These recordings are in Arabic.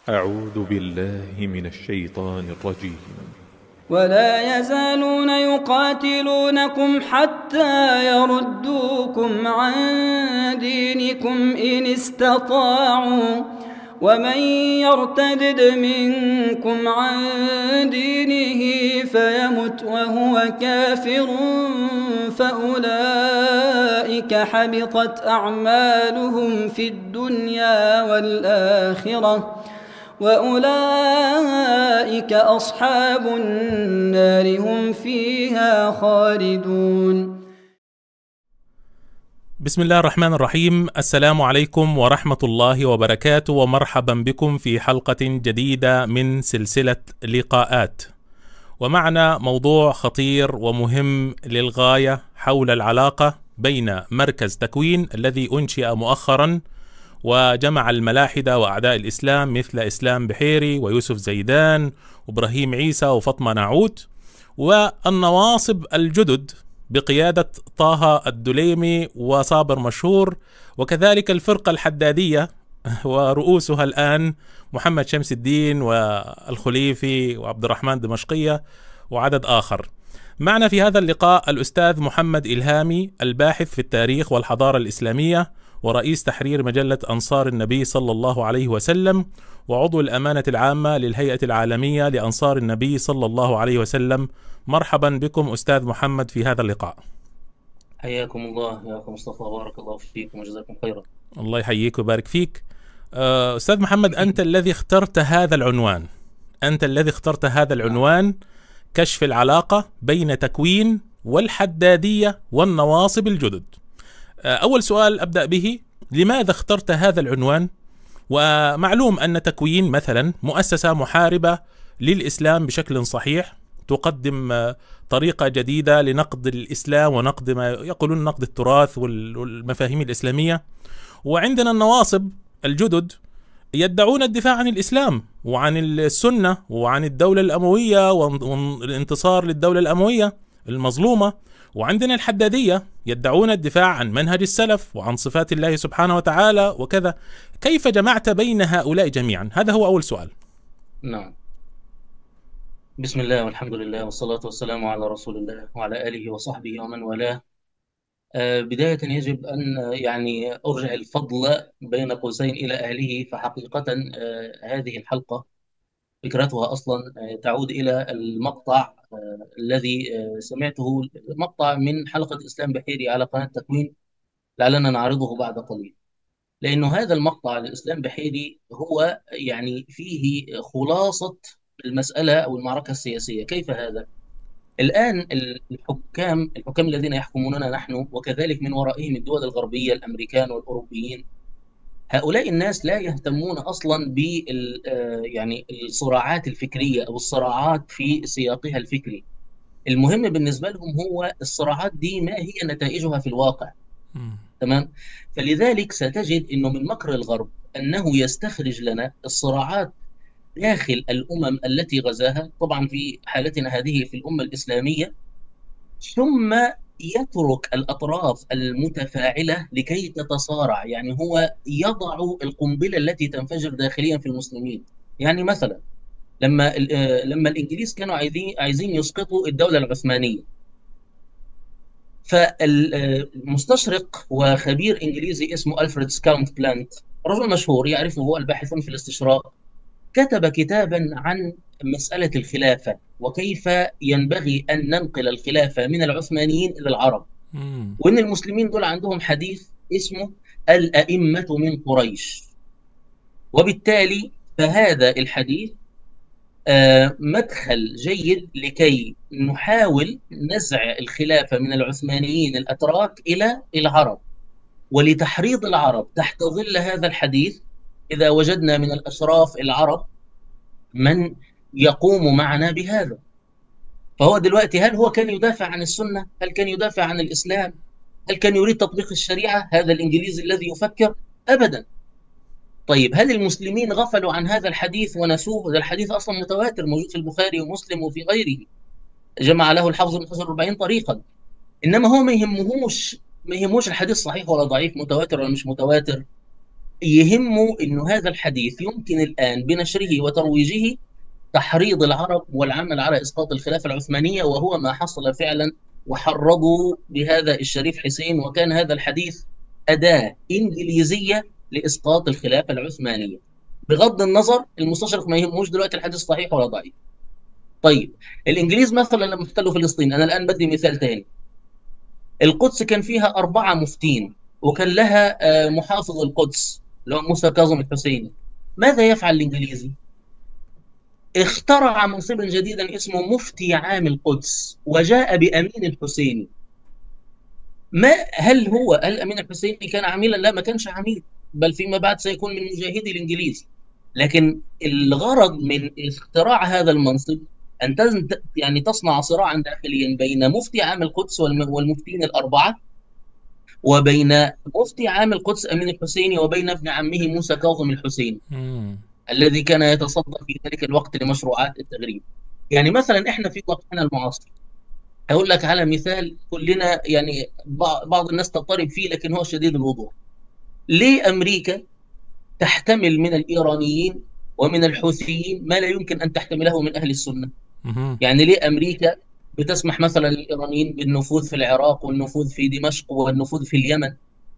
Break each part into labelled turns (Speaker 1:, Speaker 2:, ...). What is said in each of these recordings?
Speaker 1: أعوذ بالله من الشيطان الرجيم.
Speaker 2: ولا يزالون يقاتلونكم حتى يردوكم عن دينكم إن استطاعوا ومن يرتدد منكم عن دينه فيمت وهو كافر فأولئك حبطت أعمالهم في الدنيا والآخرة وأولئك أصحاب النار هم فيها خالدون.
Speaker 3: بسم الله الرحمن الرحيم. السلام عليكم ورحمة الله وبركاته، ومرحبا بكم في حلقة جديدة من سلسلة لقاءات، ومعنا موضوع خطير ومهم للغاية حول العلاقة بين مركز تكوين الذي أنشئ مؤخرا وجمع الملاحدة وأعداء الإسلام مثل إسلام بحيري ويوسف زيدان وإبراهيم عيسى وفاطمة نعوت، والنواصب الجدد بقيادة طه الدليمي وصابر مشهور، وكذلك الفرقة الحدادية ورؤوسها الآن محمد شمس الدين والخليفي وعبد الرحمن دمشقية وعدد آخر. معنا في هذا اللقاء الأستاذ محمد إلهامي، الباحث في التاريخ والحضارة الإسلامية ورئيس تحرير مجلة أنصار النبي صلى الله عليه وسلم، وعضو الأمانة العامة للهيئة العالمية لأنصار النبي صلى الله عليه وسلم. مرحبا بكم أستاذ محمد في هذا اللقاء.
Speaker 4: حياكم الله يا أخي مصطفى، بارك الله فيكم وجزاكم خيرا.
Speaker 3: الله يحييك ويبارك فيك. أستاذ محمد، أنت الذي اخترت هذا العنوان، كشف العلاقة بين تكوين والحدادية والنواصب الجدد. أول سؤال أبدأ به، لماذا اخترت هذا العنوان؟ ومعلوم أن تكوين مثلا مؤسسة محاربة للإسلام بشكل صحيح، تقدم طريقة جديدة لنقد الإسلام ونقد ما يقولون نقد التراث والمفاهيم الإسلامية، وعندنا النواصب الجدد يدعون الدفاع عن الإسلام وعن السنة وعن الدولة الأموية والانتصار للدولة الأموية المظلومة، وعندنا الحدادية يدعون الدفاع عن منهج السلف وعن صفات الله سبحانه وتعالى وكذا. كيف جمعت بين هؤلاء جميعا؟ هذا هو أول سؤال.
Speaker 4: نعم، بسم الله والحمد لله والصلاة والسلام على رسول الله وعلى آله وصحبه ومن والاه. بداية يجب أن أرجع الفضل بين قوسين إلى أهله، فحقيقة هذه الحلقة فكرتها أصلا تعود إلى المقطع الذي سمعته، مقطع من حلقة إسلام بحيري على قناة تكوين، لعلنا نعرضه بعد قليل، لأنه هذا المقطع لإسلام بحيري هو فيه خلاصة المسألة أو المعركة السياسية. كيف هذا؟ الآن الحكام الذين يحكموننا نحن وكذلك من ورائهم الدول الغربية الأمريكان والأوروبيين، هؤلاء الناس لا يهتمون أصلا الصراعات الفكرية أو الصراعات في سياقها الفكري. المهم بالنسبة لهم هو الصراعات دي ما هي نتائجها في الواقع. تمام؟ فلذلك ستجد أنه من مكر الغرب أنه يستخرج لنا الصراعات داخل الأمم التي غزاها، طبعا في حالتنا هذه في الأمة الإسلامية، ثم يترك الأطراف المتفاعلة لكي تتصارع. هو يضع القنبلة التي تنفجر داخليا في المسلمين. مثلا لما الإنجليز كانوا عايزين يسقطوا الدولة العثمانية، فالمستشرق وخبير إنجليزي اسمه ألفريد سكاونت بلانت، رجل مشهور يعرفه هو الباحثون في الاستشراق، كتب كتابا عن مسألة الخلافة وكيف ينبغي أن ننقل الخلافة من العثمانيين إلى العرب، وأن المسلمين دول عندهم حديث اسمه الأئمة من قريش. وبالتالي فهذا الحديث مدخل جيد لكي نحاول نزع الخلافة من العثمانيين الأتراك إلى العرب، ولتحريض العرب تحت ظل هذا الحديث إذا وجدنا من الأشراف العرب من يقوم معنا بهذا. فهو دلوقتي هل هو كان يدافع عن السنة؟ هل كان يدافع عن الإسلام؟ هل كان يريد تطبيق الشريعة؟ هذا الإنجليزي الذي يفكر؟ أبدا. طيب هل المسلمين غفلوا عن هذا الحديث ونسوه؟ هذا الحديث أصلا متواتر، موجود في البخاري ومسلم وفي غيره، جمع له الحافظ ابن حجر 40 طريقا. إنما هو ما يهموش الحديث صحيح ولا ضعيف، متواتر ولا مش متواتر. يهمه أنه هذا الحديث يمكن الآن بنشره وترويجه تحريض العرب والعمل على إسقاط الخلافة العثمانية، وهو ما حصل فعلا، وحرضوا بهذا الشريف حسين، وكان هذا الحديث أداة إنجليزية لإسقاط الخلافة العثمانية. بغض النظر المستشرق ما يهموش دلوقتي الحديث صحيح ولا ضعيف. طيب الإنجليز مثلا لما احتلوا فلسطين، أنا الآن بدي مثال تاني، القدس كان فيها 4 مفتين، وكان لها محافظ القدس اللي هو موسى كاظم الحسيني. ماذا يفعل الإنجليزي؟ اخترع منصبا جديدا اسمه مفتي عام القدس، وجاء بأمين الحسيني. هل أمين الحسيني كان عميلا؟ لا، ما كانش عميل، بل فيما بعد سيكون من مجاهدي الإنجليز. لكن الغرض من اختراع هذا المنصب أن يعني تصنع صراعا داخليا بين مفتي عام القدس والمفتين ال4، وبين مفتي عام القدس أمين الحسيني وبين ابن عمه موسى كاظم الحسيني الذي كان يتصدى في ذلك الوقت لمشروعات التغريب. يعني مثلا احنا في وقتنا المعاصر، اقول لك على مثال كلنا يعني بعض الناس تضطرب فيه لكن هو شديد الوضوح. ليه امريكا تحتمل من الايرانيين ومن الحوثيين ما لا يمكن ان تحتمله من اهل السنه؟ يعني ليه امريكا بتسمح مثلا للايرانيين بالنفوذ في العراق والنفوذ في دمشق والنفوذ في اليمن؟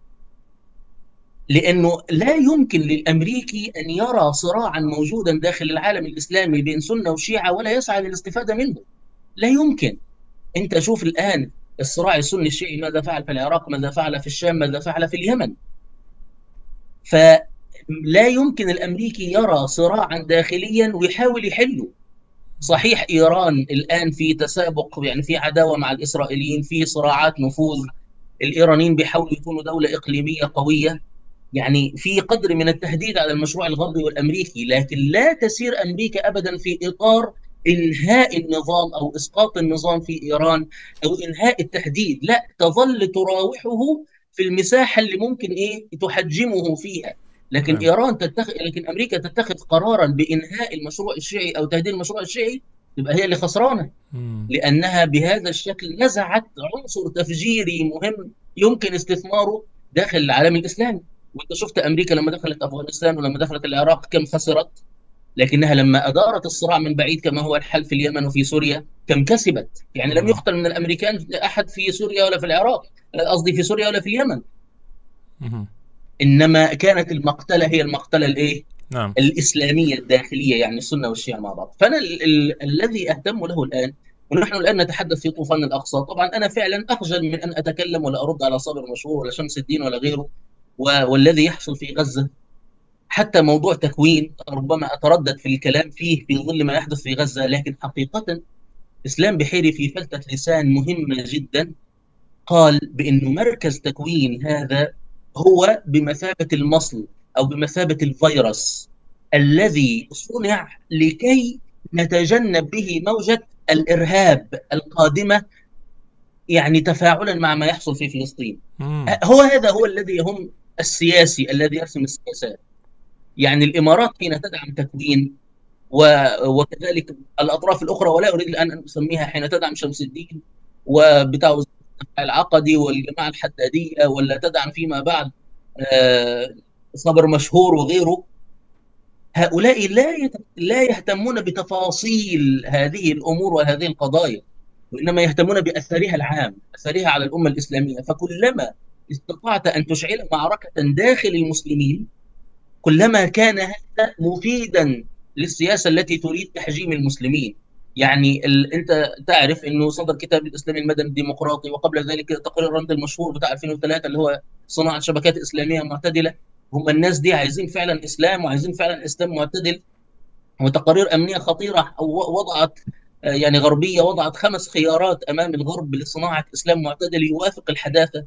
Speaker 4: لأنه لا يمكن للأمريكي أن يرى صراعا موجودا داخل العالم الإسلامي بين سنة وشيعة ولا يسعى للاستفادة منه. لا يمكن. أنت شوف الآن الصراع السني الشيعي ماذا فعل في العراق، ماذا فعل في الشام، ماذا فعل في اليمن. فلا يمكن الأمريكي يرى صراعا داخليا ويحاول يحله. صحيح إيران الآن في تسابق، يعني في عداوة مع الإسرائيليين، في صراعات نفوذ، الإيرانيين بيحاولوا يكونوا دولة إقليمية قوية، يعني في قدر من التهديد على المشروع الغربي والأمريكي، لكن لا تسير أمريكا أبدا في إطار إنهاء النظام أو إسقاط النظام في إيران أو إنهاء التهديد. لا، تظل تراوحه في المساحة اللي ممكن تحجمه فيها. لكن لكن أمريكا تتخذ قرارا بإنهاء المشروع الشيعي أو تهديد المشروع الشيعي، تبقى هي اللي خسرانة، لأنها بهذا الشكل نزعت عنصر تفجيري مهم يمكن استثماره داخل العالم الإسلامي. وانت شفت امريكا لما دخلت افغانستان ولما دخلت العراق كم خسرت، لكنها لما ادارت الصراع من بعيد كما هو الحال في اليمن وفي سوريا كم كسبت. يعني لم يقتل من الامريكان احد في سوريا ولا في العراق، قصدي في سوريا ولا في اليمن. انما كانت المقتله هي المقتله
Speaker 3: نعم.
Speaker 4: الاسلاميه الداخليه، يعني السنه والشيعه مع بعض. فانا الذي اهتم له الان، ونحن الان نتحدث في طوفان الاقصى، طبعا انا فعلا اخجل من ان اتكلم ولا ارد على صابر مشهور ولا شمس الدين ولا غيره والذي يحصل في غزة. حتى موضوع تكوين ربما أتردد في الكلام فيه في ظل ما يحدث في غزة، لكن حقيقة إسلام بحيري في فلتة لسان مهمة جدا قال بأن مركز تكوين هذا هو بمثابة المصل أو بمثابة الفيروس الذي صنع لكي نتجنب به موجة الإرهاب القادمة، يعني تفاعلا مع ما يحصل في فلسطين. هذا هو الذي يهم السياسي الذي يرسم السياسات. يعني الإمارات حين تدعم تكوين وكذلك الأطراف الأخرى، ولا أريد الآن أن أسميها، حين تدعم شمس الدين وبتاع العقدي والجماعة الحدادية، ولا تدعم فيما بعد صبر مشهور وغيره، هؤلاء لا يهتمون بتفاصيل هذه الأمور وهذه القضايا، وإنما يهتمون بأثرها العام، أثرها على الأمة الإسلامية. فكلما استطعت أن تشعل معركة داخل المسلمين كلما كان هذا مفيدا للسياسة التي تريد تحجيم المسلمين. يعني أنت تعرف أنه صدر كتاب الإسلام المدني الديمقراطي، وقبل ذلك تقرير رند المشهور بتاع 2003 اللي هو صناعة شبكات إسلامية معتدلة. هم الناس دي عايزين فعلا إسلام وعايزين فعلا إسلام معتدل. وتقارير أمنية خطيرة وضعت يعني غربية وضعت 5 خيارات أمام الغرب لصناعة إسلام معتدل يوافق الحداثة.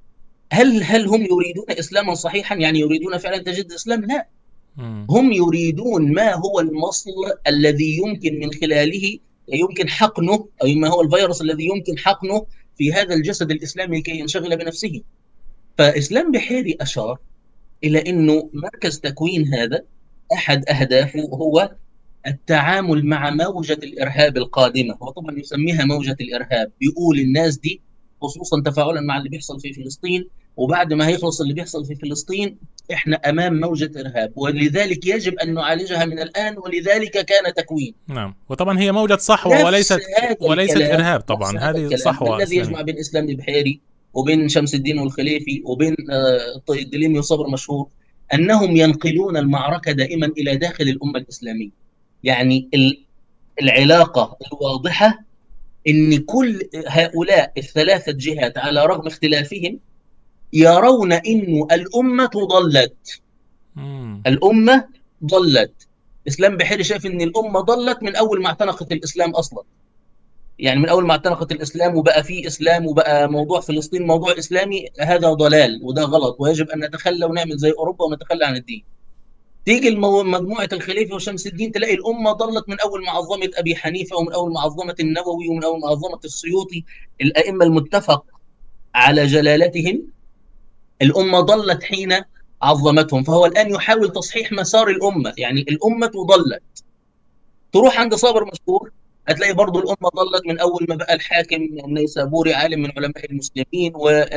Speaker 4: هل هم يريدون إسلاما صحيحا؟ يعني يريدون فعلا تجديد الإسلام؟ لا، هم يريدون ما هو المصل الذي يمكن من خلاله يمكن حقنه، أو ما هو الفيروس الذي يمكن حقنه في هذا الجسد الإسلامي كي ينشغل بنفسه. فإسلام بحيري أشار إلى أنه مركز تكوين هذا أحد أهدافه هو التعامل مع موجة الإرهاب القادمة. هو طبعا يسميها موجة الإرهاب، بيقول الناس دي خصوصا تفاعلا مع اللي بيحصل في فلسطين، وبعد ما هيخلص اللي بيحصل في فلسطين إحنا أمام موجة إرهاب، ولذلك يجب أن نعالجها من الآن، ولذلك كان تكوين.
Speaker 3: نعم، وطبعا هي موجة صحوة وليست إرهاب. طبعا هذه
Speaker 4: ما
Speaker 3: صحوة
Speaker 4: الذي يجمع
Speaker 3: إسلامية.
Speaker 4: بين إسلام البحيري وبين شمس الدين والخليفي وبين الدليمي وصبر مشهور؟ أنهم ينقلون المعركة دائما إلى داخل الأمة الإسلامية. يعني العلاقة الواضحة أن كل هؤلاء الثلاثة جهات على رغم اختلافهم يرون أن الأمة ضلت. الأمة ضلت. إسلام بحيري شايف أن الأمة ضلت من أول ما اعتنقت الإسلام أصلا. يعني من أول ما اعتنقت الإسلام وبقى فيه إسلام وبقى موضوع فلسطين موضوع إسلامي، هذا ضلال وده غلط، ويجب أن نتخلى ونعمل زي أوروبا ونتخلى عن الدين. تيجي مجموعة الخليفة وشمس الدين تلاقي الأمة ضلت من أول معظمة أبي حنيفة ومن أول معظمة النووي ومن أول معظمة السيوطي، الأئمة المتفق على جلالتهم. الأمة ضلت حين عظمتهم، فهو الآن يحاول تصحيح مسار الأمة. يعني الأمة ضلت. تروح عند صابر مشهور هتلاقي برضو الأمة ضلت من أول ما بقى الحاكم النيسابوري عالم من علماء المسلمين،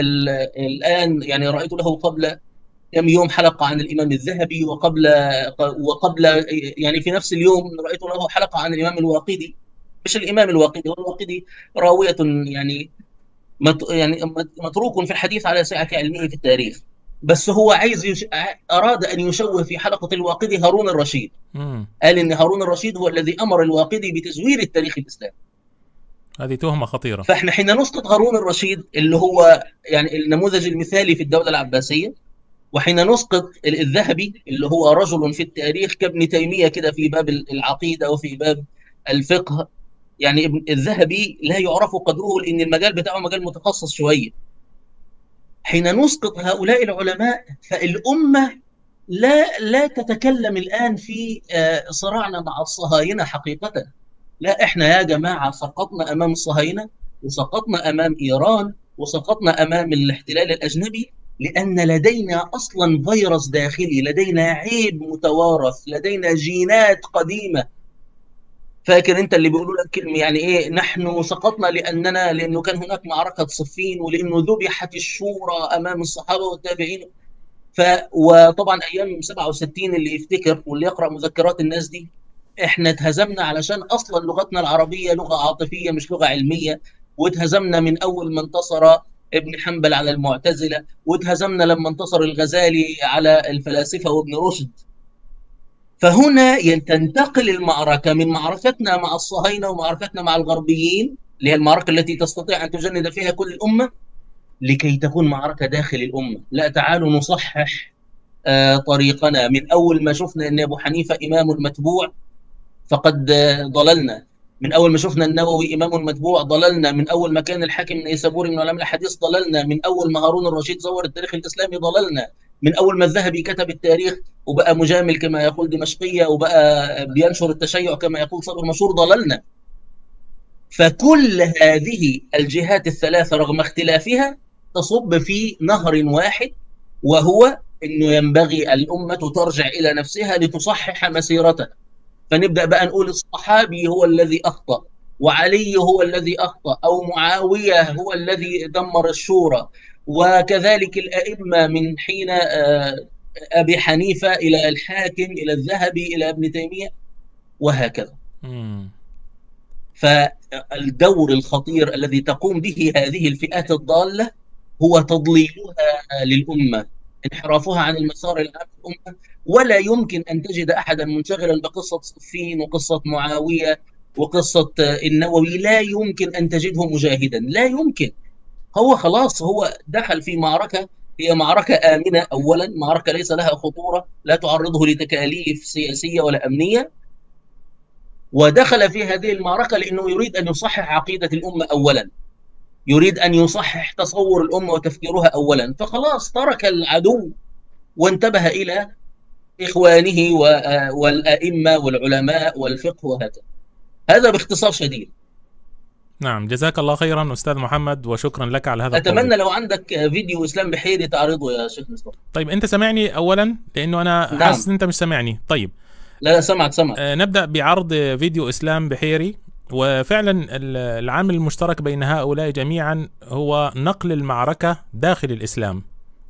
Speaker 4: والآن يعني رأيت له قبل كم يوم حلقة عن الإمام الذهبي، وقبل يعني في نفس اليوم رأيت له حلقة عن الإمام الواقدي. مش الإمام الواقدي، والواقدي راوية يعني متروك في الحديث على سعة علمه في التاريخ، بس هو أراد أن يشوه في حلقة الواقدي هارون الرشيد. قال إن هارون الرشيد هو الذي أمر الواقدي بتزوير التاريخ الإسلامي.
Speaker 3: هذه تهمة خطيرة.
Speaker 4: فإحنا حين نسقط هارون الرشيد اللي هو يعني النموذج المثالي في الدولة العباسية، وحين نسقط الذهبي اللي هو رجل في التاريخ كابن تيمية كده في باب العقيدة وفي باب الفقه، يعني ابن الذهبي لا يعرف قدره لأن المجال بتاعه مجال متخصص شوية. حين نسقط هؤلاء العلماء فالأمة لا تتكلم الآن في صراعنا مع الصهاينة حقيقة. لا، إحنا يا جماعة سقطنا أمام الصهاينة وسقطنا أمام إيران وسقطنا أمام الاحتلال الأجنبي، لأن لدينا أصلا فيروس داخلي، لدينا عيب متوارث، لدينا جينات قديمة. فاكر انت اللي بيقولوا لك يعني ايه، نحن سقطنا لانه كان هناك معركة صفين، ولانه ذبحت الشورى امام الصحابة والتابعين. وطبعا ايام 67 اللي يفتكر واللي يقرأ مذكرات الناس دي، احنا اتهزمنا علشان اصلا لغتنا العربية لغة عاطفية مش لغة علمية، واتهزمنا من اول ما انتصر ابن حنبل على المعتزلة، واتهزمنا لما انتصر الغزالي على الفلاسفة وابن رشد. فهنا تنتقل المعركة من معركتنا مع الصهاينة ومعركتنا مع الغربيين، اللي هي المعركة التي تستطيع أن تجند فيها كل الأمة، لكي تكون معركة داخل الأمة. لا، تعالوا نصحح طريقنا. من أول ما شفنا أن أبو حنيفة إمام متبوع فقد ضللنا، من أول ما شفنا النووي إمام متبوع ضللنا، من أول ما كان الحاكم النيسابوري من علماء الحديث ضللنا، من أول ما هارون الرشيد زور التاريخ الإسلامي ضللنا، من أول ما الذهبي كتب التاريخ وبقى مجامل كما يقول دمشقية وبقى بينشر التشيع كما يقول صبر مشهور ضللنا. فكل هذه الجهات الثلاثة رغم اختلافها تصب في نهر واحد، وهو أنه ينبغي الأمة ترجع إلى نفسها لتصحح مسيرتها. فنبدأ بقى نقول الصحابي هو الذي أخطأ، وعلي هو الذي أخطأ، أو معاوية هو الذي دمر الشورى، وكذلك الأئمة من حين أبي حنيفة إلى الحاكم إلى الذهبي إلى ابن تيمية وهكذا. فالدور الخطير الذي تقوم به هذه الفئات الضالة هو تضليلها للأمة، انحرافها عن المسار العام للأمة. ولا يمكن أن تجد أحدا منشغلا بقصة صفين وقصة معاوية وقصة النووي، لا يمكن أن تجده مجاهدا، لا يمكن. هو خلاص هو دخل في معركة هي معركة آمنة أولا، معركة ليس لها خطورة، لا تعرضه لتكاليف سياسية ولا أمنية، ودخل في هذه المعركة لأنه يريد أن يصحح عقيدة الأمة أولا، يريد أن يصحح تصور الأمة وتفكيرها أولا. فخلاص ترك العدو وانتبه إلى إخوانه والأئمة والعلماء والفقه وهكذا. هذا باختصار شديد.
Speaker 3: نعم، جزاك الله خيرا أستاذ محمد، وشكرا لك على هذا
Speaker 4: أتمنى
Speaker 3: التوضيح.
Speaker 4: لو عندك فيديو إسلام بحيري تعرضه يا شيخ مصطفى.
Speaker 3: طيب أنت سمعني أولا، لأنه أنا حاسس أن أنت مش سمعني. طيب
Speaker 4: لا سمعت.
Speaker 3: نبدأ بعرض فيديو إسلام بحيري. وفعلا العامل المشترك بين هؤلاء جميعا هو نقل المعركة داخل الإسلام،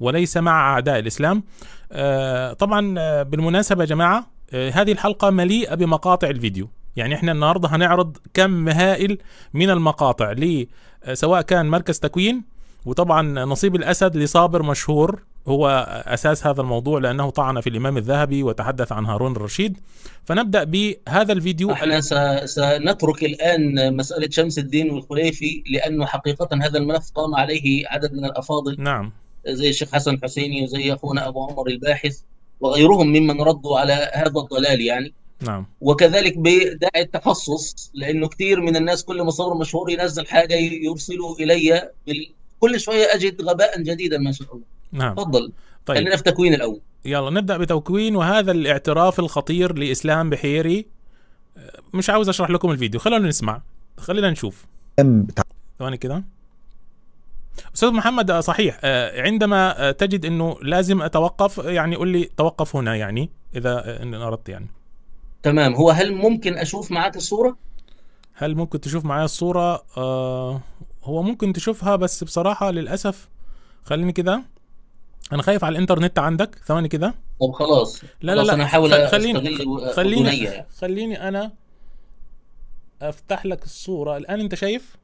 Speaker 3: وليس مع أعداء الإسلام. طبعا بالمناسبة يا جماعة، هذه الحلقة مليئة بمقاطع الفيديو، يعني احنا النهاردة هنعرض كم هائل من المقاطع سواء كان مركز تكوين، وطبعا نصيب الأسد لصابر مشهور هو أساس هذا الموضوع، لأنه طعن في الإمام الذهبي وتحدث عن هارون الرشيد. فنبدأ بهذا الفيديو.
Speaker 4: احنا سنترك الآن مسألة شمس الدين والخليفي، لأنه حقيقة هذا الملف قام عليه عدد من الأفاضل،
Speaker 3: نعم،
Speaker 4: زي الشيخ حسن حسيني وزي أخونا أبو عمر الباحث وغيرهم ممن ردوا على هذا الضلال يعني.
Speaker 3: نعم،
Speaker 4: وكذلك بداعي التخصص، لأنه كثير من الناس كل ما صار مشهور ينزل حاجة يرسلوا إلي كل شوية أجد غباء جديدا ما شاء الله.
Speaker 3: نعم.
Speaker 4: تفضل.
Speaker 3: طيب،
Speaker 4: خلينا في تكوين الأول.
Speaker 3: يلا نبدأ بتكوين، وهذا الاعتراف الخطير لإسلام بحيري. مش عاوز أشرح لكم الفيديو، خلونا نسمع، خلينا نشوف. ثواني كده أستاذ محمد. صحيح، عندما تجد أنه لازم أتوقف، يعني قل لي توقف هنا، يعني إذا إن أردت يعني.
Speaker 4: تمام. هل ممكن أشوف معك الصورة؟
Speaker 3: هل ممكن تشوف معايا الصورة؟ هو ممكن تشوفها، بس بصراحة للأسف خليني كده، أنا خايف على الإنترنت عندك. ثواني كده.
Speaker 4: طب خلاص.
Speaker 3: لا لا لا،
Speaker 4: أنا هحاول
Speaker 3: خليني أنا أفتح لك الصورة الآن. أنت شايف؟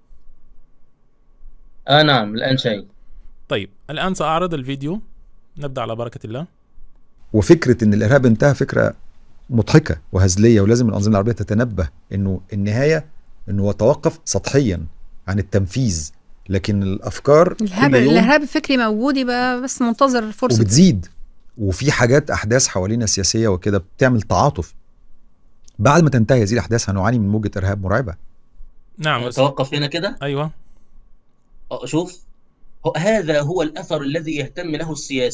Speaker 4: نعم الآن شايف.
Speaker 3: طيب الآن سأعرض الفيديو، نبدأ على بركة الله.
Speaker 5: وفكرة إن الإرهاب انتهى فكرة مضحكة وهزلية، ولازم الأنظمة العربية تتنبه إنه النهاية إنه هو توقف سطحيا عن التنفيذ، لكن الأفكار
Speaker 6: الإرهاب الفكري موجود، يبقى بس منتظر فرصة
Speaker 5: وبتزيد. وفي حاجات أحداث حوالينا سياسية وكده بتعمل تعاطف. بعد ما تنتهي هذه الأحداث هنعاني من موجة إرهاب مرعبة.
Speaker 3: نعم.
Speaker 4: توقف هنا كده.
Speaker 3: أيوة.
Speaker 4: شوف، هذا هو الأثر الذي يهتم له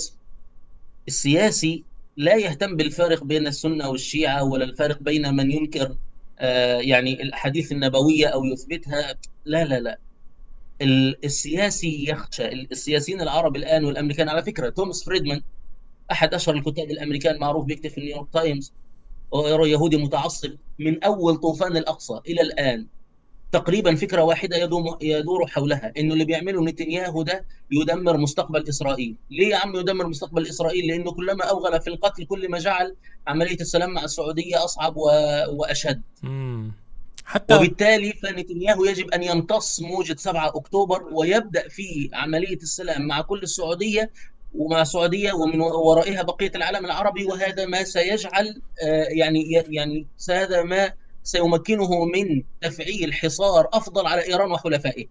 Speaker 4: السياسي لا يهتم بالفارق بين السنة والشيعة، ولا الفارق بين من ينكر يعني الأحاديث النبوية أو يثبتها. لا لا لا، السياسي يخشى. السياسيين العرب الآن والأمريكان، على فكرة توماس فريدمان أحد أشهر الكتاب الأمريكان، معروف، بيكتب في نيويورك تايمز، يهودي متعصب. من أول طوفان الأقصى إلى الآن تقريبا فكرة واحدة يدور حولها، إنه اللي بيعمله نتنياهو ده يدمر مستقبل إسرائيل. ليه يا عم يدمر مستقبل إسرائيل؟ لأنه كلما أوغل في القتل كل ما جعل عملية السلام مع السعودية أصعب وأشد. وبالتالي فنتنياهو يجب أن يمتص موجة 7 أكتوبر ويبدأ في عملية السلام مع كل السعودية ومع السعودية ومن ورائها بقية العالم العربي. وهذا ما سيجعل يعني هذا ما سيمكنه من تفعيل حصار أفضل على إيران وحلفائه.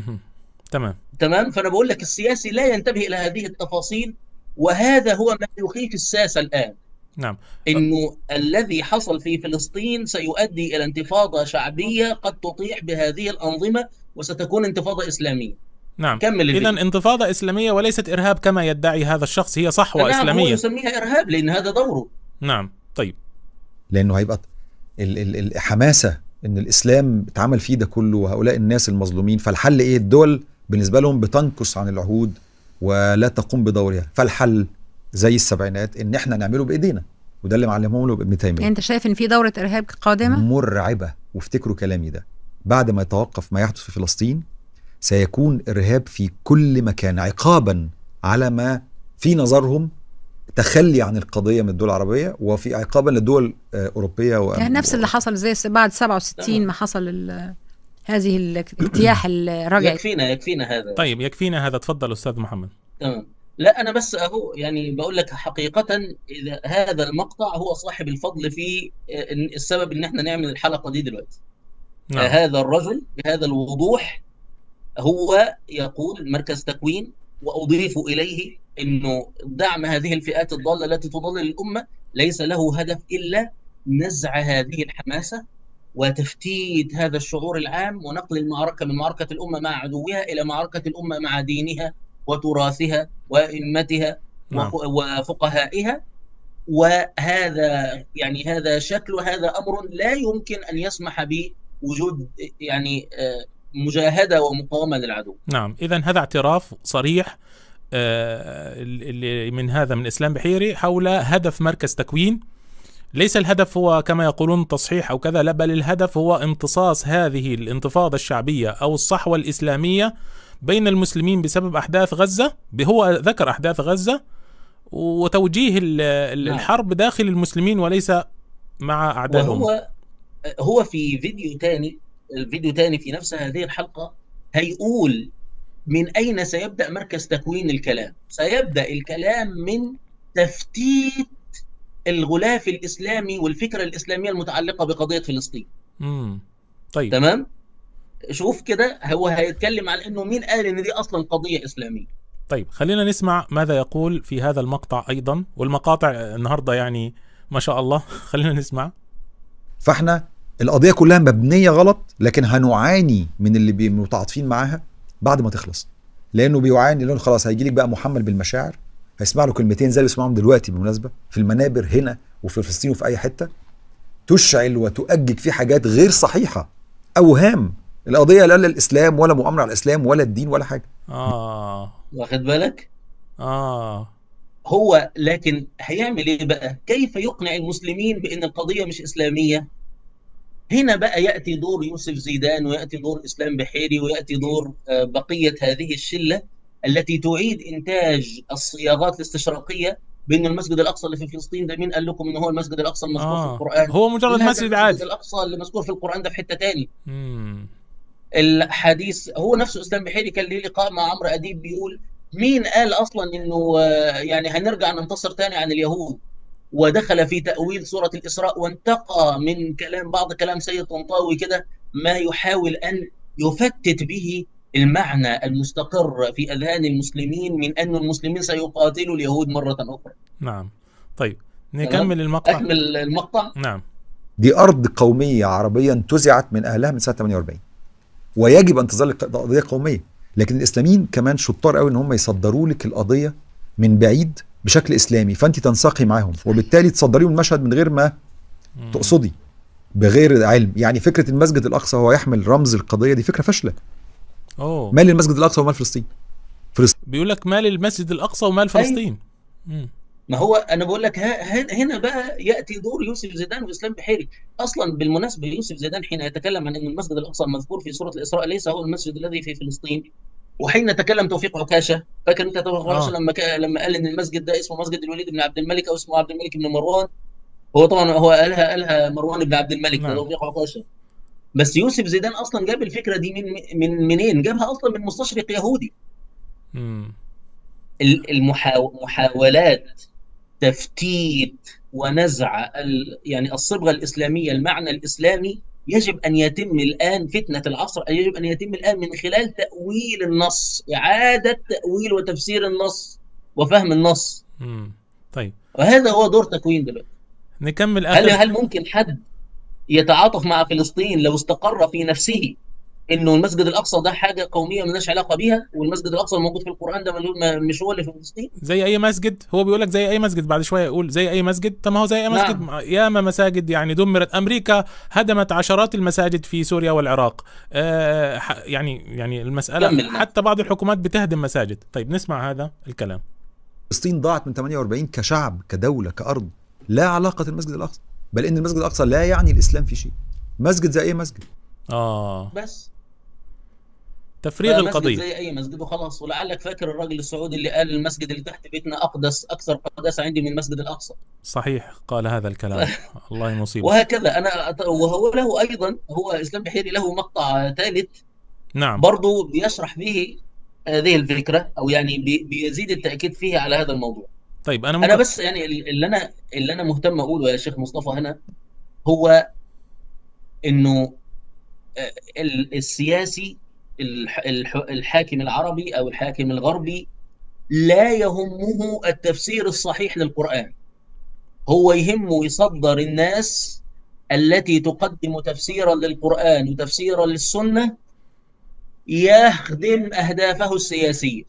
Speaker 4: تمام. فأنا بقول لك السياسي لا ينتبه إلى هذه التفاصيل، وهذا هو ما يخيف الساسة الآن.
Speaker 3: نعم.
Speaker 4: إنه الذي حصل في فلسطين سيؤدي إلى انتفاضة شعبية قد تطيح بهذه الأنظمة، وستكون انتفاضة إسلامية.
Speaker 3: نعم. إذن انتفاضة إسلامية وليست إرهاب كما يدعي هذا الشخص، هي صحوة إسلامية.
Speaker 4: نعم، هو يسميها إرهاب لأن هذا دوره.
Speaker 3: نعم. طيب،
Speaker 5: لأنه هيبقى الحماسة إن الإسلام اتعمل فيه ده كله وهؤلاء الناس المظلومين، فالحل إيه؟ الدول بالنسبة لهم بتنكس عن العهود ولا تقوم بدورها، فالحل زي السبعينات إن إحنا نعمله بإيدينا، وده اللي معلمهم له ابن تيمية.
Speaker 6: يعني أنت شايف إن في دورة إرهاب قادمة
Speaker 5: مرعبة، وافتكروا كلامي ده، بعد ما يتوقف ما يحدث في فلسطين سيكون إرهاب في كل مكان، عقابا على ما في نظرهم تخلي عن القضية من الدول العربية، وفي عقابا للدول أوروبية
Speaker 6: يعني نفس اللي حصل زي بعد 67 ما حصل هذه الاجتياح الرجعي.
Speaker 4: يكفينا هذا.
Speaker 3: طيب يكفينا هذا. تفضل أستاذ محمد.
Speaker 4: تمام. لا أنا بس أهو يعني بقول لك حقيقة إذا هذا المقطع هو صاحب الفضل في السبب إن احنا نعمل الحلقة دي دلوقتي.
Speaker 3: نعم.
Speaker 4: هذا الرجل بهذا الوضوح هو يقول مركز تكوين، وأضيف إليه أنه دعم هذه الفئات الضالة التي تضلل الأمة ليس له هدف إلا نزع هذه الحماسة وتفتيت هذا الشعور العام، ونقل المعركة من معركة الأمة مع عدوها إلى معركة الأمة مع دينها وتراثها وإمتها وفقهائها. وهذا يعني هذا شكل، وهذا أمر لا يمكن أن يسمح بوجود يعني مجاهدة ومقاومة للعدو.
Speaker 3: نعم. إذن هذا اعتراف صريح من إسلام بحيري حول هدف مركز تكوين ليس الهدف هو كما يقولون تصحيح أو كذا، لا، بل الهدف هو امتصاص هذه الانتفاضة الشعبية أو الصحوة الإسلامية بين المسلمين بسبب أحداث غزة. هو ذكر أحداث غزة وتوجيه الحرب داخل المسلمين وليس مع أعدائهم.
Speaker 4: هو في فيديو تاني في نفس هذه الحلقة هيقول من أين سيبدأ مركز تكوين الكلام. سيبدأ الكلام من تفتيت الغلاف الإسلامي والفكرة الإسلامية المتعلقة بقضية فلسطين.
Speaker 3: طيب
Speaker 4: تمام، شوف كده، هو هيتكلم عن إنه مين قال إن دي أصلا قضية إسلامية.
Speaker 3: طيب خلينا نسمع ماذا يقول في هذا المقطع أيضا، والمقاطع النهاردة يعني ما شاء الله. خلينا نسمع.
Speaker 5: فاحنا القضية كلها مبنية غلط، لكن هنعاني من اللي متعاطفين معاها بعد ما تخلص، لأنه بيعاني، لأنه خلاص هيجي لك بقى محمل بالمشاعر، هيسمع له كلمتين زي اللي بيسمعهم دلوقتي بالمناسبة في المنابر هنا وفي فلسطين وفي أي حتة، تشعل وتؤجج في حاجات غير صحيحة، أوهام. القضية لا الإسلام ولا مؤامرة على الإسلام ولا الدين ولا حاجة.
Speaker 4: واخد بالك؟ هو لكن هيعمل ايه بقى؟ كيف يقنع المسلمين بأن القضية مش إسلامية؟ هنا بقى يأتي دور يوسف زيدان، ويأتي دور إسلام بحيري، ويأتي دور بقية هذه الشلة التي تعيد إنتاج الصياغات الاستشراقية بأن المسجد الأقصى اللي في فلسطين ده، مين قال لكم إن هو المسجد الأقصى المذكور في القرآن؟
Speaker 3: هو مجرد مسجد عادي.
Speaker 4: المسجد الأقصى اللي مذكور في القرآن ده في حتة تاني. الحديث هو نفسه إسلام بحيري كان ليه لقاء مع عمرو أديب بيقول مين قال أصلا إنه يعني هنرجع ننتصر تاني عن اليهود، ودخل في تأويل سورة الإسراء وانتقى من بعض كلام سيد طنطاوي كده ما يحاول أن يفتت به المعنى المستقر في أذهان المسلمين من أن المسلمين سيقاتلوا اليهود مرة أخرى.
Speaker 3: نعم. طيب نكمل المقطع.
Speaker 4: أكمل المقطع.
Speaker 3: نعم.
Speaker 5: دي أرض قومية عربية انتزعت من أهلها من سنة 48، ويجب أن تظل قضية قومية، لكن الإسلاميين كمان شطار قوي إن هم يصدروا لك القضية من بعيد بشكل إسلامي، فأنت تنساقي معاهم وبالتالي تصدريهم المشهد من غير ما تقصدي، بغير علم. يعني فكرة المسجد الأقصى هو يحمل رمز القضية، دي فكرة فاشلة. مال المسجد الأقصى ومال فلسطين؟
Speaker 3: بيقول لك مال المسجد الأقصى ومال فلسطين.
Speaker 4: ما هو أنا بقول لك هنا بقى يأتي دور يوسف زيدان وإسلام بحيري. أصلا بالمناسبة يوسف زيدان حين يتكلم عن أن المسجد الأقصى المذكور في سورة الإسراء ليس هو المسجد الذي في فلسطين، وحين تكلم توفيق عكاشة، فاكر انت توفيق عكاشة لما قال ان المسجد ده اسمه مسجد الوليد بن عبد الملك او اسمه عبد الملك بن مروان، هو طبعا هو قالها مروان بن عبد الملك. توفيق عكاشة. بس يوسف زيدان اصلا جاب الفكره دي منين؟ جابها اصلا من مستشرق يهودي. المحاولات تفتيت ونزع يعني الصبغه الاسلاميه، المعنى الاسلامي، يجب أن يتم الآن فتنة العصر، يجب أن يتم الآن من خلال تأويل النص، إعادة تأويل وتفسير النص وفهم النص.
Speaker 3: طيب،
Speaker 4: وهذا هو دور تكوين دلوقتي.
Speaker 3: نكمل.
Speaker 4: هل ممكن حد يتعاطف مع فلسطين لو استقر في نفسه إنه المسجد الأقصى ده حاجة قومية مالناش علاقة بيها، والمسجد الأقصى الموجود في القرآن ده مش هو اللي في فلسطين؟
Speaker 3: زي أي مسجد. هو بيقول لك زي أي مسجد، بعد شوية يقول زي أي مسجد. طب ما هو زي أي مسجد. ياما مساجد يعني دمرت. أمريكا هدمت عشرات المساجد في سوريا والعراق. يعني المسألة حتى بعض الحكومات بتهدم مساجد. طيب نسمع هذا الكلام.
Speaker 5: فلسطين ضاعت من 48 كشعب، كدولة، كأرض، لا علاقة المسجد الأقصى، بل إن المسجد الأقصى لا يعني الإسلام في شيء. مسجد زي أي مسجد.
Speaker 4: بس
Speaker 3: تفريغ القضية
Speaker 4: زي أي مسجد وخلاص. ولعلك فاكر الراجل السعودي اللي قال المسجد اللي تحت بيتنا أقدس، أكثر قداسة عندي من المسجد الأقصى.
Speaker 3: صحيح، قال هذا الكلام. الله مصيبة.
Speaker 4: وهكذا وهو له أيضا، هو إسلام بحيري له مقطع ثالث
Speaker 3: نعم
Speaker 4: برضو بيشرح فيه هذه الفكرة، أو يعني بيزيد التأكيد فيه على هذا الموضوع.
Speaker 3: طيب
Speaker 4: أنا بس يعني اللي أنا مهتم أقوله يا شيخ مصطفى هنا هو إنه السياسي الحاكم العربي أو الحاكم الغربي لا يهمه التفسير الصحيح للقرآن، هو يهمه يصدر الناس التي تقدم تفسيرا للقرآن وتفسيرا للسنة يخدم أهدافه السياسية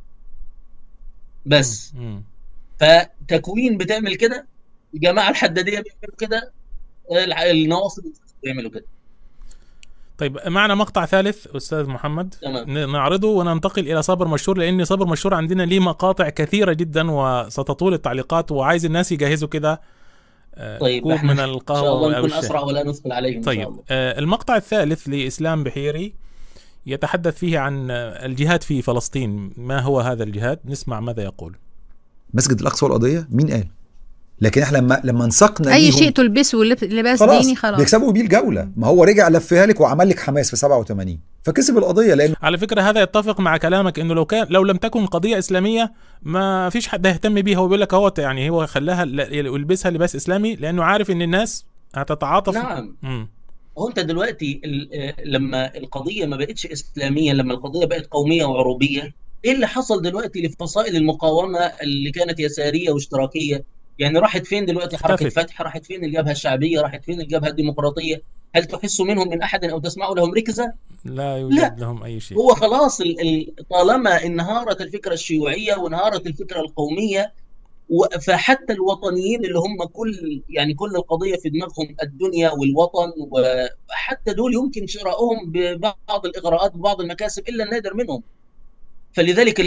Speaker 4: بس. فتكوين بتعمل كده، الجماعة الحدادية بيعملوا كده، النواصب بيعملوا كده.
Speaker 3: طيب معنا مقطع ثالث أستاذ محمد. نعرضه وننتقل إلى صابر مشهور، لأن صابر مشهور عندنا ليه مقاطع كثيرة جدا وستطول التعليقات، وعايز الناس يجهزوا كده
Speaker 4: طيب
Speaker 3: كوب
Speaker 4: احنا
Speaker 3: من
Speaker 4: ان شاء
Speaker 3: القهوة
Speaker 4: الله
Speaker 3: أو
Speaker 4: نكون
Speaker 3: الشاي.
Speaker 4: اسرع ولا نثقل عليهم ان شاء
Speaker 3: طيب
Speaker 4: الله.
Speaker 3: المقطع الثالث لإسلام بحيري يتحدث فيه عن الجهاد في فلسطين. ما هو هذا الجهاد؟ نسمع ماذا يقول.
Speaker 5: مسجد الاقصى والقضيه مين قال؟ لكن احنا لما انسقنا
Speaker 6: اي
Speaker 5: ليهم
Speaker 6: شيء تلبسه لباس
Speaker 5: خلاص
Speaker 6: ديني خلاص.
Speaker 5: بيكسبوا بيه الجوله. ما هو رجع لفها لك وعمل لك حماس في 87 فكسب القضيه. لان
Speaker 3: على فكرة هذا يتفق مع كلامك، انه لو لم تكن قضية اسلامية ما فيش حد يهتم بيها. هو بيقول لك اهو يعني هو خلاها يلبسها لباس اسلامي لانه عارف ان الناس هتتعاطف.
Speaker 4: نعم. هو انت دلوقتي لما القضيه ما بقتش اسلاميه، لما القضيه بقت قوميه وعروبيه، ايه اللي حصل دلوقتي لفصائل المقاومه اللي كانت يساريه واشتراكيه؟ يعني راحت فين دلوقتي حركه
Speaker 3: اختفت.
Speaker 4: فتح؟ راحت فين الجبهه الشعبيه؟ راحت فين الجبهه الديمقراطيه؟ هل تحس منهم من احد او تسمع لهم ركزه؟
Speaker 3: لا يوجد
Speaker 4: لا.
Speaker 3: لهم اي شيء.
Speaker 4: هو خلاص طالما انهارت الفكره الشيوعيه وانهارت الفكره القوميه، فحتى الوطنيين اللي هم كل القضيه في دماغهم الدنيا والوطن، وحتى دول يمكن شرائهم ببعض الاغراءات ببعض المكاسب الا النادر منهم. فلذلك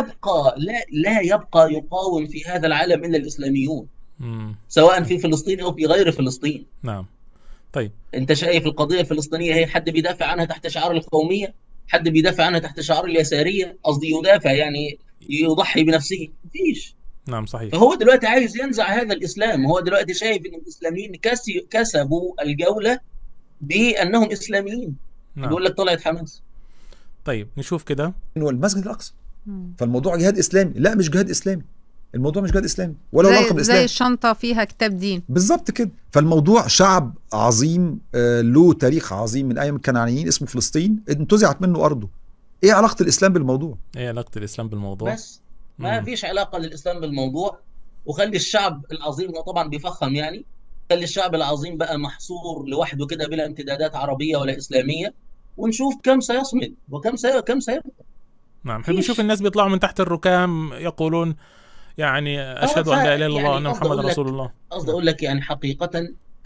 Speaker 4: لا يبقى يقاوم في هذا العالم الا الاسلاميون، سواء في فلسطين او في غير فلسطين.
Speaker 3: نعم. طيب
Speaker 4: انت شايف القضيه الفلسطينيه هي حد بيدافع عنها تحت شعار القوميه؟ حد بيدافع عنها تحت شعار اليساريه؟ قصدي يدافع يعني يضحي بنفسه؟ مفيش.
Speaker 3: نعم صحيح.
Speaker 4: فهو دلوقتي عايز ينزع هذا الإسلام. هو دلوقتي شايف أن الإسلاميين كسبوا الجولة بأنهم إسلاميين.
Speaker 3: نعم.
Speaker 4: بيقول لك طلعت حماس.
Speaker 3: طيب نشوف كده.
Speaker 5: انه المسجد الاقصى فالموضوع جهاد اسلامي. لا مش جهاد اسلامي، الموضوع مش جهاد اسلامي ولا له علاقه بالاسلام.
Speaker 6: زي الشنطه فيها كتاب دين
Speaker 5: بالظبط كده. فالموضوع شعب عظيم له تاريخ عظيم من ايام الكنعانيين اسمه فلسطين، انتزعت منه ارضه. ايه علاقه الاسلام بالموضوع؟
Speaker 3: ايه علاقة الاسلام بالموضوع؟
Speaker 4: بس ما فيش علاقة للإسلام بالموضوع. وخلي الشعب العظيم، وطبعا بيفخم يعني، خلي الشعب العظيم بقى محصور لوحده كده بلا امتدادات عربية ولا إسلامية، ونشوف كم سيصمد وكم سيبقى.
Speaker 3: نعم. احنا بنشوف الناس بيطلعوا من تحت الركام يقولون يعني اشهد ان لا اله الا الله وان محمد رسول الله.
Speaker 4: قصدي اقول لك يعني حقيقة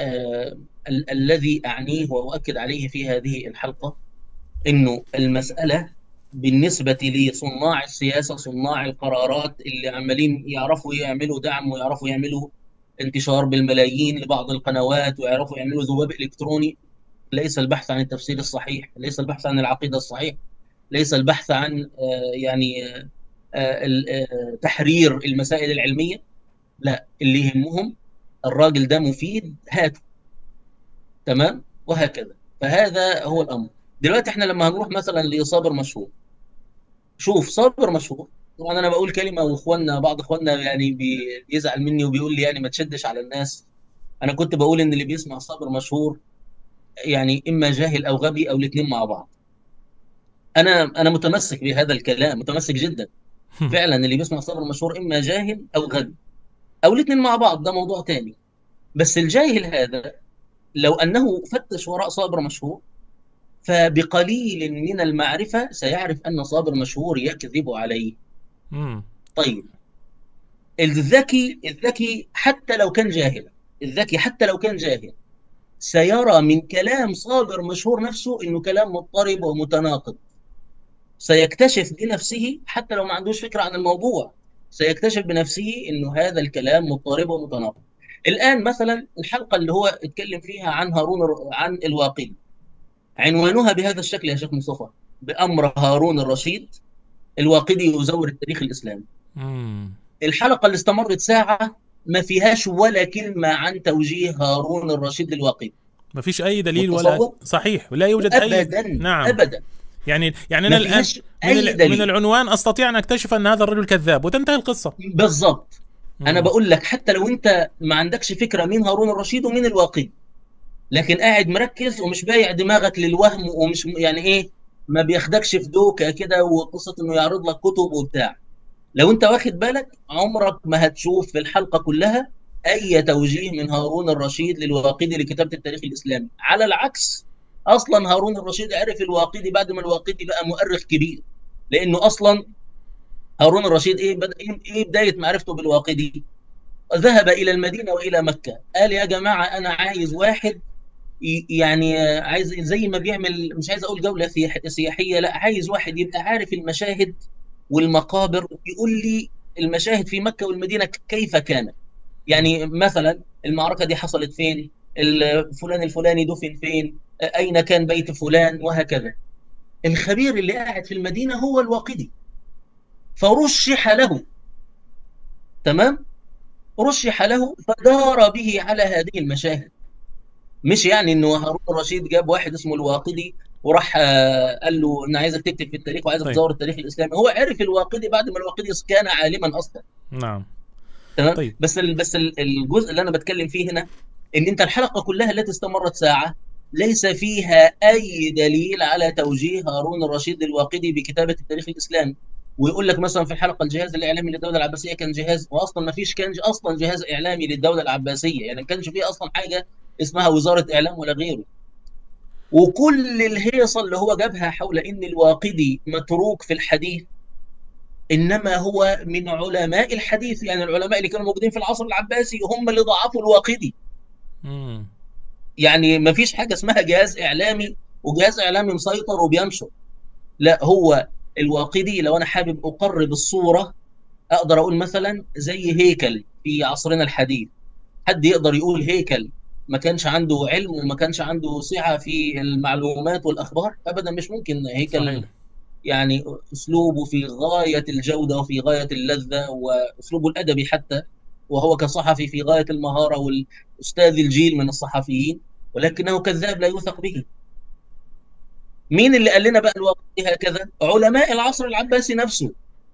Speaker 4: الذي اعنيه واؤكد عليه في هذه الحلقة انه المسألة بالنسبة لصناع السياسة، صناع القرارات اللي عمالين يعرفوا يعملوا دعم ويعرفوا يعملوا انتشار بالملايين لبعض القنوات ويعرفوا يعملوا ذباب إلكتروني، ليس البحث عن التفسير الصحيح، ليس البحث عن العقيدة الصحيح، ليس البحث عن تحرير المسائل العلمية. لا، اللي يهمهم الراجل ده مفيد هاته. تمام؟ وهكذا. فهذا هو الأمر. دلوقتي احنا لما هنروح مثلا لصابر مشهور، شوف صابر مشهور، طبعا انا بقول كلمه واخواننا بعض اخواننا يعني بيزعل مني وبيقول لي يعني ما تشدش على الناس. انا كنت بقول ان اللي بيسمع صابر مشهور يعني اما جاهل او غبي او الاثنين مع بعض. انا متمسك بهذا الكلام، متمسك جدا. فعلا اللي بيسمع صابر مشهور اما جاهل او غبي او الاثنين مع بعض، ده موضوع تاني. بس الجاهل هذا لو انه فتش وراء صابر مشهور فبقليل من المعرفة سيعرف أن صابر مشهور يكذب عليه. طيب الذكي حتى لو كان جاهل، الذكي حتى لو كان جاهل سيرى من كلام صابر مشهور نفسه إنه كلام مضطرب ومتناقض. سيكتشف بنفسه حتى لو ما عندوش فكرة عن الموضوع، سيكتشف بنفسه إنه هذا الكلام مضطرب ومتناقض. الآن مثلا الحلقة اللي هو اتكلم فيها عن عن الواقدي، عنوانها بهذا الشكل يا شيخ مصطفى: بأمر هارون الرشيد الواقدي يزور التاريخ الإسلامي. الحلقة اللي استمرت ساعة ما فيهاش ولا كلمة عن توجيه هارون الرشيد للواقدي.
Speaker 3: ما فيش أي دليل ولا صحيح، لا يوجد
Speaker 4: أبداً
Speaker 3: أي. نعم
Speaker 4: أبدا.
Speaker 3: يعني أنا الآن من العنوان أستطيع أن أكتشف أن هذا الرجل كذاب وتنتهي القصة.
Speaker 4: بالضبط. أنا بقول لك حتى لو أنت ما عندكش فكرة مين هارون الرشيد ومين الواقدي، لكن قاعد مركز ومش بايع دماغك للوهم، ومش يعني ايه، ما بياخدكش في دوكه كده وقصه انه يعرض لك كتب وبتاع. لو انت واخد بالك عمرك ما هتشوف في الحلقه كلها اي توجيه من هارون الرشيد للواقدي لكتابه التاريخ الاسلامي. على العكس، اصلا هارون الرشيد عرف الواقدي بعد ما الواقدي بقى مؤرخ كبير، لانه اصلا هارون الرشيد ايه بدايه معرفته بالواقدي؟ ذهب الى المدينه والى مكه، قال يا جماعه انا عايز واحد يعني عايز زي ما بيعمل، مش عايز اقول جوله سياحيه، لا، عايز واحد يبقى عارف المشاهد والمقابر، يقول لي المشاهد في مكه والمدينه كيف كانت. يعني مثلا المعركة دي حصلت فين، فلان الفلاني دفن فين، أين كان بيت فلان، وهكذا. الخبير اللي قاعد في المدينة هو الواقدي، فرشح له، تمام، رشح له فدار به على هذه المشاهد. مش يعني انه هارون الرشيد جاب واحد اسمه الواقدي وراح قال له انا عايزك تكتب في التاريخ وعايزك
Speaker 3: طيب.
Speaker 4: تزور التاريخ الاسلامي. هو عرف الواقدي بعد ما الواقدي كان عالما اصلا.
Speaker 3: نعم.
Speaker 4: تمام.
Speaker 3: طيب.
Speaker 4: بس الجزء اللي انا بتكلم فيه هنا ان انت الحلقه كلها التي استمرت ساعه ليس فيها اي دليل على توجيه هارون الرشيد الواقدي بكتابه التاريخ الاسلامي. ويقول لك مثلا في الحلقه الجهاز الاعلامي للدوله العباسيه كان جهاز، واصلا ما فيش كان اصلا جهاز اعلامي للدوله العباسيه، يعني ما كانش فيه اصلا حاجه اسمها وزاره اعلام ولا غيره. وكل الهيصه اللي هو جابها حول ان الواقدي متروك في الحديث انما هو من علماء الحديث، يعني العلماء اللي كانوا موجودين في العصر العباسي هم اللي ضعفوا الواقدي. يعني ما فيش حاجه اسمها جهاز اعلامي وجهاز اعلامي مسيطر وبينشر. لا، هو الواقدي لو انا حابب اقرب الصوره اقدر اقول مثلا زي هيكل في عصرنا الحديث. حد يقدر يقول هيكل ما كانش عنده علم وما كانش عنده سعه في المعلومات والاخبار؟ ابدا، مش ممكن. هيكل
Speaker 3: صحيح.
Speaker 4: يعني اسلوبه في غايه الجوده وفي غايه اللذه، واسلوبه الادبي حتى، وهو كصحفي في غايه المهاره والاستاذ الجيل من الصحفيين، ولكنه كذاب لا يوثق به. مين اللي قال لنا بقى الواقدي هكذا؟ علماء العصر العباسي نفسه.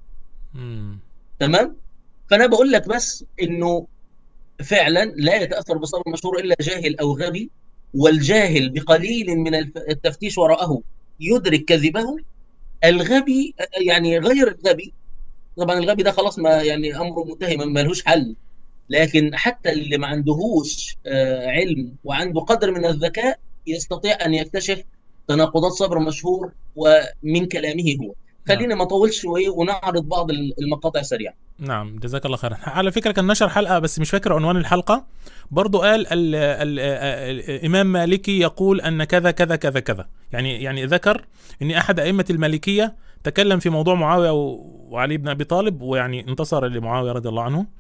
Speaker 4: تمام. فانا بقول لك بس انه فعلا لا يتاثر بصبر مشهور الا جاهل او غبي، والجاهل بقليل من التفتيش وراءه يدرك كذبه. الغبي يعني غير الغبي، طبعا الغبي ده خلاص ما يعني امره منتهي ما لهوش حل، لكن حتى اللي ما عندهوش علم وعنده قدر من الذكاء يستطيع ان يكتشف تناقضات صبر مشهور ومن كلامه هو. خلينا ما اطولش ونعرض بعض المقاطع سريعا.
Speaker 3: نعم، جزاك الله خيرا. على فكرة كان نشر حلقة بس مش فاكر عنوان الحلقة، برضو قال الإمام مالكي يقول أن كذا كذا كذا كذا، يعني ذكر أن أحد أئمة المالكية تكلم في موضوع معاوية وعلي بن أبي طالب، ويعني انتصر لمعاوية رضي الله عنه.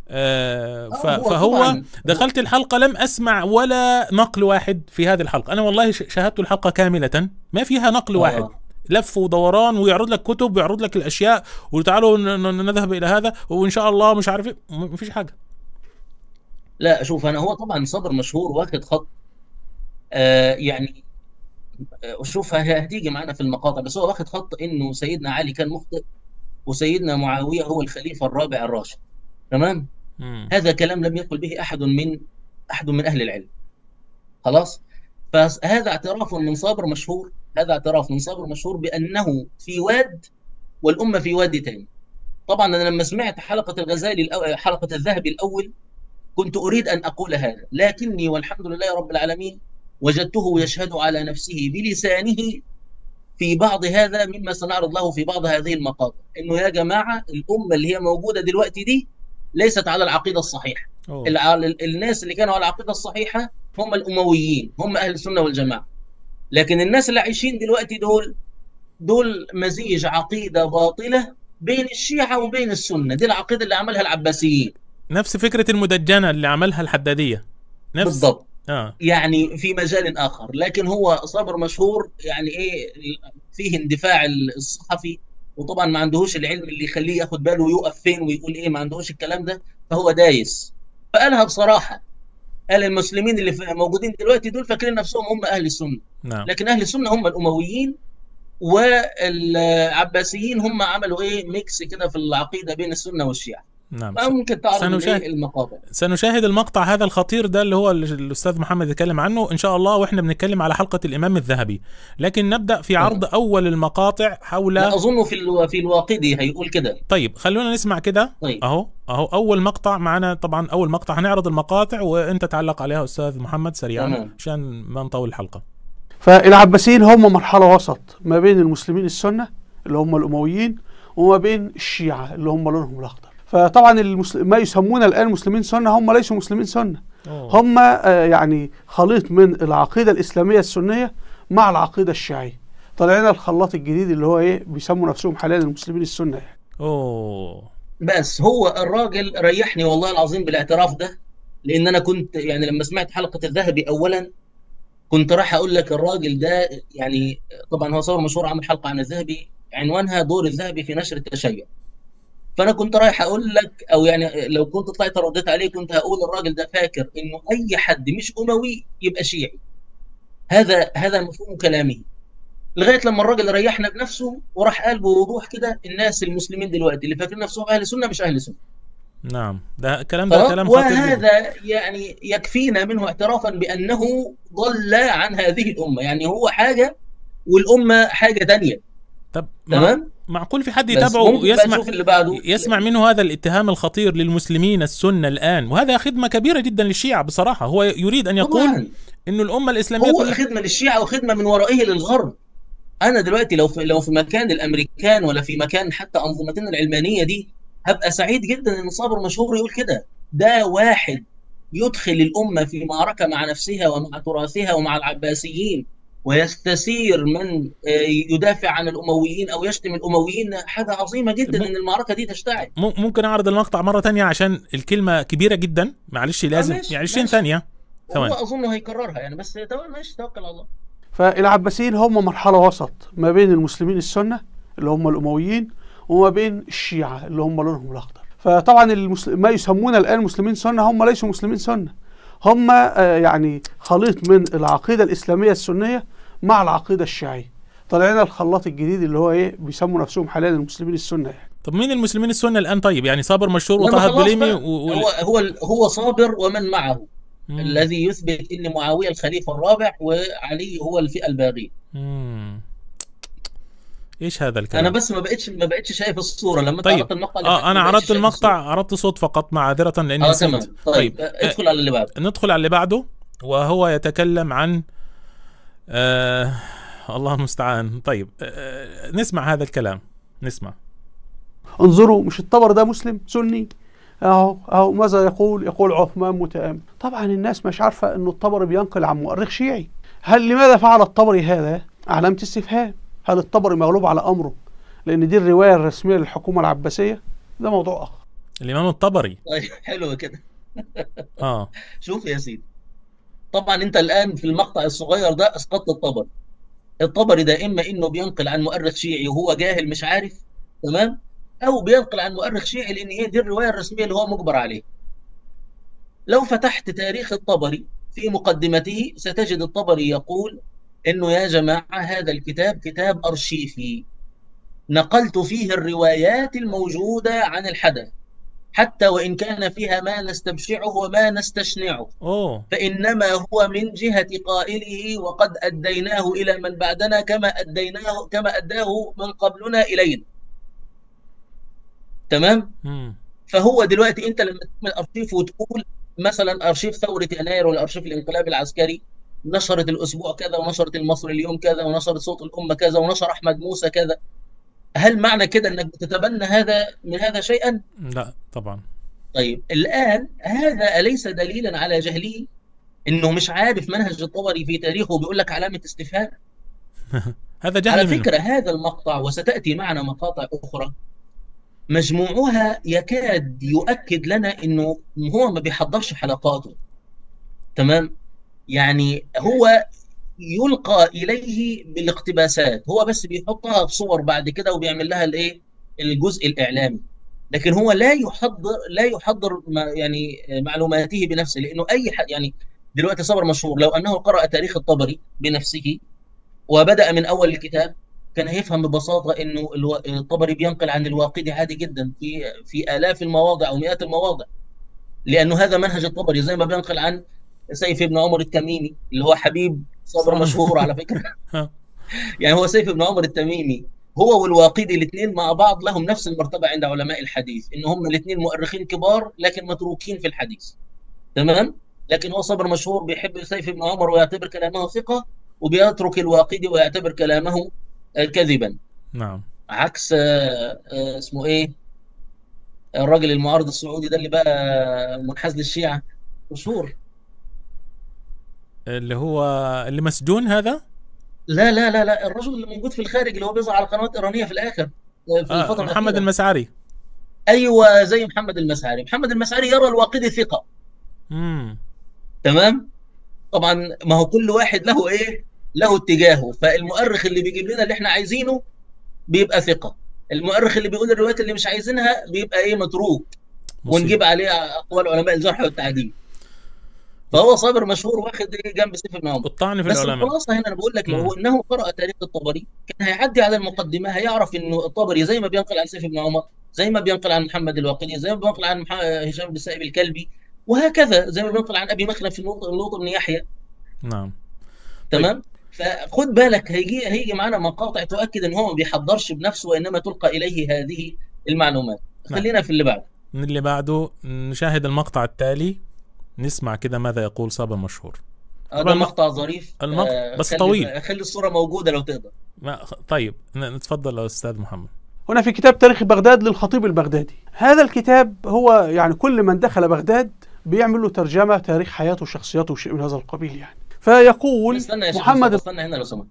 Speaker 3: فهو دخلت الحلقة لم أسمع ولا نقل واحد في هذه الحلقة. أنا والله شاهدت الحلقة كاملة ما فيها نقل واحد، لف ودوران، ويعرض لك كتب ويعرض لك الاشياء وتعالوا نذهب الى هذا وان شاء الله مش عارف ايه، مفيش حاجه.
Speaker 4: لا شوف، انا هو طبعا صبر مشهور واخد خط يعني شوف هتيجي معانا في المقاطع، بس هو واخد خط انه سيدنا علي كان مخطئ وسيدنا معاويه هو الخليفه الرابع الراشد. تمام. هذا كلام لم يقل به احد من اهل العلم. خلاص. فهذا اعتراف من صابر مشهور، هذا اعتراف من صابر مشهور بأنه في واد والأمة في واد تاني. طبعا أنا لما سمعت حلقة الغزالي حلقة الذهبي الأول كنت أريد أن أقول هذا، لكني والحمد لله رب العالمين وجدته يشهد على نفسه بلسانه في بعض هذا مما سنعرض له في بعض هذه المقاطع، إنه يا جماعة الأمة اللي هي موجودة دلوقتي دي ليست على العقيدة الصحيحة. الناس اللي كانوا على العقيدة الصحيحة هم الأمويين، هم أهل السنة والجماعة. لكن الناس اللي عايشين دلوقتي دول مزيج عقيدة باطلة بين الشيعة وبين السنة. دي العقيدة اللي عملها العباسيين،
Speaker 3: نفس فكرة المدجنة اللي عملها الحدادية
Speaker 4: بالضبط. يعني في مجال آخر. لكن هو صبر مشهور يعني إيه فيه اندفاع الصحفي، وطبعا ما عندهوش العلم اللي يخليه ياخد باله ويقف فين ويقول إيه، ما عندهوش الكلام ده، فهو دايس. فقالها بصراحة، قال المسلمين اللي موجودين دلوقتي دول فاكرين نفسهم هم أهل السنة.
Speaker 3: نعم.
Speaker 4: لكن أهل السنة هم الأمويين، والعباسيين هم عملوا إيه ميكس كده في العقيدة بين السنة والشيعة.
Speaker 3: نعم.
Speaker 4: ممكن تعرض المقاطع.
Speaker 3: سنشاهد المقطع هذا الخطير ده اللي هو الأستاذ محمد يتكلم عنه إن شاء الله، وإحنا بنتكلم على حلقة الإمام الذهبي. لكن نبدأ في عرض أول المقاطع حول،
Speaker 4: لا أظن في الواقدي هيقول كده.
Speaker 3: طيب خلونا نسمع كده.
Speaker 4: طيب.
Speaker 3: أهو أول مقطع معنا. طبعا أول مقطع هنعرض المقاطع وأنت تعلق عليها أستاذ محمد سريعا عشان ما نطول الحلقة.
Speaker 7: فالعباسيين هم مرحلة وسط ما بين المسلمين السنة اللي هم الأمويين وما بين الشيعة اللي هم لونهم الأخضر. فطبعا ما يسمون الآن مسلمين سنة هم ليسوا مسلمين سنة. هم يعني خليط من العقيدة الإسلامية السنية مع العقيدة الشيعية. طلعنا الخلاط الجديد اللي هو إيه بيسموا نفسهم حاليا المسلمين السنة يعني.
Speaker 4: بس هو الراجل ريحني والله العظيم بالاعتراف ده، لان انا كنت يعني لما سمعت حلقه الذهبي اولا كنت راح اقول لك الراجل ده يعني، طبعا هو صور مشهور عامل حلقه عن الذهبي عنوانها دور الذهبي في نشر التشيع. فانا كنت رايح اقول لك، او يعني لو كنت طلعت رديت عليه كنت هقول الراجل ده فاكر انه اي حد مش اموي يبقى شيعي. هذا مفهوم كلامي، لغايه لما الراجل ريحنا بنفسه وراح قال بوضوح كده الناس المسلمين دلوقتي اللي فاكرين نفسهم اهل سنه مش اهل سنه.
Speaker 3: نعم، ده كلام، ده كلام خطير جدا.
Speaker 4: وهذا يعني يكفينا منه اعترافا بانه ضل عن هذه الامه، يعني هو حاجه والامه حاجه ثانيه.
Speaker 3: طب
Speaker 4: تمام،
Speaker 3: معقول في حد
Speaker 4: بس
Speaker 3: يتابعه
Speaker 4: ممكن بقى
Speaker 3: ويسمع
Speaker 4: نشوف اللي بعده.
Speaker 3: يسمع منه هذا الاتهام الخطير للمسلمين السنة الآن؟ وهذا خدمة كبيرة جدا للشيعة بصراحة. هو يريد أن يقول
Speaker 4: طبعاً.
Speaker 3: إنه الأمة الإسلامية
Speaker 4: هو
Speaker 3: كلها
Speaker 4: خدمه للشيعه وخدمه من ورائه للغرب. انا دلوقتي لو في مكان الامريكان ولا في مكان حتى انظمتنا العلمانيه دي، هبقى سعيد جدا ان صابر مشهور يقول كده. ده واحد يدخل الامه في معركه مع نفسها ومع تراثها ومع العباسيين، ويستثير من يدافع عن الامويين او يشتم الامويين. حاجه عظيمه جدا ان المعركه دي تشتعل.
Speaker 3: ممكن أعرض المقطع مرة تانية عشان الكلمة كبيرة جدا، معلش لازم
Speaker 4: ماشي،
Speaker 3: يعني 20 ثانية.
Speaker 4: هو اظن هيكررها يعني، بس تمام ماشي، توكل على الله.
Speaker 7: فالعباسيين هم مرحلة وسط ما بين المسلمين السنة اللي هم الأمويين وما بين الشيعة اللي هم لونهم الأخضر. فطبعا ما يسمون الآن مسلمين سنة هم ليسوا مسلمين سنة، هم يعني خليط من العقيدة الإسلامية السنية مع العقيدة الشيعية. طالعين الخلاط الجديد اللي هو إيه بيسموا نفسهم حاليا المسلمين السنة يعني.
Speaker 3: طب مين المسلمين السنة الآن؟ طيب يعني صابر مشهور
Speaker 4: لما
Speaker 3: وطه
Speaker 4: خلاص
Speaker 3: الدليمي
Speaker 4: بقى هو صابر ومن معه الذي يثبت ان معاويه الخليفه الرابع وعلي هو الفئه الباغيه.
Speaker 3: ايش هذا الكلام؟
Speaker 4: انا بس ما بقتش شايف الصوره لما
Speaker 3: طيب.
Speaker 4: عرضت المقطع اللي
Speaker 3: انا عرضت المقطع، عرضت صوت فقط معذره لاني نسيت.
Speaker 4: تمام. طيب ادخل على اللي بعده.
Speaker 3: ندخل على اللي بعده، وهو يتكلم عن الله المستعان. طيب نسمع هذا الكلام، نسمع.
Speaker 7: انظروا، مش الطبر ده مسلم سني؟ اهو ماذا يقول عثمان متآمل. طبعا الناس مش عارفه انه الطبري بينقل عن مؤرخ شيعي. لماذا فعل الطبري هذا؟ علامه استفهام. هل الطبري مغلوب على امره لان دي الروايه الرسميه للحكومه العباسيه؟ ده موضوع اخر.
Speaker 3: الامام الطبري.
Speaker 4: طيب حلو كده.
Speaker 3: شوف
Speaker 4: يا سيدي، طبعا انت الان في المقطع الصغير ده اسقطت الطبري. الطبري ده اما انه بينقل عن مؤرخ شيعي وهو جاهل مش عارف، تمام، او بينقل عن مؤرخ شيعي لان هي دي الروايه الرسميه اللي هو مجبر عليه. لو فتحت تاريخ الطبري في مقدمته ستجد الطبري يقول انه يا جماعه هذا الكتاب كتاب ارشيفي، نقلت فيه الروايات الموجوده عن الحدث حتى وان كان فيها ما نستبشعه وما نستشنعه، فانما هو من جهه قائله وقد اديناه الى من بعدنا كما اداه من قبلنا الينا. تمام؟ فهو دلوقتي انت لما تعمل ارشيف وتقول مثلا ارشيف ثوره يناير ولا ارشيف الانقلاب العسكري نشرت الاسبوع كذا ونشرت المصري اليوم كذا ونشرت صوت الامه كذا ونشر احمد موسى كذا، هل معنى كده انك بتتبنى من هذا شيئا؟
Speaker 3: لا طبعا.
Speaker 4: طيب الان هذا اليس دليلا على جهله؟ انه مش عارف منهج الطبري في تاريخه وبيقول لك علامه استفهام؟
Speaker 3: هذا جهل
Speaker 4: على
Speaker 3: منه.
Speaker 4: فكره هذا المقطع وستاتي معنا مقاطع اخرى مجموعها يكاد يؤكد لنا انه هو ما بيحضرش حلقاته. تمام؟ يعني هو يلقى اليه بالاقتباسات، هو بس بيحطها في صور بعد كده وبيعمل لها الايه؟ الجزء الاعلامي، لكن هو لا يحضر يعني معلوماته بنفسه، لانه اي حد يعني دلوقتي صبر مشهور لو انه قرأ تاريخ الطبري بنفسه وبدأ من اول الكتاب كان هيفهم ببساطه انه الطبري بينقل عن الواقدي عادي جدا في آلاف المواضع او مئات المواضع، لانه هذا منهج الطبري، زي ما بينقل عن سيف بن عمر التميمي اللي هو حبيب صبر مشهور على فكره. يعني هو سيف بن عمر التميمي هو والواقدي الاثنين مع بعض لهم نفس المرتبه عند علماء الحديث، ان هم الاثنين مؤرخين كبار لكن متروكين في الحديث. تمام؟ لكن هو صبر مشهور بيحب سيف بن عمر ويعتبر كلامه ثقه، وبيترك الواقدي ويعتبر كلامه كذبا.
Speaker 3: نعم.
Speaker 4: عكس اسمه ايه الراجل المعارض السعودي ده اللي بقى منحاز للشيعة مشهور،
Speaker 3: اللي مسجون هذا؟
Speaker 4: لا لا لا لا، الرجل اللي موجود في الخارج اللي هو بيظهر على قنوات إيرانية في الآخر في الفترة
Speaker 3: محمد المسعري.
Speaker 4: ايوه زي محمد المسعري. محمد المسعري يرى الواقدي ثقه. تمام. طبعا ما هو كل واحد له ايه، له اتجاهه. فالمؤرخ اللي بيجيب لنا اللي احنا عايزينه بيبقى ثقه، المؤرخ اللي بيقول الروايات اللي مش عايزينها بيبقى ايه، متروك، ونجيب عليه اقوال علماء الجرح والتعديل. فهو صابر مشهور واخد ايه جنب سيف ابن عمر.
Speaker 3: الطعن في
Speaker 4: بس
Speaker 3: العلماء.
Speaker 4: الخلاصه هنا انا بقول لك، لو هو انه قرأ تاريخ الطبري كان هيعدي على المقدمه، هيعرف انه الطبري زي ما بينقل عن سيف ابن عمر، زي ما بينقل عن محمد الواقدي، زي ما بينقل عن هشام بن سائب الكلبي، وهكذا زي ما بينقل عن ابي مخلف في لوط بن يحيى.
Speaker 3: نعم.
Speaker 4: تمام. فخد بالك هيجي معانا مقاطع تؤكد ان هو ما بيحضرش بنفسه وانما تلقى اليه هذه المعلومات. خلينا في اللي بعده.
Speaker 3: من اللي بعده نشاهد المقطع التالي، نسمع كده ماذا يقول صابر مشهور.
Speaker 4: ده مقطع ظريف
Speaker 3: بس طويل.
Speaker 4: خلي الصورة موجودة لو تقدر.
Speaker 3: طيب نتفضل يا أستاذ محمد.
Speaker 7: هنا في كتاب تاريخ بغداد للخطيب البغدادي. هذا الكتاب هو يعني كل من دخل بغداد بيعمل له ترجمة تاريخ حياته وشخصياته وشيء من هذا القبيل يعني. فيقول
Speaker 4: محمد استنى هنا لو سمحت،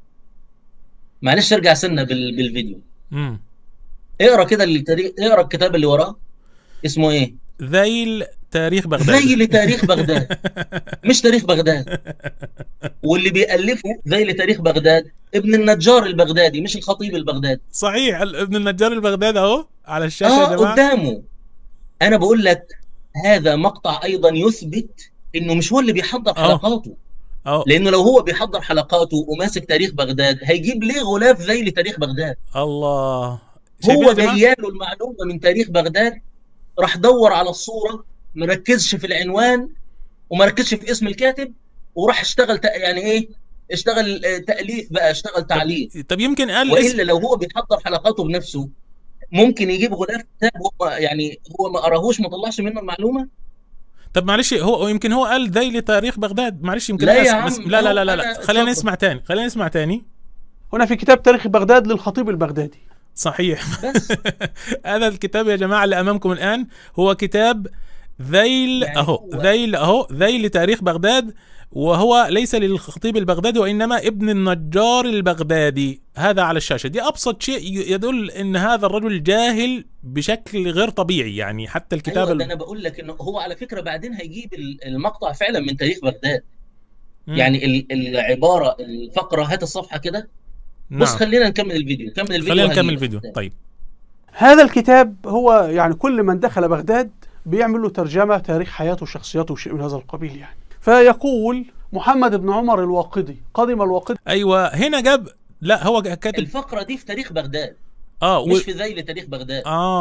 Speaker 4: معلش ارجع سنة بالفيديو. اقرا كده التاريخ، اقرا الكتاب اللي وراه اسمه ايه؟
Speaker 3: ذيل تاريخ بغداد.
Speaker 4: ذيل تاريخ بغداد مش تاريخ بغداد. واللي بيألفه ذيل تاريخ بغداد ابن النجار البغدادي مش الخطيب البغدادي.
Speaker 3: صحيح، ابن النجار البغدادي اهو على الشاشة يا جماعة
Speaker 4: قدامه. انا بقول لك هذا مقطع ايضا يثبت انه مش هو اللي بيحضر حلقاته. لانه لو هو بيحضر حلقاته وماسك تاريخ بغداد هيجيب ليه غلاف ذيل تاريخ بغداد؟
Speaker 3: الله.
Speaker 4: هو جاياله المعلومة من تاريخ بغداد، راح دور على الصورة، مركزش في العنوان ومركزش في اسم الكاتب، وراح اشتغل يعني ايه، اشتغل تأليف بقى، اشتغل تعليق.
Speaker 3: طب يمكن قال
Speaker 4: وإلا لو هو بيحضر حلقاته بنفسه ممكن يجيب غلاف كتاب هو يعني هو ما قراهوش، ما طلعش منه المعلومة.
Speaker 3: طب معلش هو يمكن هو قال ذيل تاريخ بغداد، معلش يمكن
Speaker 4: لا يا عم
Speaker 3: لا لا لا لا, لا. خلينا نسمع تاني.
Speaker 7: هنا في كتاب تاريخ بغداد للخطيب البغدادي.
Speaker 3: صحيح. بس هذا الكتاب يا جماعة اللي أمامكم الآن هو كتاب ذيل يعني ذيل تاريخ بغداد، وهو ليس للخطيب البغدادي وإنما ابن النجار البغدادي. هذا على الشاشة. دي أبسط شيء يدل أن هذا الرجل جاهل بشكل غير طبيعي يعني. حتى الكتاب
Speaker 4: أنا بقول لك إنه هو على فكرة بعدين هيجيب المقطع فعلا من تاريخ بغداد. يعني العبارة الفقرة، هات الصفحة كده. بص خلينا نكمل الفيديو.
Speaker 3: خلينا نكمل الفيديو. طيب
Speaker 7: هذا الكتاب هو يعني كل من دخل بغداد بيعمل له ترجمة تاريخ حياته وشخصيته وشيء من هذا القبيل يعني. فيقول محمد بن عمر الواقدي قدم الواقدي.
Speaker 3: ايوه هنا جاب، لا هو كاتب
Speaker 4: الفقرة دي في تاريخ بغداد مش في ذيل تاريخ بغداد.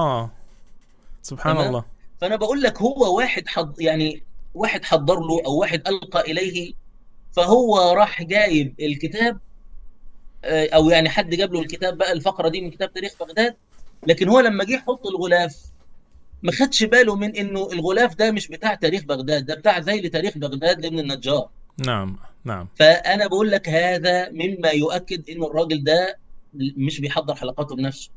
Speaker 3: سبحان الله.
Speaker 4: فانا بقول لك هو واحد واحد حضر له او واحد القى اليه، فهو راح جايب الكتاب او يعني حد جاب له الكتاب بقى، الفقره دي من كتاب تاريخ بغداد. لكن هو لما جه يحط الغلاف ما خدش باله من انه الغلاف ده مش بتاع تاريخ بغداد، ده بتاع ذيل تاريخ بغداد لابن النجار.
Speaker 3: نعم.
Speaker 4: فانا بقول لك هذا مما يؤكد انه الراجل ده مش بيحضر حلقاته بنفسه،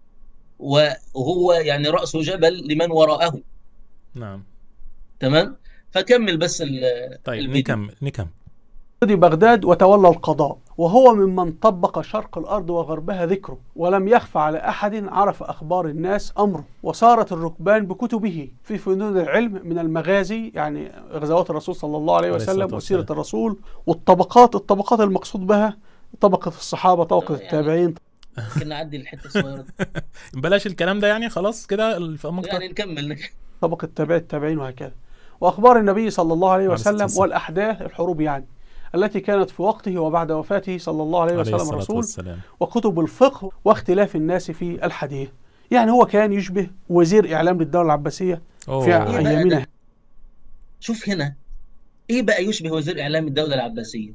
Speaker 4: وهو يعني رأسه جبل لمن وراءه.
Speaker 3: نعم
Speaker 4: تمام. فكمل بس
Speaker 3: طيب نكمل.
Speaker 7: بغداد وتولى القضاء، وهو ممن طبق شرق الأرض وغربها ذكره، ولم يخفى على أحد عرف أخبار الناس أمره، وصارت الركبان بكتبه في فنون العلم من المغازي يعني غزوات الرسول صلى الله عليه وسلم وسيرة الرسول، والطبقات المقصود بها طبقة الصحابة، طبقة التابعين.
Speaker 4: ممكن نعدي الحتة الصغيرة
Speaker 3: بلاش الكلام ده يعني، خلاص كده
Speaker 4: يعني نكمل
Speaker 7: طبقة التابعين وهكذا. وأخبار النبي صلى الله عليه وسلم والأحداث الحروب يعني التي كانت في وقته وبعد وفاته صلى الله عليه وسلم الرسول، وكتب الفقه واختلاف الناس في الحديث. يعني هو كان يشبه وزير إعلام للدولة العباسية في أيامنا.
Speaker 4: شوف هنا إيه بقى يشبه وزير إعلام الدولة العباسية؟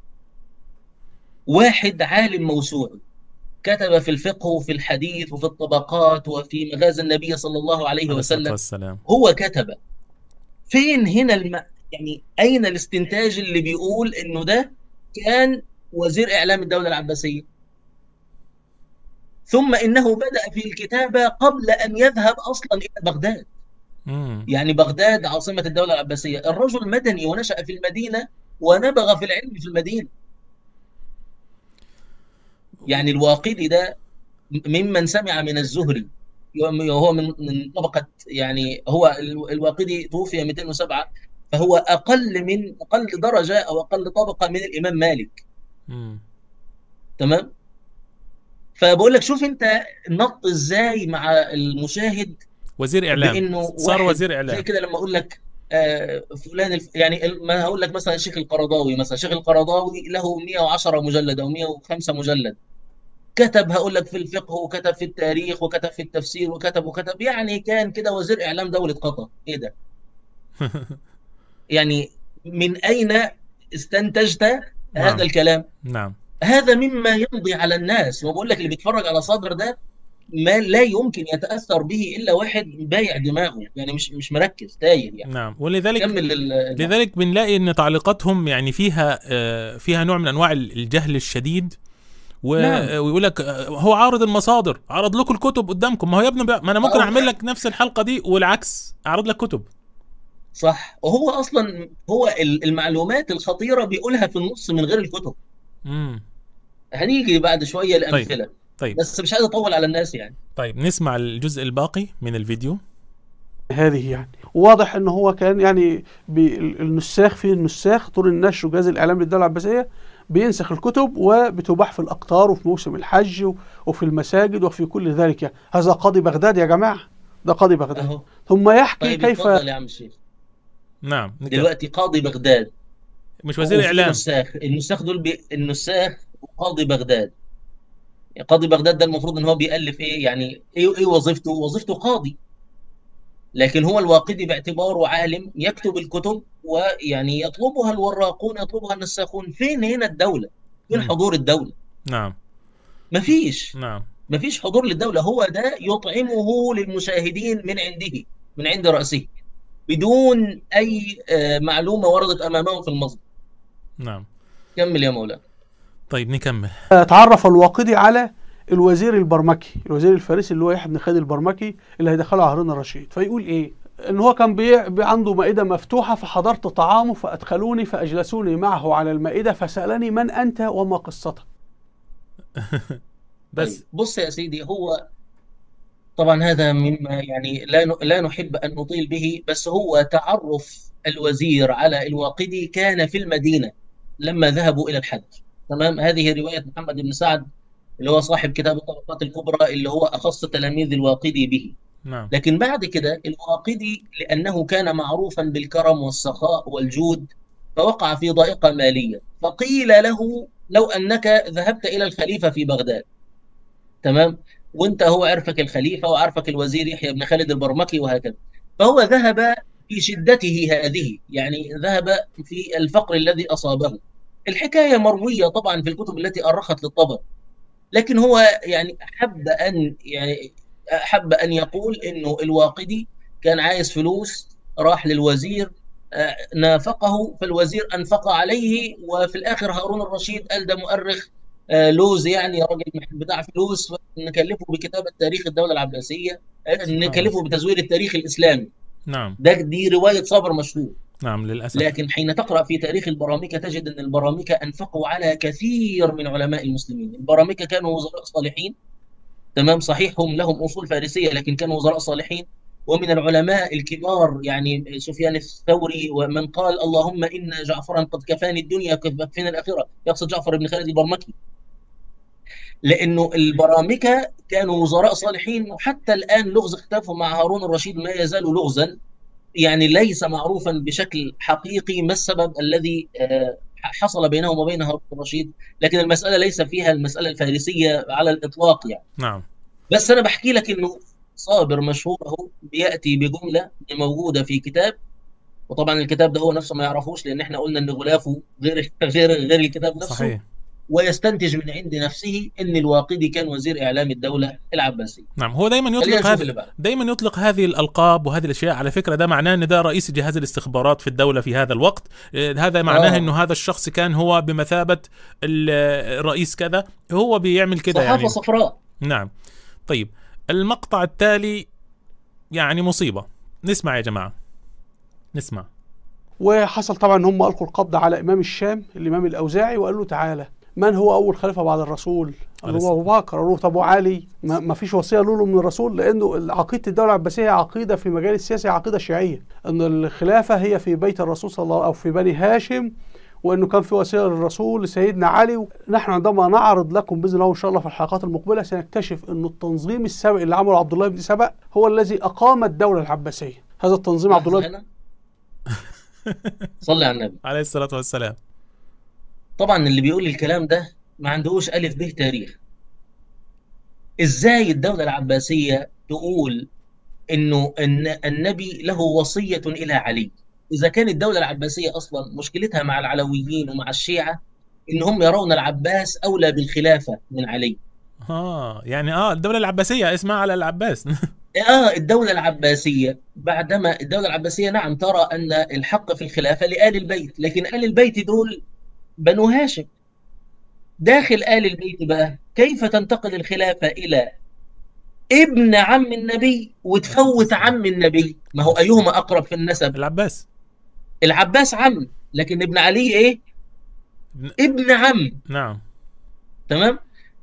Speaker 4: واحد عالم موسوعي كتب في الفقه وفي الحديث وفي الطبقات وفي مغازي النبي صلى الله عليه وسلم. هو كتب. فين هنا يعني أين الاستنتاج اللي بيقول إنه ده كان وزير إعلام الدولة العباسية؟ ثم إنه بدأ في الكتابة قبل أن يذهب أصلا إلى بغداد. يعني بغداد عاصمة الدولة العباسية. الرجل مدني ونشأ في المدينة ونبغ في العلم في المدينة. يعني الواقدي ده ممن سمع من الزهري هو من طبقة، يعني هو الواقدي توفي 207، فهو أقل درجة أو أقل طبقة من الإمام مالك.
Speaker 3: مم.
Speaker 4: تمام. فبقول لك شوف أنت نط إزاي مع المشاهد،
Speaker 3: وزير اعلام،
Speaker 4: بانه
Speaker 3: صار
Speaker 4: واحد
Speaker 3: وزير
Speaker 4: زي
Speaker 3: اعلام.
Speaker 4: كده لما اقول لك فلان يعني ما هقول لك مثلا الشيخ القرضاوي، مثلا الشيخ القرضاوي له 110 مجلد او 105 مجلد، كتب هقول لك في الفقه، وكتب في التاريخ، وكتب في التفسير، وكتب، يعني كان كده وزير اعلام دولة قطر. ايه ده؟ يعني من اين استنتجت هذا
Speaker 3: نعم
Speaker 4: الكلام؟
Speaker 3: نعم
Speaker 4: هذا مما يمضي على الناس. وبقول لك اللي بيتفرج على صابر ده ما لا يمكن يتأثر به إلا واحد بايع دماغه، يعني مش مركز، تايه يعني.
Speaker 3: نعم. ولذلك
Speaker 4: كمل
Speaker 3: لذلك بنلاقي ان تعليقاتهم يعني فيها نوع من انواع الجهل الشديد.
Speaker 4: نعم.
Speaker 3: ويقول لك هو عارض المصادر، عرض لكم الكتب قدامكم. ما هو يا ابني ما انا ممكن اعمل لك نفس الحلقه دي والعكس، اعرض لك كتب.
Speaker 4: صح. وهو اصلا هو المعلومات الخطيره بيقولها في النص من غير الكتب.
Speaker 3: امم
Speaker 4: هنيجي بعد شويه
Speaker 3: طيب
Speaker 4: الامثله،
Speaker 3: طيب
Speaker 4: بس مش عايز اطول على الناس يعني.
Speaker 3: طيب نسمع الجزء الباقي من الفيديو.
Speaker 7: هذه يعني واضح ان هو كان يعني النساخ، في النساخ طول النشر وجهاز الاعلام للدوله العباسيه بينسخ الكتب وبتباح في الاقطار وفي موسم الحج وفي المساجد وفي كل ذلك يعني. هذا قاضي بغداد يا جماعه، ده قاضي بغداد.
Speaker 4: اهو.
Speaker 7: ثم يحكي
Speaker 4: طيب
Speaker 7: كيف
Speaker 4: اتفضل يا عم الشيخ.
Speaker 3: نعم
Speaker 4: دلوقتي قاضي بغداد
Speaker 3: مش وزير
Speaker 4: وفي
Speaker 3: اعلام.
Speaker 4: النساخ دول النساخ وقاضي بغداد. قاضي بغداد ده المفروض ان هو بيألف ايه يعني، ايه وظيفته؟ وظيفته قاضي. لكن هو الواقدي باعتباره عالم يكتب الكتب، ويعني يطلبها الوراقون، يطلبها النساخون. فين هنا الدولة؟ فين
Speaker 3: مم.
Speaker 4: حضور الدولة؟
Speaker 3: نعم
Speaker 4: مفيش.
Speaker 3: نعم
Speaker 4: مفيش حضور للدولة. هو ده يطعمه للمشاهدين من عنده، من عند رأسه، بدون أي معلومة وردت أمامه في المصدر.
Speaker 3: نعم.
Speaker 4: كمل يا مولانا.
Speaker 3: طيب نكمل.
Speaker 7: تعرف الواقدي على الوزير البرمكي، الوزير الفارسي اللي هو يحيى بن خالد البرمكي اللي هيدخله هارون الرشيد. فيقول ايه؟ ان هو كان عنده مائده مفتوحه، فحضرت طعامه فادخلوني فاجلسوني معه على المائده فسالني من انت وما قصتك.
Speaker 3: بس
Speaker 4: طيب بص يا سيدي، هو طبعا هذا مما يعني لا نحب أن نطيل به، بس هو تعرف الوزير على الواقدي كان في المدينة لما ذهبوا إلى الحج. تمام. هذه رواية محمد بن سعد اللي هو صاحب كتاب الطبقات الكبرى، اللي هو أخص تلاميذ الواقدي به.
Speaker 3: نعم
Speaker 4: لكن بعد كده الواقدي لأنه كان معروفا بالكرم والسخاء والجود، فوقع في ضائقة مالية، فقيل له لو أنك ذهبت إلى الخليفة في بغداد. تمام. وانت هو عرفك الخليفة وعرفك الوزير يحيى بن خالد البرمكي وهكذا. فهو ذهب في شدته هذه، يعني ذهب في الفقر الذي أصابه. الحكاية مروية طبعا في الكتب التي أرخت للطبر، لكن هو يعني أحب أن يقول إنه الواقدي كان عايز فلوس، راح للوزير نافقه، فالوزير أنفق عليه، وفي الآخر هارون الرشيد قال ده مؤرخ لوز، يعني راجل بتاع فلوس، نكلفه بكتابة تاريخ الدولة العباسية،
Speaker 3: سبحان الله.
Speaker 4: نكلفه بتزوير التاريخ الإسلامي.
Speaker 3: نعم
Speaker 4: دي رواية صابر مشهور.
Speaker 3: نعم للأسف.
Speaker 4: لكن حين تقرأ في تاريخ البرامكة تجد أن البرامكة أنفقوا على كثير من علماء المسلمين. البرامكة كانوا وزراء صالحين. تمام. صحيح هم لهم أصول فارسية، لكن كانوا وزراء صالحين. ومن العلماء الكبار يعني سفيان الثوري، ومن قال اللهم إن جعفرا قد كفاني الدنيا كفاني الآخرة، يقصد جعفر بن خالد البرمكي. لأنه البرامكة كانوا وزراء صالحين، وحتى الآن لغز اختلافهم مع هارون الرشيد ما يزال لغزا، يعني ليس معروفا بشكل حقيقي ما السبب الذي حصل بينه وبين هارون الرشيد. لكن المسألة ليس فيها المسألة الفارسية على الإطلاق يعني.
Speaker 3: نعم
Speaker 4: بس أنا بحكي لك إنه صابر مشهور أهو بيأتي بجملة موجودة في كتاب، وطبعا الكتاب ده هو نفسه ما يعرفوش، لأن احنا قلنا إن غلافه غير الكتاب نفسه.
Speaker 3: صحيح.
Speaker 4: ويستنتج من عند نفسه ان الواقدي كان وزير اعلام الدوله العباسيه.
Speaker 3: نعم هو دائما يطلق هذه الالقاب وهذه الاشياء. على فكره ده معناه ان ده رئيس جهاز الاستخبارات في الدوله في هذا الوقت. هذا معناه انه هذا الشخص كان هو بمثابه الرئيس كذا، هو بيعمل كده
Speaker 4: صحافه
Speaker 3: يعني.
Speaker 4: صفراء.
Speaker 3: نعم. طيب المقطع التالي يعني مصيبه، نسمع يا جماعه نسمع.
Speaker 7: وحصل طبعا ان هم القوا القبض على امام الشام الامام الاوزاعي، وقال له تعالى من هو اول خليفه بعد الرسول؟ قالوا له ابو بكر. قالوا له طب وعلي؟ ما فيش وصيه له من الرسول، لانه عقيده الدوله العباسيه عقيده في مجال السياسي، عقيده شيعيه، ان الخلافه هي في بيت الرسول صلى الله عليه وسلم او في بني هاشم، وانه كان في وصيه للرسول لسيدنا علي. نحن عندما نعرض لكم باذن الله ان شاء الله في الحلقات المقبله سنكتشف انه التنظيم السابق اللي عمله عبد الله بن سبأ هو الذي اقام الدوله العباسيه. هذا التنظيم عبد الله
Speaker 4: صلي على النبي
Speaker 3: عليه الصلاة والسلام.
Speaker 4: طبعا اللي بيقول الكلام ده ما عندهوش ألف به تاريخ. ازاي الدولة العباسية تقول انه النبي له وصية الى علي، اذا كانت الدولة العباسية اصلا مشكلتها مع العلويين ومع الشيعة انهم يرون العباس اولى بالخلافة من علي.
Speaker 3: يعني الدولة العباسية اسمها على العباس.
Speaker 4: الدولة العباسية بعدما الدولة العباسية نعم ترى ان الحق في الخلافة لآل البيت، لكن آل البيت دول بنو هاشم. داخل آل البيت بقى كيف تنتقل الخلافة إلى ابن عم النبي وتفوت عم النبي؟ ما هو أيهما أقرب في النسب؟ العباس عم، لكن ابن علي إيه؟ ابن عم.
Speaker 3: نعم
Speaker 4: تمام.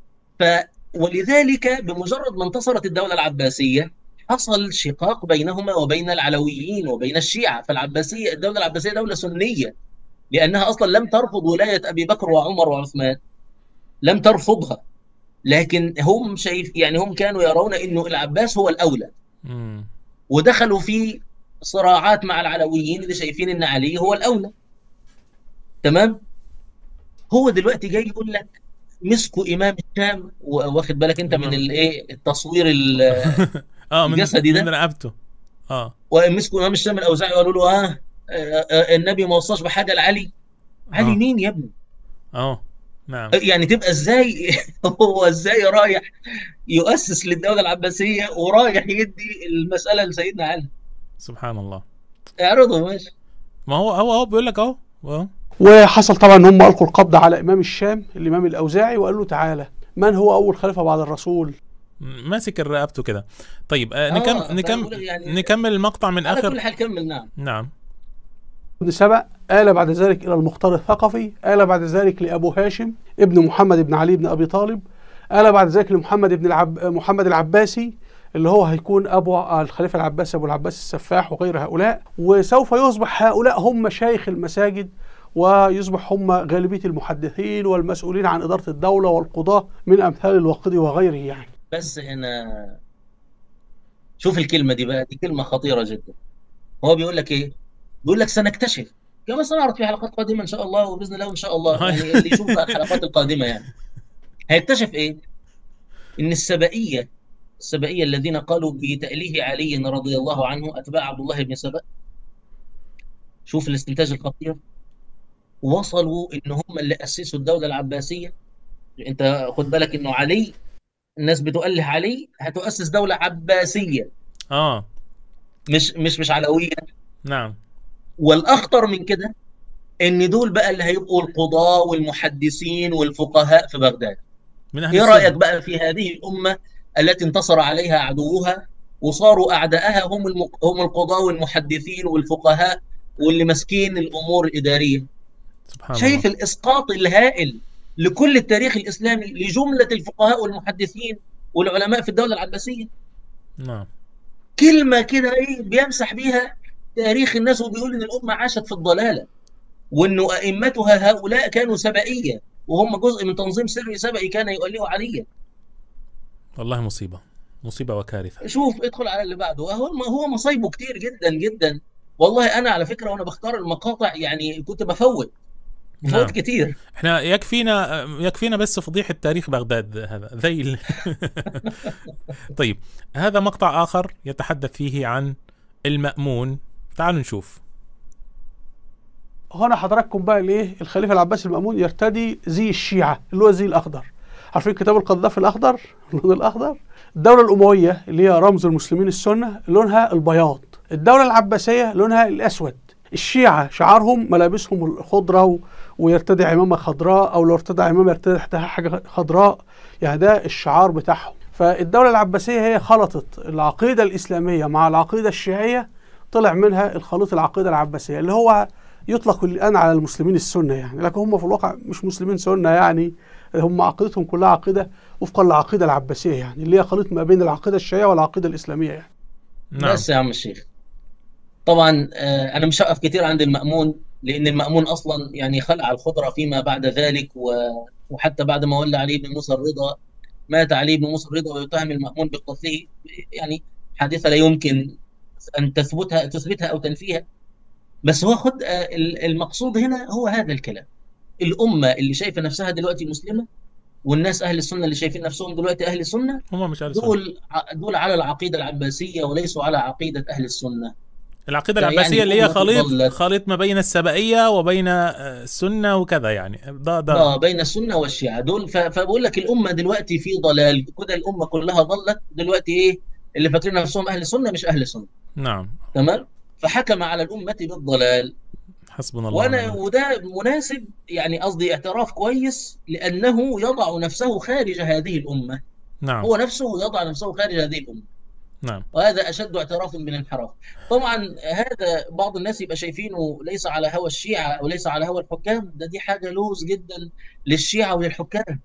Speaker 4: ولذلك بمجرد ما انتصرت الدولة العباسية حصل شقاق بينهما وبين العلويين وبين الشيعة. فالعباسية الدولة العباسية دولة سنية، لأنها أصلا لم ترفض ولاية أبي بكر وعمر وعثمان، لم ترفضها، لكن هم يعني هم كانوا يرون إنه العباس هو الأولى. ودخلوا في صراعات مع العلويين اللي شايفين إن علي هو الأولى. تمام. هو دلوقتي جاي يقول لك مسكوا إمام الشام، واخد بالك أنت من الإيه التصوير الجسدي ده؟
Speaker 3: من رقبته.
Speaker 4: ومسكوا إمام الشام الأوزاعي وقالوا له النبي ما وصاش بحاجة لعلي. علي مين يا ابني؟
Speaker 3: نعم.
Speaker 4: يعني تبقى ازاي هو ازاي رايح يؤسس للدولة العباسية ورايح يدي المسألة لسيدنا علي؟
Speaker 3: سبحان الله.
Speaker 4: اعرضه ماشي.
Speaker 3: ما هو بيقول لك اهو.
Speaker 7: وحصل طبعا ان هم القوا القبض على امام الشام الامام الاوزاعي وقال له تعالى من هو اول خليفة بعد الرسول؟
Speaker 3: ماسك رقبته كده. طيب نكمل المقطع من اخر.
Speaker 4: كل حال كمل. نعم.
Speaker 7: ابن سبأ آل بعد ذلك إلى المختار الثقفي، آل بعد ذلك لأبو هاشم ابن محمد بن علي بن أبي طالب، آل بعد ذلك لمحمد محمد العباسي اللي هو هيكون أبو الخليفة العباسي أبو العباس السفاح وغير هؤلاء. وسوف يصبح هؤلاء هم مشايخ المساجد، ويصبح هم غالبية المحدثين والمسؤولين عن إدارة الدولة والقضاة من أمثال الواقدي وغيره يعني.
Speaker 4: بس هنا شوف الكلمة دي بقى، دي كلمة خطيرة جدا. هو بيقول لك إيه؟ بيقول لك سنكتشف، كما سنعرض في حلقات قادمة إن شاء الله، وبإذن الله إن شاء الله يعني اللي يشوف الحلقات القادمة يعني هيكتشف إيه؟ إن السبائية الذين قالوا بتأليه علي رضي الله عنه أتباع عبد الله بن سبأ. شوف الاستنتاج الخطير. وصلوا إن هم اللي أسسوا الدولة العباسية. أنت خد بالك إنه علي الناس بتؤله علي هتؤسس دولة عباسية مش علوية.
Speaker 3: نعم.
Speaker 4: والأخطر من كده إن دول بقى اللي هيبقوا القضاة والمحدثين والفقهاء في بغداد. إيه رأيك بقى في هذه الأمة التي انتصر عليها عدوها وصاروا أعداءها هم القضاة والمحدثين والفقهاء واللي ماسكين الأمور الإدارية؟ سبحان الله. شايف الإسقاط الهائل لكل التاريخ الإسلامي لجملة الفقهاء والمحدثين والعلماء في الدولة العباسية.
Speaker 3: نعم.
Speaker 4: كلمة كده إيه بيمسح بيها تاريخ الناس وبيقول إن الأمة عاشت في الضلالة، وإنه أئمتها هؤلاء كانوا سبائية وهم جزء من تنظيم سري سبئي كان يؤلهه عليا.
Speaker 3: والله مصيبة وكارثة.
Speaker 4: شوف ادخل على اللي بعده. هو مصايبه كتير جدا جدا. والله أنا على فكرة وأنا بختار المقاطع يعني كنت بفوت كتير.
Speaker 3: احنا يكفينا بس فضيحة تاريخ بغداد هذا ذيل. طيب هذا مقطع آخر يتحدث فيه عن المأمون. تعالوا نشوف.
Speaker 7: هنا حضراتكم بقى الايه الخليفة العباسي المأمون يرتدي زي الشيعة اللي هو الزي الأخضر. عارفين كتاب القذافي الأخضر؟ اللون الأخضر. الدولة الأموية اللي هي رمز المسلمين السنة لونها البياض. الدولة العباسية لونها الأسود. الشيعة شعارهم ملابسهم الخضرة ويرتدي عمامة خضراء، أو لو ارتدى عمامة يرتدي تحتها حاجة خضراء، يعني ده الشعار بتاعهم. فالدولة العباسية هي خلطت العقيدة الإسلامية مع العقيدة الشيعية، طلع منها الخليط العقيدة العباسية اللي هو يطلق الآن على المسلمين السنة يعني، لكن هم في الواقع مش مسلمين سنة يعني، هم عقيدتهم كلها عقيدة وفقا للعقيدة العباسية يعني، اللي هي خليط ما بين العقيدة الشيعية والعقيدة الإسلامية يعني.
Speaker 3: نعم.
Speaker 4: بس يا عم الشيخ، طبعا أنا مش هقف كتير عند المأمون، لأن المأمون أصلا يعني خلع الخضرة فيما بعد ذلك، وحتى بعد ما ولى علي بن موسى الرضا مات علي بن موسى الرضا ويتهم المأمون بقتله، يعني حادثة لا يمكن أن تثبتها أو تنفيها. بس هو خد المقصود هنا هو هذا الكلام. الأمة اللي شايفة نفسها دلوقتي مسلمة، والناس أهل السنة اللي شايفين نفسهم دلوقتي أهل السنة،
Speaker 3: هم مش أهل السنة،
Speaker 4: دول على العقيدة العباسية وليسوا على عقيدة أهل السنة.
Speaker 3: العقيدة العباسية
Speaker 4: يعني
Speaker 3: اللي هي خليط ما بين السبائية وبين السنة وكذا يعني، ده
Speaker 4: بين السنة والشيعة دول. فبقول لك الأمة دلوقتي في ضلال كده، الأمة كلها ضلت دلوقتي. إيه اللي فاكرين نفسهم أهل السنة مش أهل السنة.
Speaker 3: نعم.
Speaker 4: تمام. فحكم على الأمة بالضلال.
Speaker 3: حسبنا الله.
Speaker 4: وده مناسب يعني، قصدي اعتراف كويس، لأنه يضع نفسه خارج هذه الأمة.
Speaker 3: نعم.
Speaker 4: هو نفسه يضع نفسه خارج هذه الأمة.
Speaker 3: نعم.
Speaker 4: وهذا أشد اعتراف من الانحراف. طبعا هذا بعض الناس يبقى شايفينه ليس على هوى الشيعة أو ليس على هوى الحكام، دي حاجة لوز جدا للشيعة وللحكام.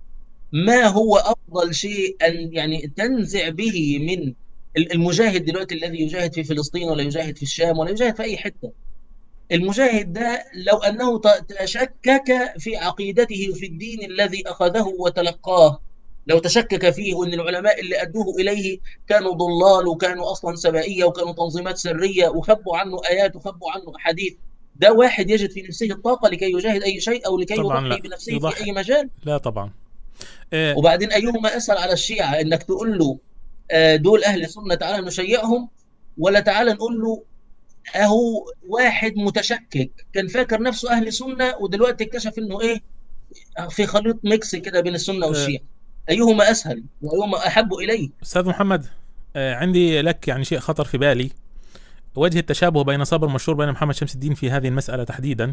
Speaker 4: ما هو أفضل شيء أن يعني تنزع به من المجاهد دلوقتي الذي يجاهد في فلسطين ولا يجاهد في الشام ولا يجاهد في أي حتة؟ المجاهد ده لو أنه تشكك في عقيدته وفي الدين الذي أخذه وتلقاه، لو تشكك فيه وأن العلماء اللي أدوه إليه كانوا ضلال وكانوا أصلا سبائية وكانوا تنظيمات سرية وخبوا عنه آيات وخبوا عنه أحاديث، ده واحد يجد في نفسه الطاقة لكي يجاهد أي شيء أو لكي يضحي بنفسه في أي مجال؟
Speaker 3: لا طبعا.
Speaker 4: وبعدين أيهما أسهل على الشيعة، إنك تقول له دول أهل سنة تعالى نشيعهم، ولا تعالى نقول له أهو واحد متشكك كان فاكر نفسه أهل سنة ودلوقتي اكتشف إنه إيه، في خليط ميكس كده بين السنة والشيعة؟ أيهما أسهل وأيهما أحب إليه؟
Speaker 3: أستاذ محمد، عندي لك يعني شيء خطر في بالي، وجه التشابه بين صابر مشهور بين محمد شمس الدين في هذه المسألة تحديدا.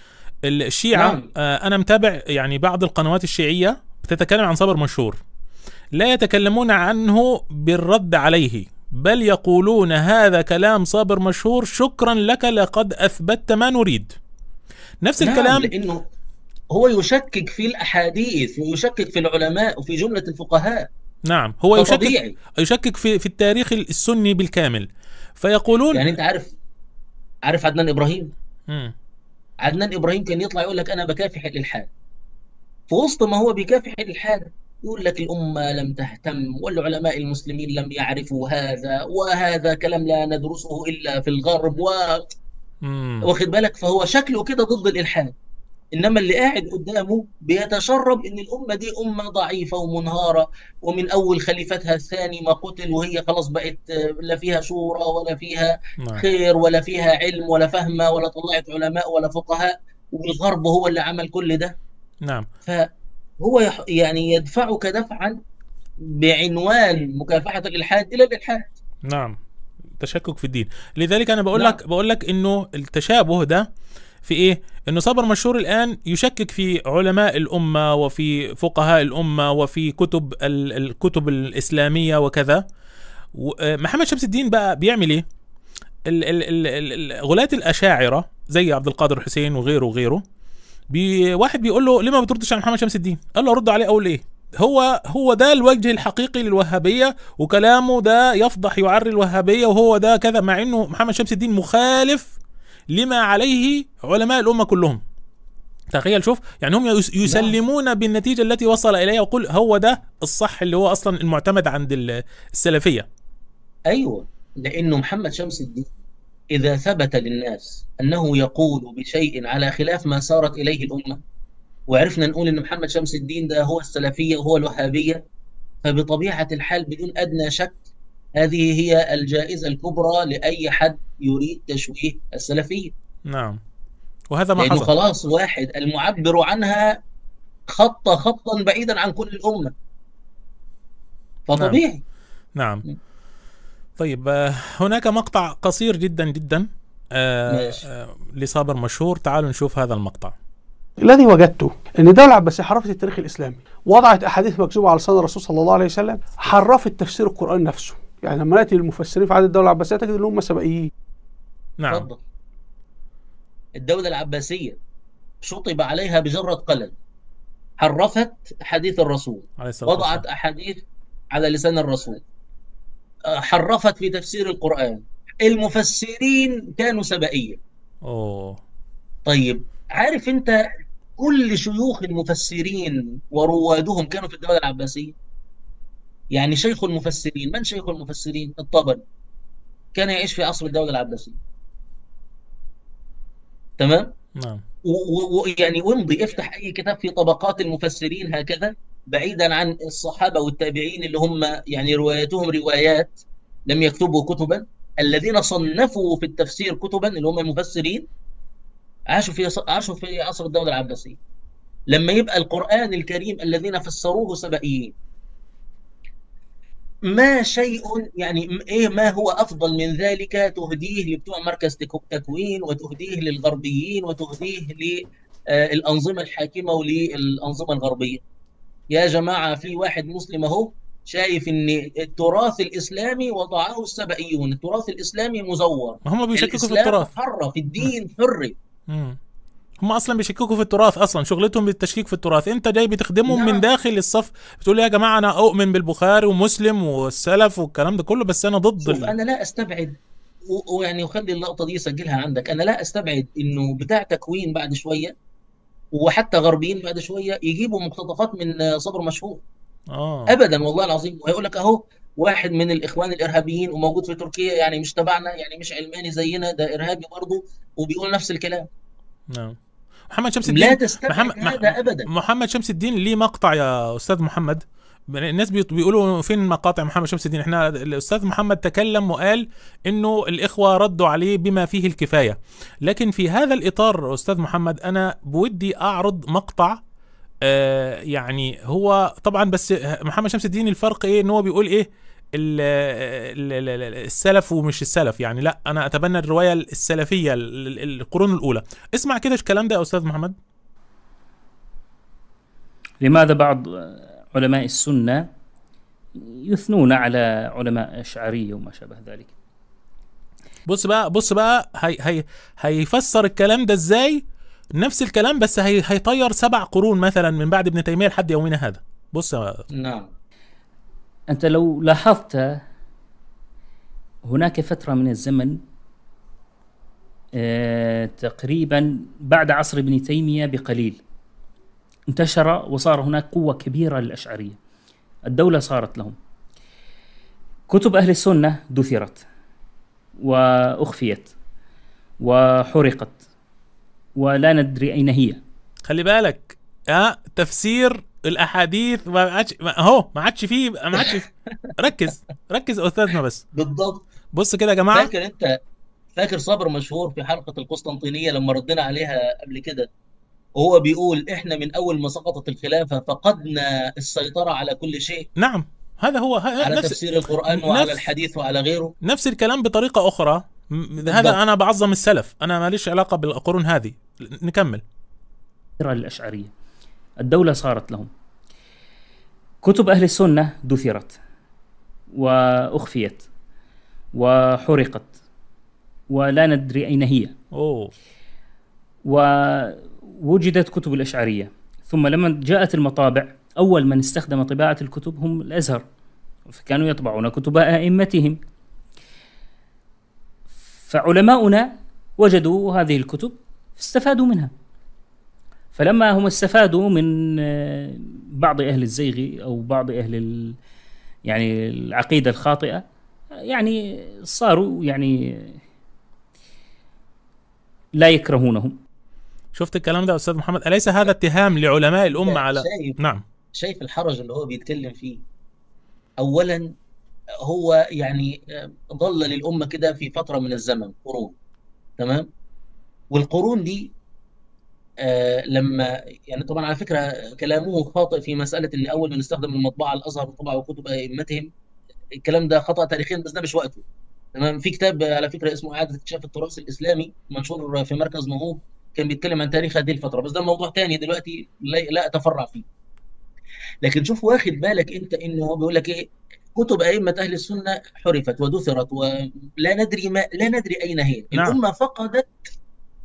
Speaker 3: الشيعة
Speaker 4: نعم.
Speaker 3: أنا متابع يعني بعض القنوات الشيعية بتتكلم عن صابر مشهور، لا يتكلمون عنه بالرد عليه، بل يقولون هذا كلام صابر مشهور، شكرا لك لقد أثبتت ما نريد. نفس الكلام،
Speaker 4: لأنه هو يشكك في الأحاديث ويشكك في العلماء وفي جملة الفقهاء.
Speaker 3: نعم، هو
Speaker 4: طبيعي.
Speaker 3: يشكك في التاريخ السني بالكامل، فيقولون
Speaker 4: يعني أنت عارف عدنان إبراهيم؟ عدنان إبراهيم كان يطلع يقول لك أنا بكافح الإلحاد، في وسط ما هو بيكافح الإلحاد يقول لك الأمة لم تهتم والعلماء المسلمين لم يعرفوا هذا، وهذا كلام لا ندرسه إلا في الغرب واخد بالك. فهو شكله كده ضد الإلحاد، إنما اللي قاعد قدامه بيتشرب إن الأمة دي أمة ضعيفة ومنهارة، ومن أول خليفتها الثاني ما قتل وهي خلاص بقت لا فيها شورى ولا فيها خير ولا فيها علم ولا فهمة ولا طلعت علماء ولا فقهاء، والغرب هو اللي عمل كل ده.
Speaker 3: نعم.
Speaker 4: فهو يعني يدفعك دفعا بعنوان مكافحة الإلحاد إلى الإلحاد.
Speaker 3: نعم، تشكك في الدين. لذلك أنا بقول لك إنه التشابه ده في إيه؟ إنه صابر مشهور الآن يشكك في علماء الأمة وفي فقهاء الأمة وفي الكتب الإسلامية وكذا. محمد شمس الدين بقى بيعمل إيه؟ غلاة الأشاعرة زي عبد القادر حسين وغيره واحد بيقول له ليه ما بتردش على محمد شمس الدين؟ قال له ارد عليه اقول ايه؟ هو ده الوجه الحقيقي للوهابيه، وكلامه ده يفضح يعري الوهابيه، وهو ده كذا، مع انه محمد شمس الدين مخالف لما عليه علماء الامه كلهم. تخيل، شوف يعني هم يسلمون بالنتيجه التي وصل اليها، ويقول هو ده الصح اللي هو اصلا المعتمد عند السلفيه.
Speaker 4: ايوه، لانه محمد شمس الدين إذا ثبت للناس أنه يقول بشيء على خلاف ما سارت إليه الأمة، وعرفنا نقول أن محمد شمس الدين ده هو السلفية وهو الوهابية، فبطبيعة الحال بدون أدنى شك هذه هي الجائزة الكبرى لأي حد يريد تشويه السلفية.
Speaker 3: نعم، وهذا ما
Speaker 4: لأنه
Speaker 3: حصل.
Speaker 4: خلاص واحد المعبر عنها خطا بعيدا عن كل الأمة، فطبيعي.
Speaker 3: نعم. طيب، هناك مقطع قصير جدا لصابر مشهور، تعالوا نشوف هذا المقطع.
Speaker 7: الذي وجدته ان الدولة العباسية حرفت التاريخ الإسلامي، وضعت أحاديث مكذوبة على لسان الرسول صلى الله عليه وسلم، حرفت تفسير القرآن نفسه. يعني لما نأتي للمفسرين في عهد الدولة العباسية تجد ان هم سبائيين.
Speaker 3: نعم.
Speaker 4: الدولة العباسية شطب عليها بجرة قلم، حرفت حديث الرسول،
Speaker 3: عليه الصلاة
Speaker 4: وضعت
Speaker 3: والسلام.
Speaker 4: أحاديث على لسان الرسول، حرفت في تفسير القرآن. المفسرين كانوا سبائية.
Speaker 3: أوه.
Speaker 4: طيب عارف أنت كل شيوخ المفسرين وروادهم كانوا في الدولة العباسية؟ يعني شيخ المفسرين، من شيخ المفسرين؟ الطبري، كان يعيش في عصر الدولة العباسية. تمام؟
Speaker 3: نعم.
Speaker 4: ويعني وامضي افتح أي كتاب في طبقات المفسرين هكذا، بعيدا عن الصحابة والتابعين اللي هم يعني رواياتهم روايات لم يكتبوا كتبا، الذين صنفوا في التفسير كتبا اللي هم المفسرين عاشوا في عصر الدولة العباسية. لما يبقى القرآن الكريم الذين فسروه سبائيين، ما شيء يعني ايه ما هو افضل من ذلك تهديه لبتوع مركز تكوين، وتهديه للغربيين، وتهديه للانظمه الحاكمه وللانظمه الغربيه؟ يا جماعه في واحد مسلم اهو شايف ان التراث الاسلامي وضعه السبائيون، التراث الاسلامي مزور،
Speaker 3: ما هم بيشككوا في
Speaker 4: الاسلام
Speaker 3: التراث.
Speaker 4: حرف، الدين حر.
Speaker 3: مم. هم اصلا بيشككوا في التراث، اصلا شغلتهم بالتشكيك في التراث. انت جاي بتخدمهم
Speaker 4: نعم.
Speaker 3: من داخل الصف، بتقول يا جماعه انا اؤمن بالبخاري ومسلم والسلف والكلام ده كله، بس انا ضد
Speaker 4: شوف انا لا استبعد، ويعني وخلي اللقطه دي سجلها عندك، انا لا استبعد انه بتاع تكوين بعد شويه وحتى غربيين بعد شويه يجيبوا مقتطفات من صبر مشهور. ابدا والله العظيم، وهيقول لك اهو واحد من الاخوان الارهابيين وموجود في تركيا، يعني مش تبعنا، يعني مش علماني زينا، ده ارهابي برضه وبيقول نفس الكلام.
Speaker 3: نعم. محمد شمس
Speaker 4: لا
Speaker 3: الدين،
Speaker 4: تستبعد هذا ابدا.
Speaker 3: محمد شمس الدين ليه مقطع يا استاذ محمد. الناس بيقولوا فين مقاطع محمد شمس الدين؟ احنا الاستاذ محمد تكلم وقال انه الاخوه ردوا عليه بما فيه الكفايه، لكن في هذا الاطار استاذ محمد انا بودي اعرض مقطع. يعني هو طبعا بس محمد شمس الدين الفرق ايه؟ ان هو بيقول ايه السلف ومش السلف، يعني لا انا اتبنى الروايه السلفيه القرون الاولى. اسمع كده الكلام ده يا استاذ محمد.
Speaker 8: لماذا بعض علماء السنة يثنون على علماء الأشعرية وما شابه ذلك؟
Speaker 3: بص بقى هيفسر الكلام ده ازاي؟ نفس الكلام بس هيطير 7 قرون مثلا من بعد ابن تيمية لحد يومنا هذا. بص
Speaker 4: نعم.
Speaker 8: أنت لو لاحظت هناك فترة من الزمن تقريبا بعد عصر ابن تيمية بقليل انتشر وصار هناك قوة كبيرة للأشعرية، الدولة صارت لهم، كتب أهل السنة دثرت وأخفيت وحرقت ولا ندري أين هي.
Speaker 3: خلي بالك تفسير الأحاديث ما عادش فيه. ركز أستاذنا بس.
Speaker 4: بالضبط.
Speaker 3: بص كده يا جماعة،
Speaker 4: فاكر صبر مشهور في حلقة القسطنطينية لما ردنا عليها قبل كده، وهو بيقول احنا من اول ما سقطت الخلافه فقدنا السيطره على كل شيء.
Speaker 3: نعم، هذا هو
Speaker 4: على تفسير القران وعلى الحديث وعلى غيره.
Speaker 3: نفس الكلام بطريقه اخرى. هذا انا بعظم السلف، انا ماليش علاقه بالقرون هذه. نكمل.
Speaker 8: الاشعريه الدوله صارت لهم، كتب اهل السنه دثرت واخفيت وحرقت ولا ندري اين هي. ووجدت كتب الأشعرية، ثم لما جاءت المطابع أول من استخدم طباعة الكتب هم الأزهر، فكانوا يطبعون كتب أئمتهم، فعلماؤنا وجدوا هذه الكتب فاستفادوا منها. فلما هم استفادوا من بعض أهل الزيغ أو بعض أهل يعني العقيدة الخاطئة، يعني صاروا يعني لا يكرهونهم.
Speaker 3: شفت الكلام ده يا استاذ محمد؟ أليس هذا اتهام لعلماء الامه على نعم.
Speaker 4: شايف الحرج اللي هو بيتكلم فيه؟ اولا هو يعني ضل للامه كده في فتره من الزمن قرون، تمام؟ والقرون دي لما يعني طبعا على فكره كلامه خاطئ في مساله ان اول من استخدم المطبعه الازهر وطبعوا كتب ائمتهم، الكلام ده خطا تاريخيا بس ده مش وقته. تمام؟ في كتاب على فكره اسمه اعاده اكتشاف التراث الاسلامي منشور في مركز نهوض، كان بيتكلم عن تاريخ هذه الفتره، بس ده موضوع تاني دلوقتي لا اتفرع فيه. لكن شوف واخد بالك انت انه هو بيقول لك ايه؟ كتب ائمه اهل السنه حرفت ودثرت ولا ندري لا ندري اين هي.
Speaker 3: نعم.
Speaker 4: الامه فقدت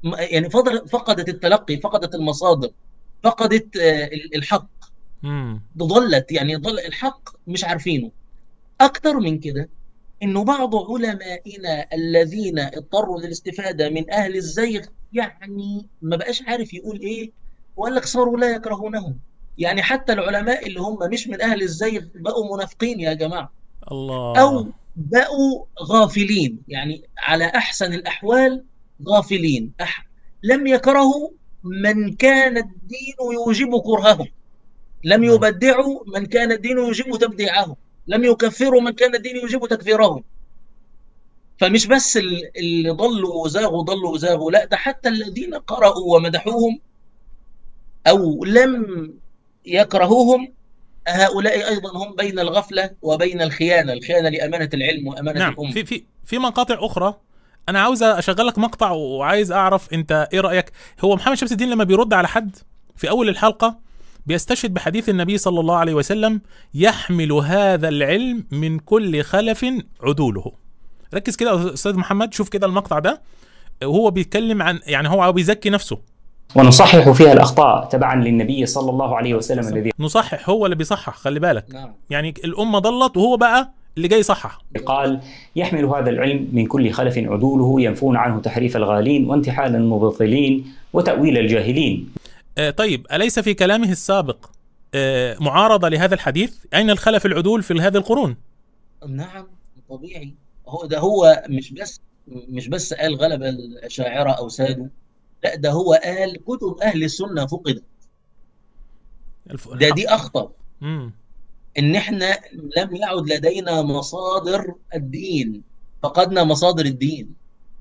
Speaker 4: يعني فقدت التلقي، فقدت المصادر، فقدت الحق، ضلت، يعني ضل الحق مش عارفينه. أكتر من كده، إنه بعض علمائنا الذين اضطروا للاستفادة من أهل الزيغ يعني ما بقاش عارف يقول إيه، وقال لك صاروا لا يكرهونهم. يعني حتى العلماء اللي هم مش من أهل الزيغ بقوا منافقين يا جماعة،
Speaker 3: الله.
Speaker 4: أو بقوا غافلين، يعني على أحسن الأحوال غافلين. لم يكرهوا من كان الدين يوجب كرهه، لم
Speaker 3: نعم.
Speaker 4: يبدعوا من كان الدين يوجب تبديعه، لم يكفروا من كان الدين يوجب تكفيره. فمش بس اللي ضلوا وزاغوا، لا، ده حتى الذين قرأوا ومدحوهم أو لم يكرهوهم، هؤلاء أيضا هم بين الغفلة وبين الخيانة لأمانة العلم وأمانة
Speaker 3: نعم.
Speaker 4: الأمة.
Speaker 3: في مقاطع أخرى. أنا عاوز أشغل لك مقطع وعايز أعرف أنت إيه رأيك. هو محمد شمس الدين لما بيرد على حد في أول الحلقة بيستشهد بحديث النبي صلى الله عليه وسلم: يحمل هذا العلم من كل خلف عدوله. ركز كده يا أستاذ محمد، شوف كده المقطع ده، وهو بيتكلم عن، يعني هو بيزكي نفسه.
Speaker 9: ونصحح فيها الأخطاء تبعا للنبي صلى الله عليه وسلم الذي
Speaker 3: نصحح، هو اللي بيصحح، خلي بالك.
Speaker 4: نعم.
Speaker 3: يعني الأمة ضلت وهو بقى اللي جاي يصحح.
Speaker 9: قال: يحمل هذا العلم من كل خلف عدوله، ينفون عنه تحريف الغالين وانتحال المبطلين وتأويل الجاهلين.
Speaker 3: طيب، أليس في كلامه السابق معارضة لهذا الحديث؟ أين الخلف العدول في هذه القرون؟
Speaker 4: نعم، طبيعي. هو مش بس قال غلب الأشاعرة أو سادوا، لا، ده هو قال كتب أهل السنة فقدت. دي أخطر. إن إحنا لم يعد لدينا مصادر الدين، فقدنا مصادر الدين.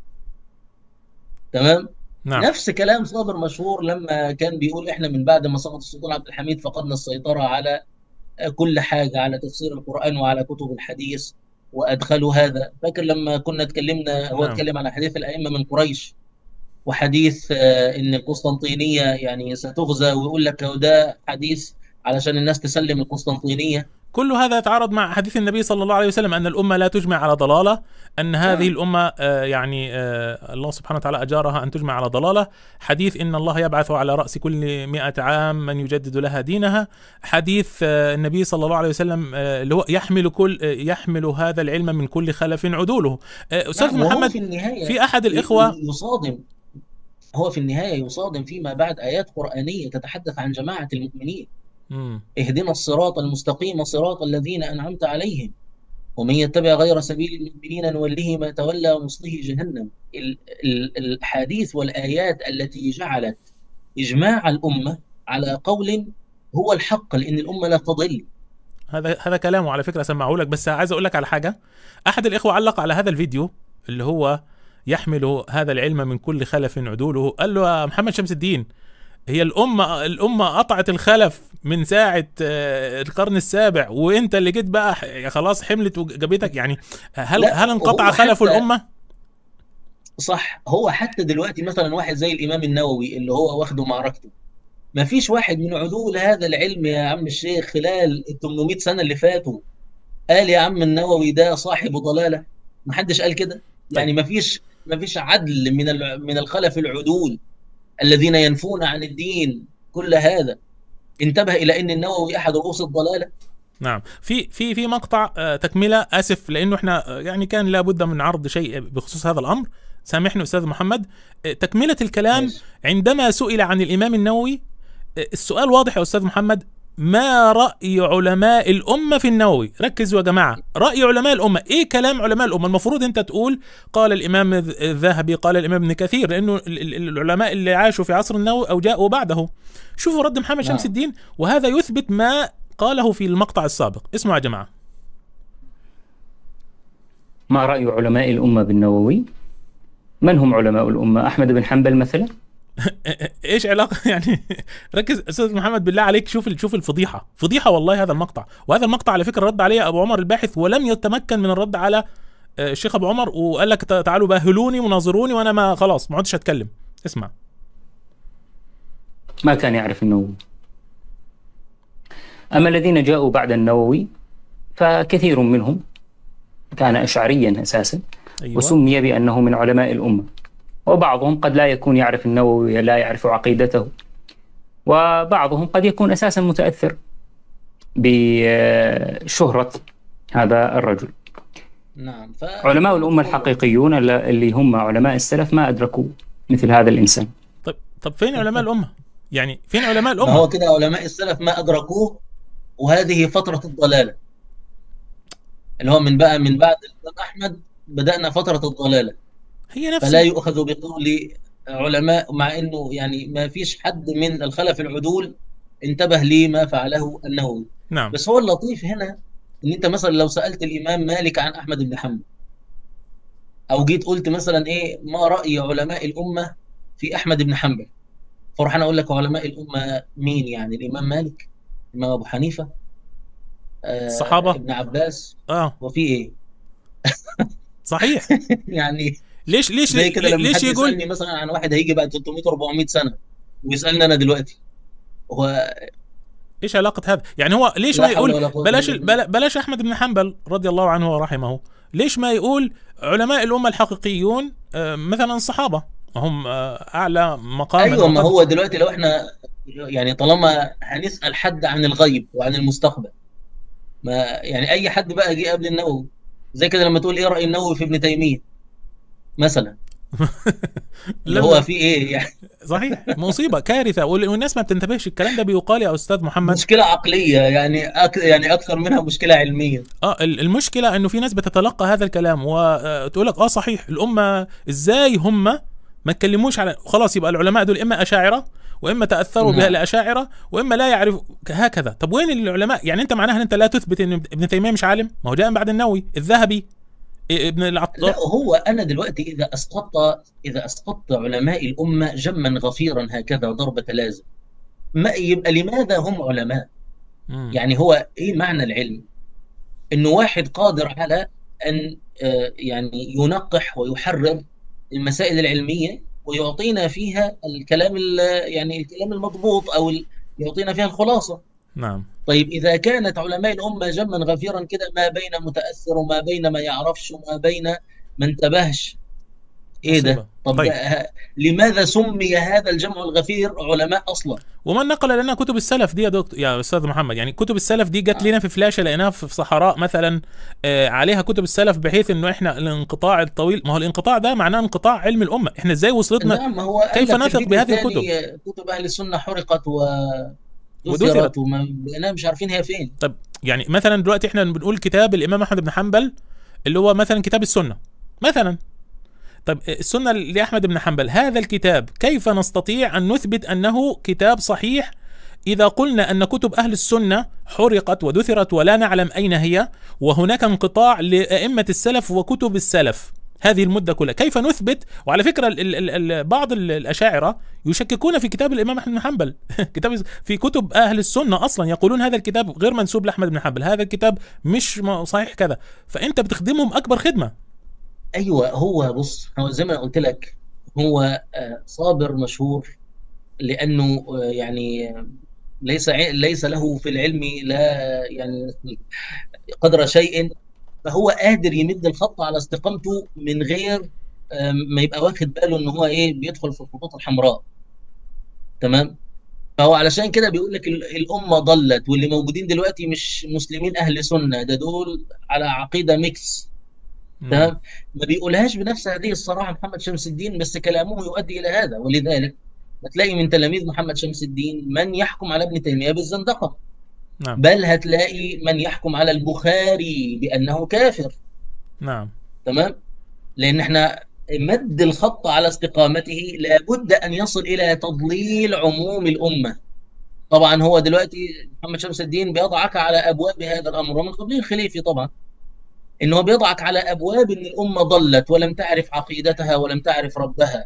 Speaker 4: تمام؟
Speaker 3: نعم.
Speaker 4: نفس كلام صابر مشهور لما كان بيقول إحنا من بعد ما سقط السلطان عبد الحميد فقدنا السيطرة على كل حاجة، على تفسير القرآن وعلى كتب الحديث، وأدخلوا هذا. فاكر لما كنا اتكلمنا، هو اتكلم على حديث الأئمة من قريش، وحديث إن القسطنطينية يعني ستغزى، ويقول لك ده حديث علشان الناس تسلم القسطنطينية.
Speaker 3: كل هذا يتعارض مع حديث النبي صلى الله عليه وسلم أن الأمة لا تجمع على ضلالة، أن هذه الأمة يعني الله سبحانه وتعالى أجارها أن تجمع على ضلالة. حديث إن الله يبعث على رأس كل 100 عام من يجدد لها دينها. حديث النبي صلى الله عليه وسلم اللي هو يحمل هذا العلم من كل خلف عدوله. أستاذ محمد، في أحد الإخوة
Speaker 4: هو في النهاية يصادم فيما بعد آيات قرآنية تتحدث عن جماعة المؤمنين. اهدنا الصراط المستقيم صراط الذين أنعمت عليهم ومن يتبع غير سبيل المؤمنين نوله ما تولى ونصله جهنم. الحديث والآيات التي جعلت إجماع الأمة على قول هو الحق، لأن الأمة لا تضل.
Speaker 3: هذا كلامه على فكرة، سمعه لك، بس عايز أقول لك على حاجة. أحد الإخوة علق على هذا الفيديو اللي هو يحمل هذا العلم من كل خلف عدوله، قال له: يا محمد شمس الدين، هي الأمة قطعت الخلف من ساعة القرن السابع، وانت اللي جيت بقى خلاص حملت وجابتك. يعني هل انقطع خلف الأمة؟
Speaker 4: صح. هو حتى دلوقتي مثلا واحد زي الإمام النووي اللي هو واخده معركته، ما فيش واحد من عدول هذا العلم يا عم الشيخ خلال ال 800 سنة اللي فاتوا قال يا عم النووي ده صاحب ضلالة. ما حدش قال كده. يعني ما فيش عدل من الخلف العدول الذين ينفون عن الدين كل هذا. انتبه إلى أن النووي أحد رؤوس الضلالة.
Speaker 3: نعم. في مقطع تكملة، آسف لأنه احنا يعني كان لابد من عرض شيء بخصوص هذا الأمر، سامحني أستاذ محمد. تكملة الكلام عندما سئل عن الإمام النووي، السؤال واضح يا أستاذ محمد: ما رأي علماء الأمة في النووي؟ ركزوا يا جماعة، رأي علماء الأمة إيه؟ كلام علماء الأمة. المفروض أنت تقول قال الإمام الذهبي، قال الإمام ابن كثير، لأنه العلماء اللي عاشوا في عصر النووي أو جاءوا بعده. شوفوا رد محمد شمس الدين، وهذا يثبت ما قاله في المقطع السابق. اسمعوا يا جماعة.
Speaker 9: ما رأي علماء الأمة بالنووي؟ من هم علماء الأمة؟ أحمد بن حنبل مثلا؟
Speaker 3: ايش علاقه يعني؟ ركز استاذ محمد بالله عليك، شوف الفضيحه، فضيحه والله هذا المقطع. وهذا المقطع على فكره رد عليه ابو عمر الباحث، ولم يتمكن من الرد على الشيخ ابو عمر، وقال لك تعالوا باهلوني وناظروني وانا ما خلاص ما عدتش اتكلم. اسمع.
Speaker 9: ما كان يعرف النووي. اما الذين جاءوا بعد النووي فكثير منهم كان اشعريا اساسا. أيوة. وسمي بانه من علماء الامه. وبعضهم قد لا يكون يعرف النووي، لا يعرف عقيدته، وبعضهم قد يكون أساسا متأثر بشهرة هذا الرجل.
Speaker 4: نعم.
Speaker 9: علماء الأمة الحقيقيون اللي هم علماء السلف ما أدركوا مثل هذا الإنسان.
Speaker 3: طب فين علماء الأمة؟ يعني فين علماء الأمة؟
Speaker 4: ما هو كده علماء السلف ما أدركوه، وهذه فترة الضلالة اللي هو من بعد الإمام أحمد بدأنا فترة الضلالة.
Speaker 3: هي نفس
Speaker 4: فلا يؤخذ بقول علماء، مع إنه يعني ما فيش حد من الخلف العدول انتبه لما فعله النووي.
Speaker 3: نعم.
Speaker 4: بس هو اللطيف هنا إن أنت مثلا لو سألت الإمام مالك عن أحمد بن حنبل، أو جيت قلت مثلا إيه ما رأي علماء الأمة في أحمد بن حنبل، فراح أنا أقول لك علماء الأمة مين؟ يعني الإمام مالك، الإمام أبو حنيفة،
Speaker 3: الصحابة،
Speaker 4: ابن عباس، وفي إيه؟
Speaker 3: صحيح.
Speaker 4: يعني
Speaker 3: ليش
Speaker 4: زي كده لما حد
Speaker 3: يقول
Speaker 4: يسألني مثلا عن واحد هيجي بعد 300 400 سنة ويسألني أنا دلوقتي، هو
Speaker 3: ايش علاقة هذا؟ يعني هو ليش ما يقول بلاش أحمد بن حنبل رضي الله عنه ورحمه، ليش ما يقول علماء الأمة الحقيقيون مثلا الصحابة هم أعلى مقام؟
Speaker 4: أيوة، ما هو دلوقتي لو احنا يعني طالما هنسأل حد عن الغيب وعن المستقبل، ما يعني أي حد بقى جه قبل النووي، زي كده لما تقول إيه رأي النووي في ابن تيمية مثلا اللي هو في ايه يعني.
Speaker 3: صحيح، مصيبه، كارثه، والناس ما بتنتبهش. الكلام ده بيقال يا استاذ محمد
Speaker 4: مشكله عقليه، يعني يعني اكثر منها مشكله علميه.
Speaker 3: المشكله انه في ناس بتتلقى هذا الكلام وتقول لك صحيح الامه ازاي هم ما اتكلموش على خلاص، يبقى العلماء دول اما اشاعره واما تاثروا بها الاشاعره واما لا يعرفوا هكذا. طب وين العلماء؟ يعني انت معناها ان انت لا تثبت ان ابن تيميه مش عالم؟ ما هو جاء بعد النووي، الذهبي، ابن العطار.
Speaker 4: لا، هو انا دلوقتي اذا اسقطت علماء الامه جما غفيرا هكذا ضربة لازم، ما يبقى لماذا هم علماء؟ يعني هو ايه معنى العلم؟ انه واحد قادر على ان يعني ينقح ويحرر المسائل العلميه ويعطينا فيها الكلام يعني الكلام المضبوط، او يعطينا فيها الخلاصه.
Speaker 3: نعم.
Speaker 4: طيب إذا كانت علماء الأمة جما غفيرا كده، ما بين متأثر وما بين ما يعرفش وما بين ما انتبهش، إيه ده؟ طب
Speaker 3: طيب.
Speaker 4: لماذا سمي هذا الجمع الغفير علماء أصلا؟
Speaker 3: ومن نقل لنا كتب السلف دي يا دكتور يا أستاذ محمد؟ يعني كتب السلف دي جت لنا في فلاشة لقيناها في صحراء مثلا، عليها كتب السلف، بحيث إنه إحنا الانقطاع الطويل، ما هو الانقطاع ده معناه انقطاع علم الأمة، إحنا إزاي وصلتنا؟
Speaker 4: نعم، هو
Speaker 3: كيف نثق بهذه الكتب؟
Speaker 4: كتب أهل السنة حرقت ودثرت وما مش عارفين هي فين.
Speaker 3: طب يعني مثلا دلوقتي احنا بنقول كتاب الامام احمد بن حنبل اللي هو مثلا كتاب السنه مثلا. طب السنه لاحمد بن حنبل، هذا الكتاب كيف نستطيع ان نثبت انه كتاب صحيح اذا قلنا ان كتب اهل السنه حرقت ودثرت ولا نعلم اين هي، وهناك انقطاع لائمه السلف وكتب السلف هذه المدة كلها؟ كيف نثبت؟ وعلى فكرة بعض الأشاعرة يشككون في كتاب الإمام أحمد بن حنبل كتاب في كتب أهل السنة أصلا يقولون هذا الكتاب غير منسوب لأحمد بن حنبل، هذا الكتاب مش صحيح كذا، فأنت بتخدمهم أكبر خدمة.
Speaker 4: أيوة، هو بص، هو زي ما قلت لك، هو صابر مشهور لأنه يعني ليس له في العلم لا يعني قدر شيء، فهو قادر يمد الخط على استقامته من غير ما يبقى واخد باله ان هو ايه بيدخل في الخطوط الحمراء. تمام. فهو علشان كده بيقول لك الامه ضلت، واللي موجودين دلوقتي مش مسلمين اهل سنه، ده دول على عقيده ميكس. تمام. ما بيقولهاش بنفس هذه الصراحه محمد شمس الدين، بس كلامه يؤدي الى هذا، ولذلك هتلاقي من تلاميذ محمد شمس الدين من يحكم على ابن تيميه بالزندقه.
Speaker 3: نعم.
Speaker 4: بل هتلاقي من يحكم على البخاري بأنه كافر.
Speaker 3: نعم.
Speaker 4: تمام. لأن احنا مد الخط على استقامته لابد أن يصل إلى تضليل عموم الأمة. طبعا هو دلوقتي محمد شمس الدين بيضعك على أبواب هذا الأمر، ومن قبل الخليفي طبعا، إنه بيضعك على أبواب إن الأمة ضلت ولم تعرف عقيدتها ولم تعرف ربها،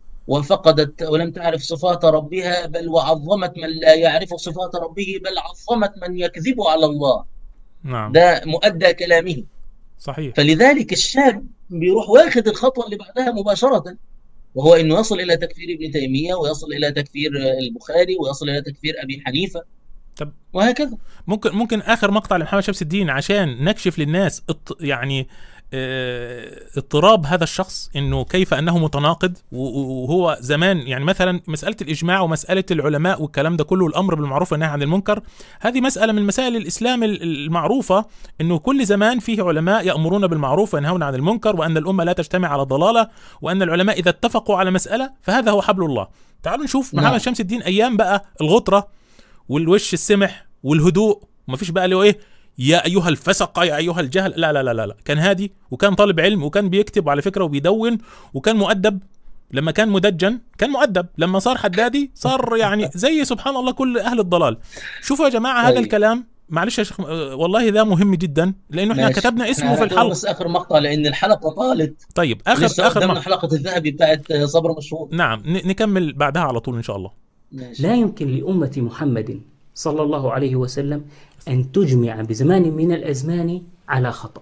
Speaker 4: وفقدت ولم تعرف صفات ربها، بل وعظمت من لا يعرف صفات ربه، بل عظمت من يكذب على الله.
Speaker 3: نعم.
Speaker 4: ده مؤدى كلامه.
Speaker 3: صحيح.
Speaker 4: فلذلك الشاب بيروح واخد الخطوة اللي بعدها مباشرة، وهو انه يصل الى تكفير ابن تيمية، ويصل الى تكفير البخاري، ويصل الى تكفير ابي حنيفة.
Speaker 3: طب
Speaker 4: وهكذا.
Speaker 3: ممكن اخر مقطع لمحمد شمس الدين عشان نكشف للناس يعني اضطراب هذا الشخص، انه كيف انه متناقض، وهو زمان يعني مثلا مسألة الإجماع ومسألة العلماء والكلام ده كله، الأمر بالمعروف والنهي عن المنكر، هذه مسألة من مسائل الإسلام المعروفة، انه كل زمان فيه علماء يأمرون بالمعروف وينهون عن المنكر، وأن الأمة لا تجتمع على ضلالة، وأن العلماء إذا اتفقوا على مسألة فهذا هو حبل الله. تعالوا نشوف محمد شمس الدين أيام بقى الغطرة والوش السمح والهدوء، ومفيش بقى اللي هو ايه يا ايها الفسق يا ايها الجهل، لا لا لا لا, لا. كان هادي، وكان طالب علم، وكان بيكتب على فكرة وبيدون، وكان مؤدب. لما كان مدجن كان مؤدب، لما صار حدادي صار يعني زي سبحان الله كل اهل الضلال. شوفوا يا جماعة هذا الكلام، معلش يا شيخ والله ده مهم جدا، لانه احنا كتبنا اسمه في الحلقة.
Speaker 4: بس اخر مقطع لان الحلقة طالت.
Speaker 3: طيب اخر
Speaker 4: حلقة الذهبي بتاعت صبر مشهور.
Speaker 3: نعم نكمل بعدها على طول ان شاء الله.
Speaker 8: لا يمكن لأمة محمد صلى الله عليه وسلم أن تجمع بزمان من الأزمان على خطأ،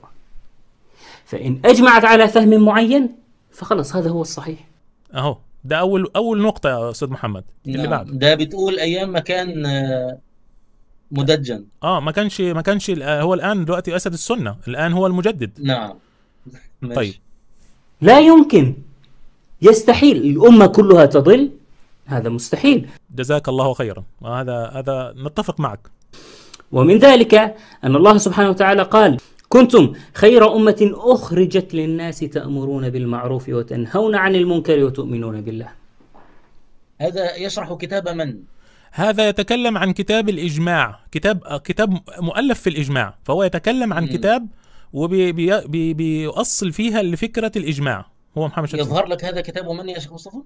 Speaker 8: فإن أجمعت على فهم معين فخلص هذا هو الصحيح.
Speaker 3: أهو ده أول نقطة يا أستاذ محمد. اللي بعده
Speaker 4: ده بتقول أيام ما كان مدجن.
Speaker 3: ما كانش هو الآن دلوقتي أسد السنة، الآن هو المجدد.
Speaker 4: نعم.
Speaker 3: طيب
Speaker 8: لا يمكن، يستحيل الأمة كلها تضل، هذا مستحيل.
Speaker 3: جزاك الله خيرا، هذا نتفق معك.
Speaker 8: ومن ذلك أن الله سبحانه وتعالى قال: كنتم خير أمة أخرجت للناس تأمرون بالمعروف وتنهون عن المنكر وتؤمنون بالله.
Speaker 4: هذا يشرح كتاب من؟
Speaker 3: هذا يتكلم عن كتاب الإجماع، كتاب مؤلف في الإجماع، فهو يتكلم عن كتاب وبيؤصل فيها لفكرة الإجماع. هو محمد شمس.
Speaker 4: يظهر لك هذا كتاب من يا شيخ مصطفى؟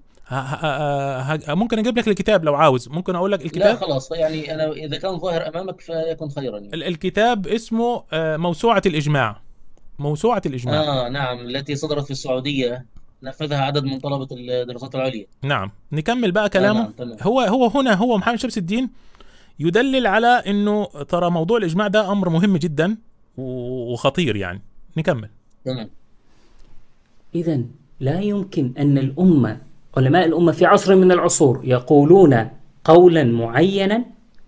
Speaker 3: ممكن اجيب لك الكتاب لو عاوز، ممكن اقول لك الكتاب.
Speaker 4: لا خلاص، يعني انا اذا كان ظاهر امامك فيكون خيرا يعني.
Speaker 3: الكتاب اسمه موسوعة الإجماع. موسوعة الإجماع.
Speaker 4: نعم، التي صدرت في السعودية، نفذها عدد من طلبة الدراسات العليا.
Speaker 3: نعم، نكمل بقى كلامه.
Speaker 4: نعم.
Speaker 3: هو محمد شمس الدين يدلل على انه ترى موضوع الإجماع ده امر مهم جدا وخطير يعني. نكمل.
Speaker 4: تمام.
Speaker 8: إذن لا يمكن أن الأمة، علماء الأمة في عصر من العصور يقولون قولا معينا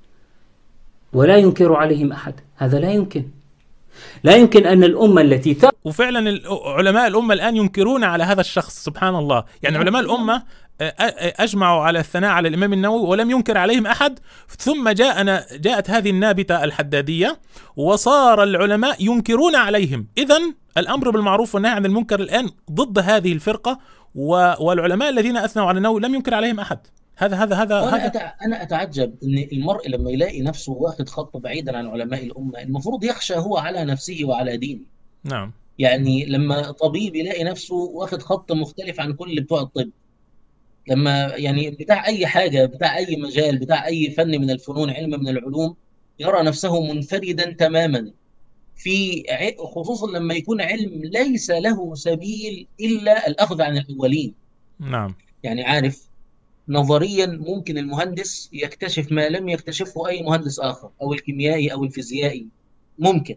Speaker 8: ولا ينكر عليهم أحد، هذا لا يمكن. لا يمكن أن الأمة التي
Speaker 3: وفعلا علماء الأمة الآن ينكرون على هذا الشخص سبحان الله. يعني علماء الأمة أجمعوا على الثناء على الإمام النووي ولم ينكر عليهم أحد، ثم جاءت هذه النابتة الحدادية وصار العلماء ينكرون عليهم. إذن الأمر بالمعروف والنهي عن المنكر الآن ضد هذه الفرقة، والعلماء الذين أثنوا على النووي لم ينكر عليهم أحد. هذا
Speaker 4: أنا أتعجب أن المرء لما يلاقي نفسه واخد خط بعيدا عن علماء الأمة، المفروض يخشى هو على نفسه وعلى دينه.
Speaker 3: نعم.
Speaker 4: يعني لما طبيب يلاقي نفسه واخد خط مختلف عن كل بتوع الطب، لما يعني بتاع أي حاجة، بتاع أي مجال، بتاع أي فن من الفنون، علم من العلوم، يرى نفسه منفردا تماما في خصوصا لما يكون علم ليس له سبيل إلا الأخذ عن الأولين.
Speaker 3: نعم.
Speaker 4: يعني عارف، نظريا ممكن المهندس يكتشف ما لم يكتشفه أي مهندس آخر، أو الكيميائي أو الفيزيائي، ممكن،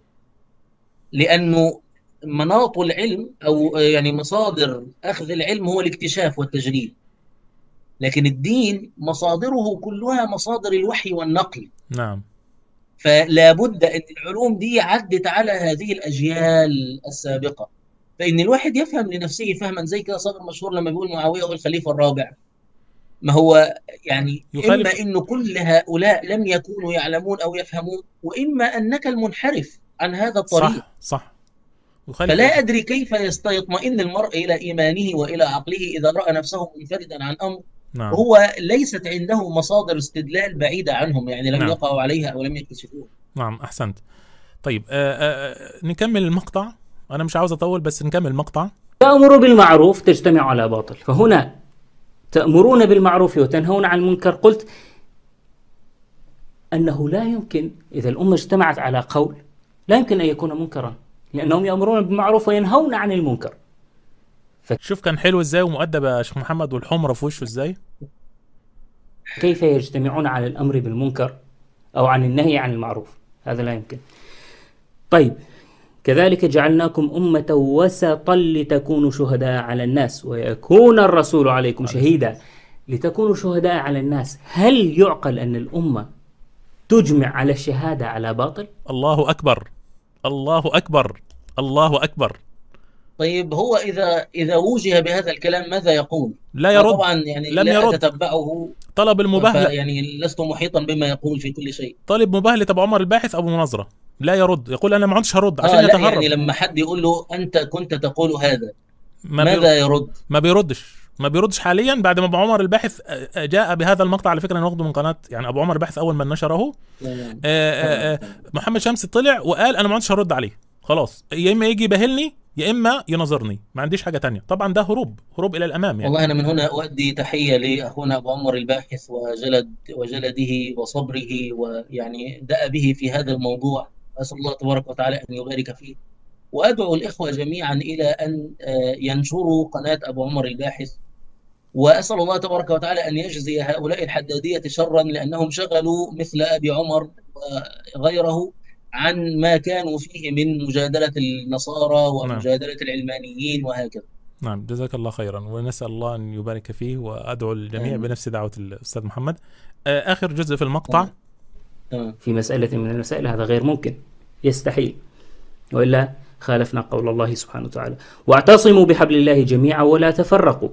Speaker 4: لأنه مناط العلم أو يعني مصادر أخذ العلم هو الاكتشاف والتجريب. لكن الدين مصادره كلها مصادر الوحي والنقل.
Speaker 3: نعم.
Speaker 4: فلا بد أن العلوم دي عدت على هذه الأجيال السابقة، فإن الواحد يفهم لنفسه فهما زي كده. صبر مشهور لما بيقول معاوية هو الخليفة الرابع، ما هو يعني إما إنه كل هؤلاء لم يكونوا يعلمون أو يفهمون، وإما أنك المنحرف عن هذا الطريق.
Speaker 3: صح.
Speaker 4: فلا أدري كيف يطمئن المرء إلى إيمانه وإلى عقله إذا رأى نفسه منفردا عن أمر
Speaker 3: نعم.
Speaker 4: هو ليست عنده مصادر استدلال بعيدة عنهم، يعني لم يقعوا عليها أو لم يكتشفوها.
Speaker 3: نعم، أحسنت. طيب نكمل المقطع، أنا مش عاوز أطول بس نكمل المقطع.
Speaker 8: تأمر بالمعروف تجتمع على باطل، فهنا تأمرون بالمعروف وتنهون عن المنكر، قلت أنه لا يمكن إذا الأمة اجتمعت على قول لا يمكن أن يكون منكرا، لأنهم يأمرون بالمعروف وينهون عن المنكر.
Speaker 3: شوف كان حلو ازاي ومؤدب يا شيخ محمد، والحمرة في وشه ازاي.
Speaker 8: كيف يجتمعون على الأمر بالمنكر أو عن النهي عن المعروف؟ هذا لا يمكن. طيب، كذلك جعلناكم أمة وسطا لتكونوا شهداء على الناس ويكون الرسول عليكم شهيدا. لتكونوا شهداء على الناس، هل يعقل أن الأمة تجمع على الشهادة على باطل؟
Speaker 3: الله أكبر، الله أكبر، الله أكبر.
Speaker 4: طيب هو إذا وجه بهذا الكلام ماذا يقول؟
Speaker 3: لا يرد،
Speaker 4: طبعا يعني
Speaker 3: لم
Speaker 4: لا
Speaker 3: يرد.
Speaker 4: أتتبعه،
Speaker 3: طلب المباهلة،
Speaker 4: يعني لست محيطا بما يقول في كل شيء.
Speaker 3: طالب مباهلة أبو عمر الباحث أبو مناظرة، لا يرد، يقول أنا ما عدتش هرد عشان
Speaker 4: لا
Speaker 3: يتهرب.
Speaker 4: يعني لما حد يقول له أنت كنت تقول هذا
Speaker 3: ما
Speaker 4: ماذا يرد؟
Speaker 3: ما بيردش حاليا بعد ما ابو عمر الباحث جاء بهذا المقطع. على فكره انا واخده من قناه، يعني ابو عمر الباحث اول ما نشره محمد شمس طلع وقال انا ما عدتش هرد عليه خلاص، يا اما يجي يباهلني يا اما يناظرني، ما عنديش حاجه تانية. طبعا ده هروب الى الامام يعني.
Speaker 4: والله أنا من هنا أؤدي تحية لأخونا أبو عمر الباحث وجلده وصبره، ويعني دأبه في هذا الموضوع. أسأل الله تبارك وتعالى أن يبارك فيه، وأدعو الإخوة جميعا إلى أن ينشروا قناة أبو عمر الباحث، وأسأل الله تبارك وتعالى أن يجزي هؤلاء الحدادية شرا، لأنهم شغلوا مثل أبي عمر وغيره عن ما كانوا فيه من مجادلة النصارى ومجادلة العلمانيين وهكذا.
Speaker 3: نعم، جزاك الله خيرا، ونسأل الله أن يبارك فيه، وأدعو الجميع بنفس دعوة الأستاذ محمد. آخر جزء في المقطع
Speaker 8: في مسألة من المسائل هذا غير ممكن، يستحيل، وإلا خالفنا قول الله سبحانه وتعالى: واعتصموا بحبل الله جميعا ولا تفرقوا،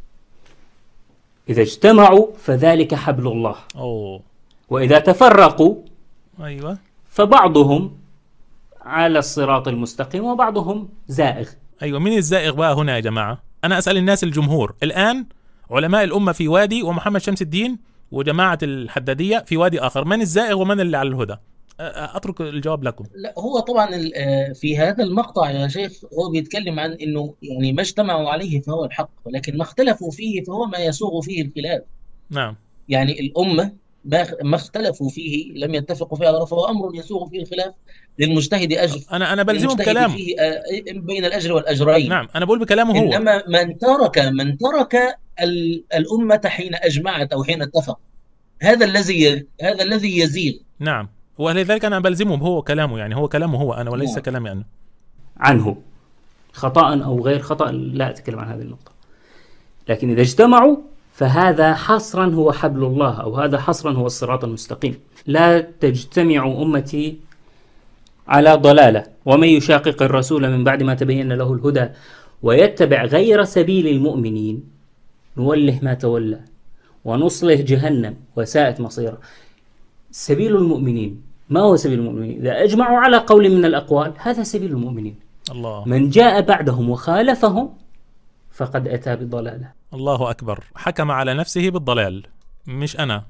Speaker 8: إذا اجتمعوا فذلك حبل الله، وإذا تفرقوا
Speaker 3: أيوة
Speaker 8: فبعضهم على الصراط المستقيم وبعضهم زائغ.
Speaker 3: أيوة، مين الزائغ بقى هنا يا جماعة؟ أنا أسأل الناس، الجمهور الآن، علماء الأمة في وادي ومحمد شمس الدين وجماعة الحدادية في وادي آخر، من الزائغ ومن اللي على الهدى؟ أترك الجواب لكم.
Speaker 4: لا، هو طبعا في هذا المقطع يا شيخ هو بيتكلم عن أنه يعني ما اجتمعوا عليه فهو الحق، ولكن ما اختلفوا فيه فهو ما يسوغ فيه الخلاف.
Speaker 3: نعم،
Speaker 4: يعني الأمة ما اختلفوا فيه لم يتفقوا فيه على فهو أمر يسوغ فيه الخلاف، للمجتهد أجر.
Speaker 3: أنا بلزمه بكلامه
Speaker 4: فيه بين الأجر والأجرين.
Speaker 3: نعم، أنا بقول بكلامه هو.
Speaker 4: إنما من ترك الأمة حين أجمعت أو حين اتفق، هذا الذي يزيغ.
Speaker 3: نعم، ولذلك أنا بلزمه هو كلامه، يعني هو كلامه هو أنا وليس
Speaker 4: نعم.
Speaker 3: كلامي أنا.
Speaker 8: عنه خطأ أو غير خطأ لا أتكلم عن هذه النقطة، لكن إذا اجتمعوا فهذا حصرا هو حبل الله، أو هذا حصرا هو الصراط المستقيم. لا تجتمع أمتي على ضلالة، ومن يشاقق الرسول من بعد ما تبين له الهدى ويتبع غير سبيل المؤمنين نوله ما تولى ونصله جهنم وساءت مصيره. سبيل المؤمنين، ما هو سبيل المؤمنين؟ إذا أجمعوا على قول من الأقوال هذا سبيل المؤمنين.
Speaker 3: الله.
Speaker 8: من جاء بعدهم وخالفهم فقد أتى بضلالة.
Speaker 3: الله أكبر، حكم على نفسه بالضلال مش أنا.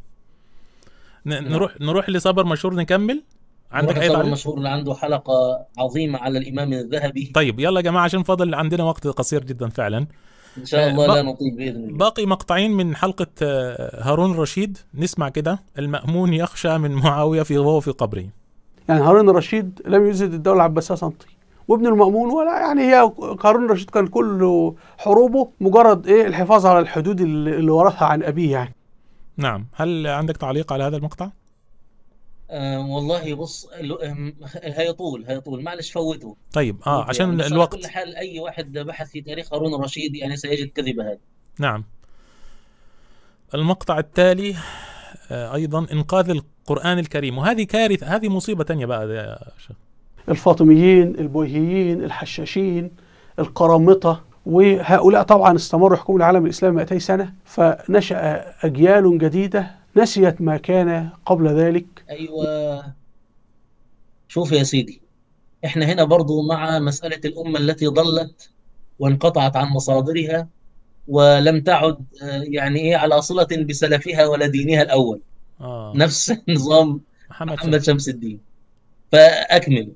Speaker 3: نروح لصبر مشهور نكمل. عندك أي
Speaker 4: صبر مشهور اللي عنده حلقة عظيمة على الإمام الذهبي.
Speaker 3: طيب يلا يا جماعة عشان فاضل عندنا وقت قصير جدا فعلا،
Speaker 4: إن شاء الله لا نطيل بإذن الله.
Speaker 3: باقي مقطعين من حلقة هارون الرشيد، نسمع كده. المأمون يخشى من معاوية وهو في قبره.
Speaker 7: يعني هارون الرشيد لم يزد الدولة العباسية سنتي، وابن المأمون ولا، يعني هي هارون الرشيد كان كل حروبه مجرد الحفاظ على الحدود اللي ورثها عن أبيه يعني.
Speaker 3: نعم، هل عندك تعليق على هذا المقطع؟
Speaker 4: والله بص، هيطول معلش فوته.
Speaker 3: طيب عشان
Speaker 4: يعني
Speaker 3: الوقت.
Speaker 4: على كل حال أي واحد بحث في تاريخ هارون الرشيد يعني سيجد كذب هذا.
Speaker 3: نعم. المقطع التالي أيضا إنقاذ القرآن الكريم، وهذه كارثة، هذه مصيبة تانية بقى يا شيخ.
Speaker 7: الفاطميين، البويهيين، الحشاشين، القرامطة، وهؤلاء طبعا استمروا يحكموا العالم الإسلامي 200 سنة، فنشأ أجيال جديدة نسيت ما كان قبل ذلك.
Speaker 4: أيوة، شوف يا سيدي، إحنا هنا برضو مع مسألة الأمة التي ضلت وانقطعت عن مصادرها ولم تعد يعني على صلة بسلفها ولا دينها الأول. نفس نظام محمد شمس الدين. فأكمل.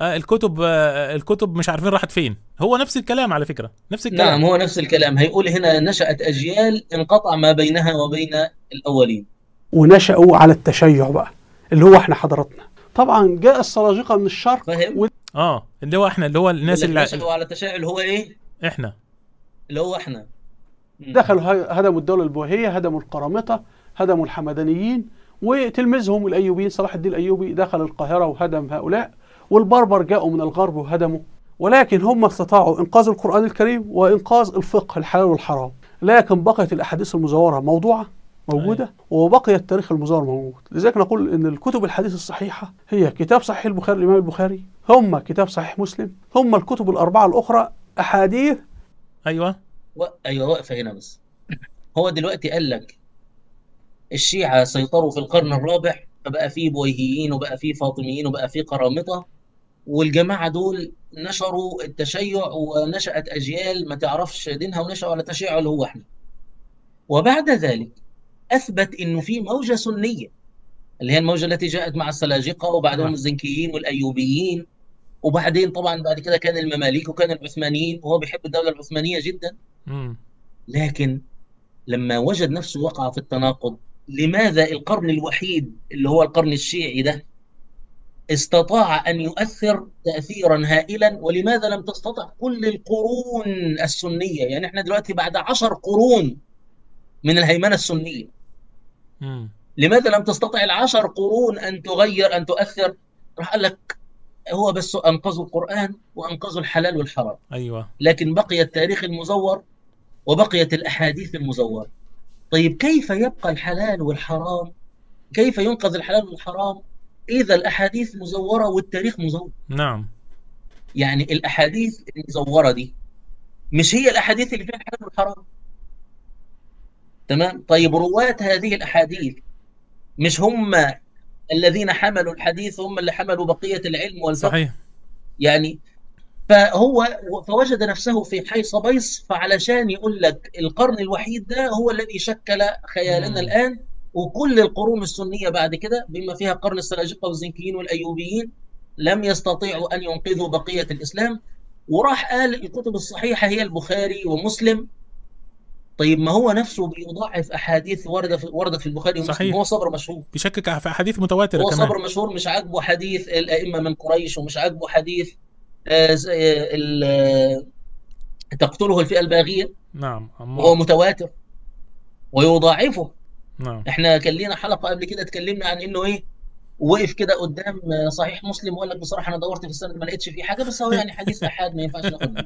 Speaker 3: الكتب مش عارفين راحت فين. هو نفس الكلام على فكرة، نفس الكلام.
Speaker 4: نعم، هو نفس الكلام. هيقول هنا نشأت أجيال انقطع ما بينها وبين الأولين،
Speaker 7: ونشأوا على التشيع بقى اللي هو احنا حضرتنا. طبعا جاء السلاجقة من الشرق
Speaker 3: اللي هو احنا، اللي هو الناس اللي
Speaker 4: نشأوا على التشيع اللي هو ايه؟
Speaker 3: احنا،
Speaker 4: اللي هو احنا.
Speaker 7: دخلوا هدموا الدولة البويهية، هدموا القرامطة، هدموا الحمدانيين، وتلميذهم الأيوبيين صلاح الدين الأيوبي دخل القاهرة وهدم هؤلاء، والبربر جاءوا من الغرب وهدموا. ولكن هم استطاعوا إنقاذ القرآن الكريم وإنقاذ الفقه الحلال والحرام. لكن بقيت الأحاديث المزورة موجودة، وبقي التاريخ المزور موجود. لذلك نقول إن الكتب الحديث الصحيحة هي كتاب صحيح البخاري الإمام البخاري، هم كتاب صحيح مسلم، هم الكتب الأربعة الأخرى أحاديث.
Speaker 3: أيوة
Speaker 4: أيوة واقفة هنا بس. هو دلوقتي قال لك الشيعة سيطروا في القرن الرابع، فبقى فيه بويهيين وبقى فيه فاطميين وبقى فيه قرامطة، والجماعة دول نشروا التشيع ونشأت أجيال ما تعرفش دينها ونشأوا على تشيع اللي هو احنا. وبعد ذلك أثبت إنه في موجة سنية اللي هي الموجة التي جاءت مع السلاجقة وبعدهم الزنكيين والأيوبيين، وبعدين طبعا بعد كده كان المماليك وكان العثمانيين، وهو بيحب الدولة العثمانية جدا. لكن لما وجد نفسه وقع في التناقض، لماذا القرن الوحيد اللي هو القرن الشيعي ده استطاع أن يؤثر تأثيرا هائلا، ولماذا لم تستطع كل القرون السنية؟ يعني احنا دلوقتي بعد 10 قرون من الهيمنة السنية، لماذا لم تستطع ال10 قرون أن تغير أن تؤثر؟ راح قال لك هو بس أنقذوا القرآن وأنقذوا الحلال والحرام.
Speaker 3: أيوة.
Speaker 4: لكن بقي التاريخ المزور وبقيت الأحاديث المزورة. طيب كيف يبقى الحلال والحرام؟ كيف ينقذ الحلال والحرام إذا الأحاديث مزورة والتاريخ مزور؟
Speaker 3: نعم.
Speaker 4: يعني الأحاديث المزورة دي مش هي الأحاديث اللي فيها الحلال والحرام. تمام؟ طيب رواة هذه الأحاديث مش هم الذين حملوا الحديث، هم اللي حملوا بقية العلم والفقه.
Speaker 3: صحيح.
Speaker 4: يعني فوجد نفسه في حيص بيص، فعلشان يقول لك القرن الوحيد ده هو الذي شكل خيالنا الآن، وكل القرون السنية بعد كده بما فيها قرن السلاجقة والزنكيين والأيوبيين لم يستطيعوا أن ينقذوا بقية الإسلام. وراح قال الكتب الصحيحة هي البخاري ومسلم. طيب ما هو نفسه بيضاعف أحاديث وردت في البخاري ومسلم.
Speaker 3: صحيح.
Speaker 4: هو صبر مشهور،
Speaker 3: بيشكك في أحاديث متواترة
Speaker 4: هو
Speaker 3: كمان.
Speaker 4: صبر مشهور، مش عاجبه حديث الأئمة من قريش، ومش عاجبه حديث تقتله الفئة الباغية.
Speaker 3: نعم.
Speaker 4: وهو متواتر ويضاعفه.
Speaker 3: نعم.
Speaker 4: احنا كان لنا حلقة قبل كده اتكلمنا عن انه ايه، وقف كده قدام صحيح مسلم وقال لك بصراحة انا دورت في السند ما لقيتش فيه حاجة، بس هو يعني حديث احاد ما ينفعش ناخده.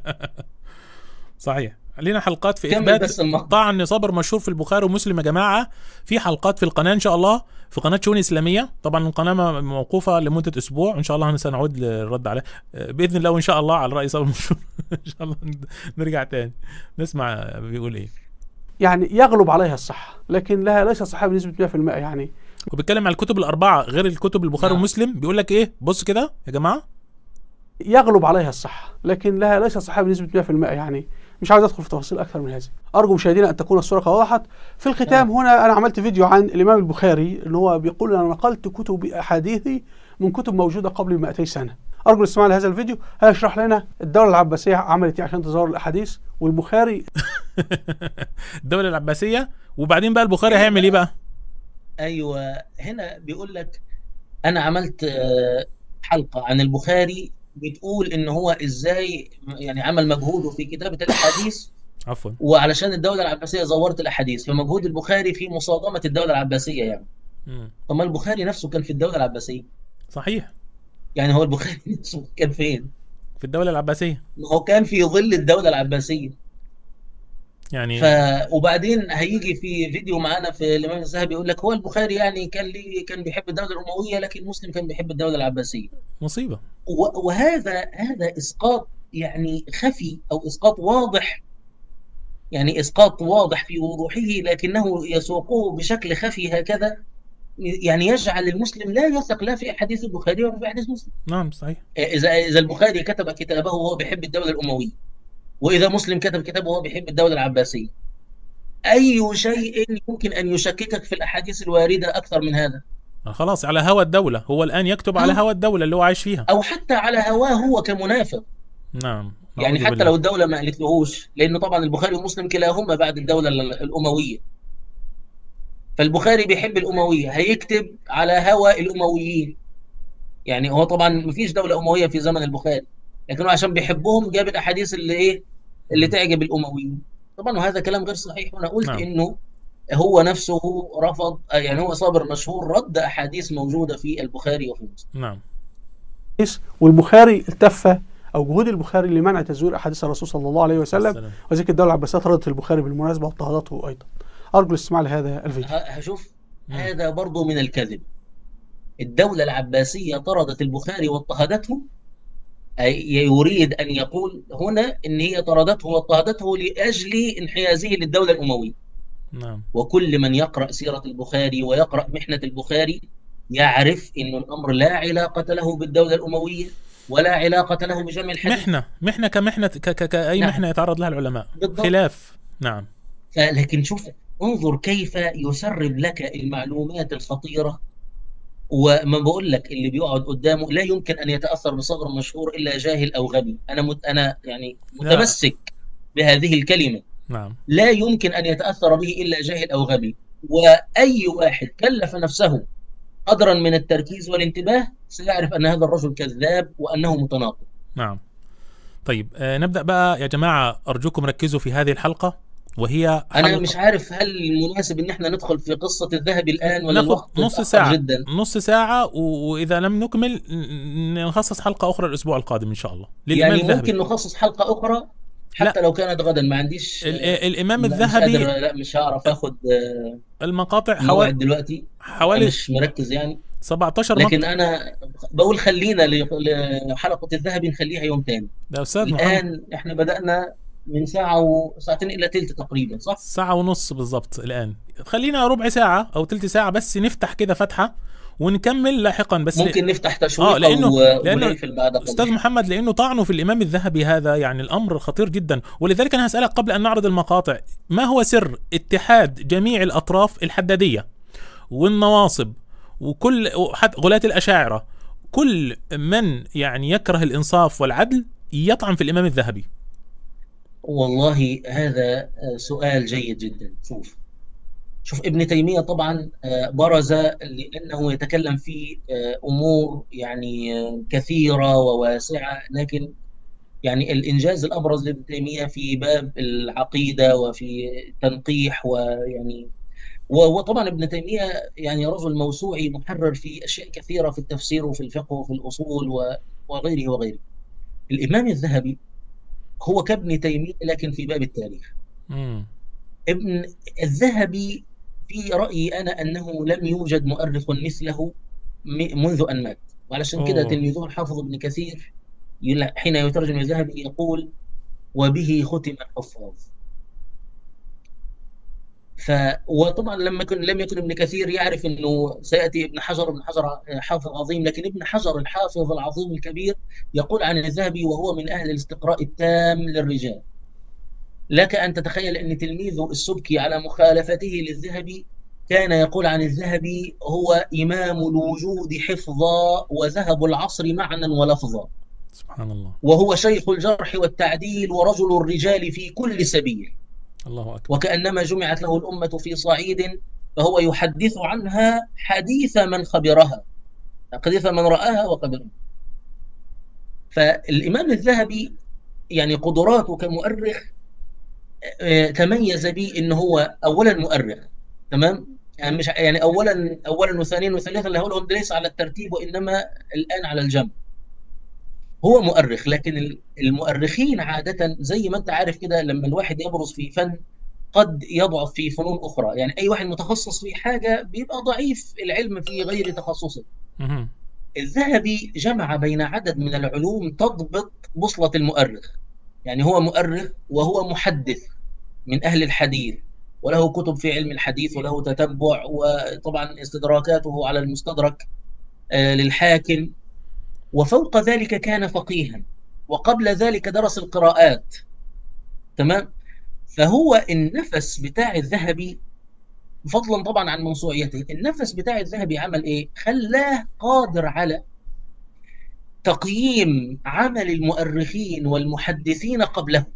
Speaker 3: صحيح. لينا حلقات في اثبات طعن صبر مشهور في البخاري ومسلم يا جماعه، في حلقات في القناه ان شاء الله، في قناه شؤون اسلاميه. طبعا القناه موقوفه لمده اسبوع، ان شاء الله سنعود للرد عليه باذن الله، وان شاء الله على راي صبر مشهور. ان شاء الله نرجع تاني نسمع بيقول ايه.
Speaker 7: يعني يغلب عليها الصحه، لكن لها ليس صحه بنسبه 100%. يعني
Speaker 3: وبيتكلم على الكتب الاربعه غير الكتب البخاري ومسلم، بيقول لك ايه، بص كده يا جماعه،
Speaker 7: يغلب عليها الصحه لكن لها ليس صحه بنسبه 100%. يعني مش عاوز ادخل في تفاصيل اكثر من هذه. ارجو مشاهدينا ان تكون الصوره وضحت. في الختام هنا انا عملت فيديو عن الامام البخاري ان هو بيقول انا نقلت كتب احاديثي من كتب موجوده قبل 200 سنه. ارجو الاستماع لهذا الفيديو، هيشرح لنا الدوله العباسيه عملت ايه عشان تزور الاحاديث، والبخاري
Speaker 3: الدوله العباسيه، وبعدين بقى البخاري هيعمل ايه بقى؟
Speaker 4: ايوه هنا بيقول لك انا عملت حلقه عن البخاري بتقول ان هو ازاي يعني عمل مجهوده في كتابه الاحاديث
Speaker 3: عفوا،
Speaker 4: وعلشان الدوله العباسيه زورت الاحاديث، فمجهود البخاري في مصادمه الدوله العباسيه يعني. طب ما البخاري نفسه كان في الدوله العباسيه.
Speaker 3: صحيح.
Speaker 4: يعني هو البخاري نفسه كان فين؟
Speaker 3: في الدوله العباسيه.
Speaker 4: هو كان في ظل الدوله العباسيه
Speaker 3: يعني.
Speaker 4: وبعدين هيجي في فيديو معانا في الامام الذهبي يقول لك هو البخاري يعني كان بيحب الدوله الامويه، لكن مسلم كان بيحب الدوله العباسيه.
Speaker 3: مصيبه.
Speaker 4: وهذا اسقاط يعني خفي او اسقاط واضح، يعني اسقاط واضح في وضوحه، لكنه يسوقه بشكل خفي هكذا، يعني يجعل المسلم لا يثق لا في احاديث البخاري ولا في احاديث مسلم.
Speaker 3: نعم صحيح.
Speaker 4: اذا البخاري كتب كتابه وهو بيحب الدوله الامويه، واذا مسلم كتب كتابه وهو بيحب الدوله العباسيه، اي شيء يمكن ان يشككك في الاحاديث الوارده اكثر من هذا؟
Speaker 3: خلاص على هوى الدوله، هو الان يكتب على هوى الدوله اللي هو عايش فيها،
Speaker 4: او حتى على هواه هو كمنافق.
Speaker 3: نعم.
Speaker 4: يعني حتى لو الدوله ما قالت لهوش، لانه طبعا البخاري ومسلم كلاهما بعد الدوله الامويه، فالبخاري بيحب الامويه هيكتب على هوى الامويين. يعني هو طبعا ما فيش دوله امويه في زمن البخاري، لكنه عشان بيحبهم جاب الاحاديث اللي تعجب الامويين طبعا. وهذا كلام غير صحيح. وانا قلت انه هو نفسه رفض، يعني هو صابر مشهور رد احاديث موجوده في البخاري وفي مسلم.
Speaker 3: نعم.
Speaker 7: والبخاري التف او جهود البخاري لمنع تزوير احاديث الرسول صلى الله عليه وسلم، وذلك الدوله العباسيه طردت البخاري بالمناسبه واضطهدته ايضا. ارجو الاستماع لهذا الفيديو.
Speaker 4: هشوف هذا برضه من الكذب. الدوله العباسيه طردت البخاري واضطهدته، يريد أن يقول هنا إن هي طردته واضطهدته لأجل انحيازه للدولة الأموية.
Speaker 3: نعم.
Speaker 4: وكل من يقرأ سيرة البخاري ويقرأ محنة البخاري يعرف أن الأمر لا علاقة له بالدولة الأموية ولا علاقة له بجمع الحديث.
Speaker 3: محنة كمحنة كأي
Speaker 4: نعم.
Speaker 3: محنة يتعرض لها العلماء
Speaker 4: بالضبط.
Speaker 3: خلاف. نعم.
Speaker 4: لكن شوف، انظر كيف يسرب لك المعلومات الخطيرة. وما بقول لك اللي بيقعد قدامه لا يمكن أن يتأثر بصغر مشهور إلا جاهل أو غبي. أنا يعني متمسك بهذه الكلمة.
Speaker 3: نعم.
Speaker 4: لا يمكن أن يتأثر به إلا جاهل أو غبي. وأي واحد كلف نفسه قدرا من التركيز والانتباه سيعرف أن هذا الرجل كذاب وأنه متناقض.
Speaker 3: نعم. طيب نبدأ بقى يا جماعة، أرجوكم ركزوا في هذه الحلقة، وهي
Speaker 4: أنا مش عارف هل مناسب إن احنا ندخل في قصة الذهبي الآن ولا الوقت
Speaker 3: نص ساعة
Speaker 4: جدا؟
Speaker 3: نص ساعة، وإذا لم نكمل نخصص حلقة أخرى الأسبوع القادم إن شاء الله
Speaker 4: يعني
Speaker 3: الذهبي.
Speaker 4: ممكن نخصص حلقة أخرى حتى لو كانت غدا. ما عنديش
Speaker 3: الإمام الذهبي.
Speaker 4: لا مش هعرف أخد
Speaker 3: المقاطع
Speaker 4: موعد دلوقتي،
Speaker 3: حوالي
Speaker 4: مش مركز يعني
Speaker 3: 17
Speaker 4: لكن
Speaker 3: مقطع.
Speaker 4: أنا بقول خلينا لحلقة الذهبي نخليها يوم تاني.
Speaker 3: ده أستاذ
Speaker 4: الآن
Speaker 3: محمد
Speaker 4: إحنا بدأنا من ساعة وساعتين إلا تلت تقريبا، صح؟
Speaker 3: ساعة ونص بالضبط. الآن خلينا ربع ساعة أو تلت ساعة بس نفتح كده فتحة ونكمل لاحقا. بس
Speaker 4: ممكن نفتح تشويق
Speaker 3: لأنه
Speaker 4: ونقفل بعد
Speaker 3: أستاذ محمد، لأنه طعنه في الإمام الذهبي هذا يعني الأمر خطير جدا. ولذلك أنا هسألك قبل أن نعرض المقاطع، ما هو سر اتحاد جميع الأطراف الحدادية والنواصب وكل غلاة الأشاعرة، كل من يعني يكره الإنصاف والعدل يطعن في الإمام الذهبي؟
Speaker 4: والله هذا سؤال جيد جدا. شوف ابن تيمية طبعا برز لأنه يتكلم في أمور يعني كثيرة وواسعة، لكن يعني الإنجاز الأبرز لابن تيمية في باب العقيدة وفي التنقيح، ويعني وطبعا ابن تيمية يعني رجل موسوعي محرر في أشياء كثيرة في التفسير وفي الفقه وفي الأصول وغيره وغيره. الإمام الذهبي هو كابن تيمية لكن في باب التاريخ. ابن الذهبي في رأيي أنا أنه لم يوجد مؤرخ مثله منذ أن مات، وعلشان كده تلميذه الحافظ ابن كثير حين يترجم الذهبي يقول وبه ختم الحفاظ. وطبعا لم يكن ابن كثير يعرف أنه سيأتي ابن حجر حافظ عظيم، لكن ابن حجر الحافظ العظيم الكبير يقول عن الذهبي وهو من أهل الاستقراء التام للرجال. لك أن تتخيل أن تلميذه السبكي على مخالفته للذهبي كان يقول عن الذهبي هو إمام الوجود حفظا وذهب العصر معنى ولفظا.
Speaker 3: سبحان الله.
Speaker 4: وهو شيخ الجرح والتعديل ورجل الرجال في كل سبيل.
Speaker 3: الله أكبر.
Speaker 4: وكأنما جمعت له الأمة في صعيد فهو يحدث عنها حديث من خبرها، حديث من رآها وخبرها. فالإمام الذهبي يعني قدراته كمؤرخ تميز به إن هو أولا مؤرخ، تمام؟ يعني مش يعني أولا وثانيا وثالثا اللي هقولهم ليس على الترتيب وإنما الآن على الجنب. هو مؤرخ، لكن المؤرخين عادة زي ما أنت عارف كده لما الواحد يبرز في فن قد يضعف في فنون أخرى. يعني أي واحد متخصص في حاجة بيبقى ضعيف العلم في غير تخصصه. الذهبي جمع بين عدد من العلوم تضبط بوصلة المؤرخ. يعني هو مؤرخ وهو محدث من أهل الحديث، وله كتب في علم الحديث وله تتبع، وطبعا استدراكاته على المستدرك للحاكم. وفوق ذلك كان فقيها، وقبل ذلك درس القراءات، تمام؟ فهو النفس بتاع الذهبي فضلا طبعا عن موسوعيته، النفس بتاع الذهبي عمل ايه؟ خلاه قادر على تقييم عمل المؤرخين والمحدثين قبله.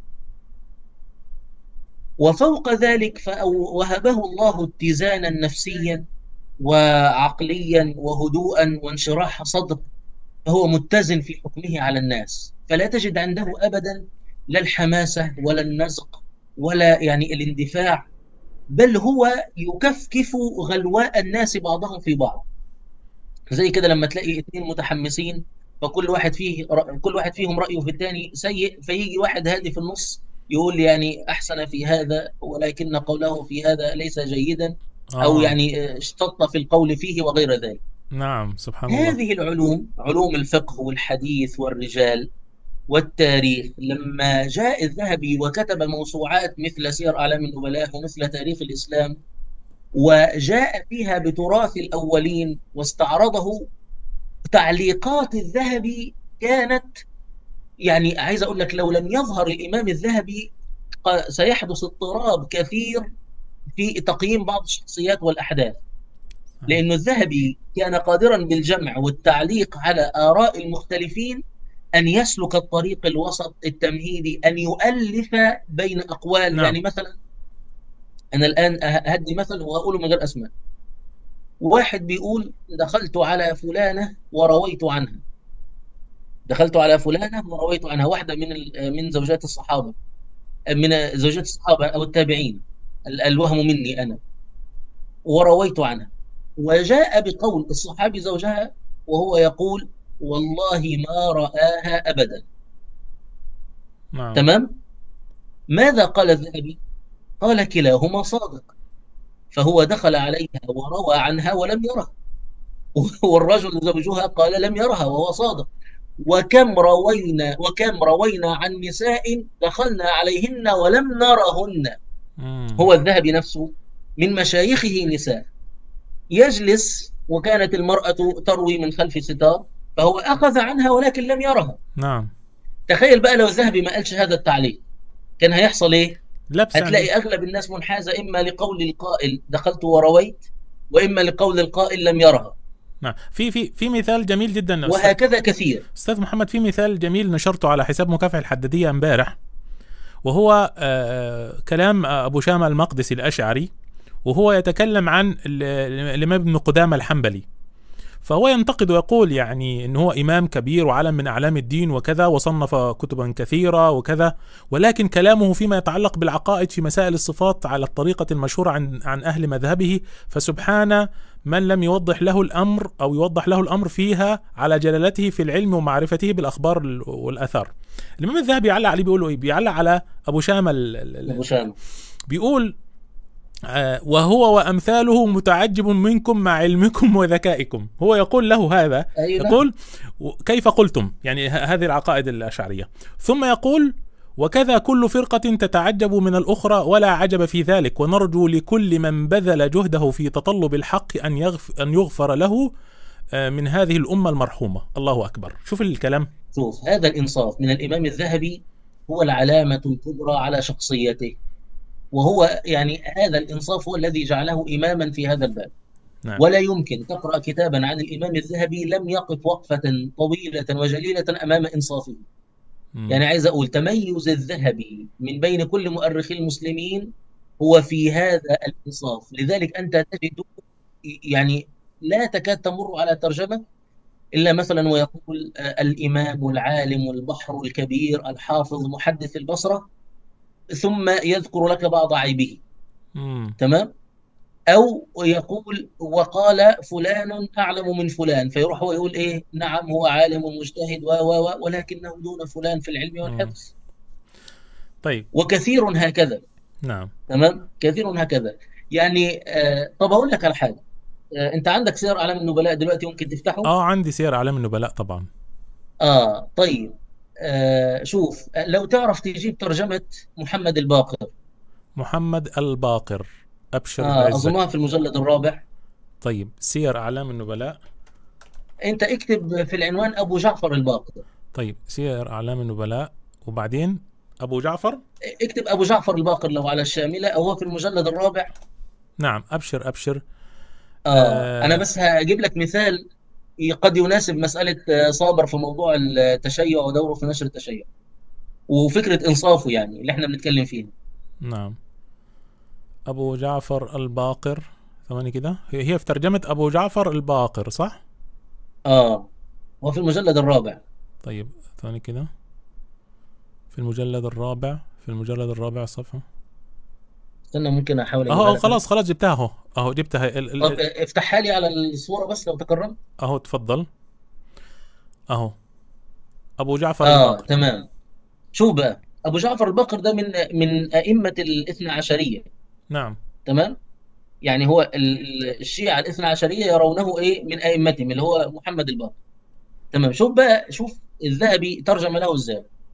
Speaker 4: وفوق ذلك وهبه الله اتزانا نفسيا وعقليا وهدوءا وانشراح صدر، فهو متزن في حكمه على الناس، فلا تجد عنده أبدا لا الحماسة ولا النزق ولا يعني الاندفاع، بل هو يكفكف غلواء الناس بعضهم في بعض. زي كده لما تلاقي اثنين متحمسين فكل واحد فيهم رأيه في الثاني سيء، فيجي واحد هادي في النص يقول يعني أحسن في هذا ولكن قوله في هذا ليس جيدا، أو يعني اشتط في القول فيه وغير ذلك.
Speaker 3: نعم، سبحان الله.
Speaker 4: هذه العلوم، علوم الفقه والحديث والرجال، والتاريخ. لما جاء الذهبي وكتب موسوعات مثل سير أعلام النبلاء ومثل تاريخ الإسلام، وجاء فيها بتراث الأولين واستعرضه، تعليقات الذهبي كانت، يعني عايز أقول لك لو لم يظهر الإمام الذهبي سيحدث اضطراب كثير في تقييم بعض الشخصيات والأحداث، لأن الذهبي كان قادرا بالجمع والتعليق على آراء المختلفين، أن يسلك الطريق الوسط التمهيدي، أن يؤلف بين أقوال.
Speaker 3: نعم.
Speaker 4: يعني مثلا أنا الآن أهدي مثل وأقوله من غير أسماء. واحد بيقول دخلت على فلانة ورويت عنها، دخلت على فلانة ورويت عنها، واحدة من زوجات الصحابة، من زوجات الصحابة أو التابعين، الوهم مني أنا، ورويت عنها، وجاء بقول الصحابي زوجها وهو يقول والله ما رآها أبدا.
Speaker 3: نعم.
Speaker 4: تمام؟ ماذا قال الذهبي؟ قال كلاهما صادق، فهو دخل عليها وروى عنها ولم يرها، والرجل زوجها قال لم يرها وهو صادق. وكم روينا عن نساء دخلنا عليهن ولم نرهن. هو الذهبي نفسه من مشايخه نساء يجلس وكانت المرأة تروي من خلف ستار، فهو أخذ عنها ولكن لم يرها.
Speaker 3: نعم.
Speaker 4: تخيل بقى لو الذهبي ما قالش هذا التعليق كان هيحصل ايه؟
Speaker 3: لبس
Speaker 4: هتلاقي اغلب الناس منحازه اما لقول القائل دخلت ورويت، واما لقول القائل لم يرها.
Speaker 3: نعم. في مثال جميل جدا
Speaker 4: وهكذا كثير.
Speaker 3: استاذ محمد، في مثال جميل نشرته على حساب مكافح الحدادية امبارح، وهو كلام ابو شامة المقدسي الاشعري، وهو يتكلم عن الامام ابن قدامة الحنبلي، فهو ينتقد ويقول يعني انه هو امام كبير وعلم من اعلام الدين وكذا، وصنف كتبا كثيرة وكذا، ولكن كلامه فيما يتعلق بالعقائد في مسائل الصفات على الطريقة المشهورة عن اهل مذهبه، فسبحان من لم يوضح له الامر او يوضح له الامر فيها على جلالته في العلم ومعرفته بالاخبار والاثار. الامام الذهبي بيعلق عليه، بيقول له ايه؟ بيعلق على ابو شامة بيقول وهو وأمثاله متعجب منكم مع علمكم وذكائكم. هو يقول له هذا، يقول كيف قلتم يعني هذه العقائد الأشعرية، ثم يقول وكذا كل فرقة تتعجب من الأخرى ولا عجب في ذلك، ونرجو لكل من بذل جهده في تطلب الحق أن يغفر له من هذه الأمة المرحومة. الله أكبر. شوف الكلام.
Speaker 4: شوف هذا الإنصاف من الإمام الذهبي هو العلامة الكبرى على شخصيته، وهو يعني هذا الإنصاف هو الذي جعله إماما في هذا الباب.
Speaker 3: نعم.
Speaker 4: ولا يمكن تقرأ كتابا عن الإمام الذهبي لم يقف وقفة طويلة وجليلة أمام إنصافه. يعني عايز أقول تميز الذهبي من بين كل مؤرخي المسلمين هو في هذا الإنصاف. لذلك أنت تجد يعني لا تكاد تمر على ترجمة إلا مثلا ويقول الإمام العالم البحر الكبير الحافظ محدث البصرة، ثم يذكر لك بعض عيبه. تمام؟ أو يقول وقال فلان أعلم من فلان، فيروح هو يقول إيه؟ نعم هو عالم مجتهد ولكنه دون فلان في العلم والحفظ.
Speaker 3: طيب.
Speaker 4: وكثير هكذا.
Speaker 3: نعم.
Speaker 4: تمام؟ كثير هكذا. يعني طب أقول لك على حاجة، أنت عندك سير أعلام النبلاء دلوقتي ممكن تفتحه؟
Speaker 3: عندي سير أعلام النبلاء طبعا.
Speaker 4: طيب. شوف لو تعرف تجيب ترجمة محمد الباقر.
Speaker 3: محمد الباقر، أبشر
Speaker 4: أظنها في المجلد الرابع.
Speaker 3: طيب، سير أعلام النبلاء.
Speaker 4: أنت اكتب في العنوان أبو جعفر الباقر.
Speaker 3: طيب، سير أعلام النبلاء وبعدين أبو جعفر.
Speaker 4: اكتب أبو جعفر الباقر لو على الشاملة، أو هو في المجلد الرابع.
Speaker 3: نعم، أبشر.
Speaker 4: أنا بس هجيب لك مثال قد يناسب مسألة صابر في موضوع التشيع ودوره في نشر التشيع وفكرة إنصافه يعني اللي احنا بنتكلم فيه.
Speaker 3: نعم. أبو جعفر الباقر، ثواني كده، هي في ترجمة أبو جعفر الباقر صح؟
Speaker 4: هو في المجلد الرابع.
Speaker 3: طيب ثواني كده، في المجلد الرابع صفحة.
Speaker 4: استنى ممكن أحاول
Speaker 3: خلاص جبتها جبتها.
Speaker 4: طب افتحها لي على الصورة بس لو تكرمت.
Speaker 3: تفضل. أبو جعفر الباقر.
Speaker 4: تمام. شو بقى أبو جعفر الباقر ده من أئمة الاثنى عشرية.
Speaker 3: نعم.
Speaker 4: تمام. يعني هو الشيعة الاثنى عشرية يرونه إيه من أئمتهم اللي هو محمد الباقر. تمام. شوف الذهبي ترجم له إزاي.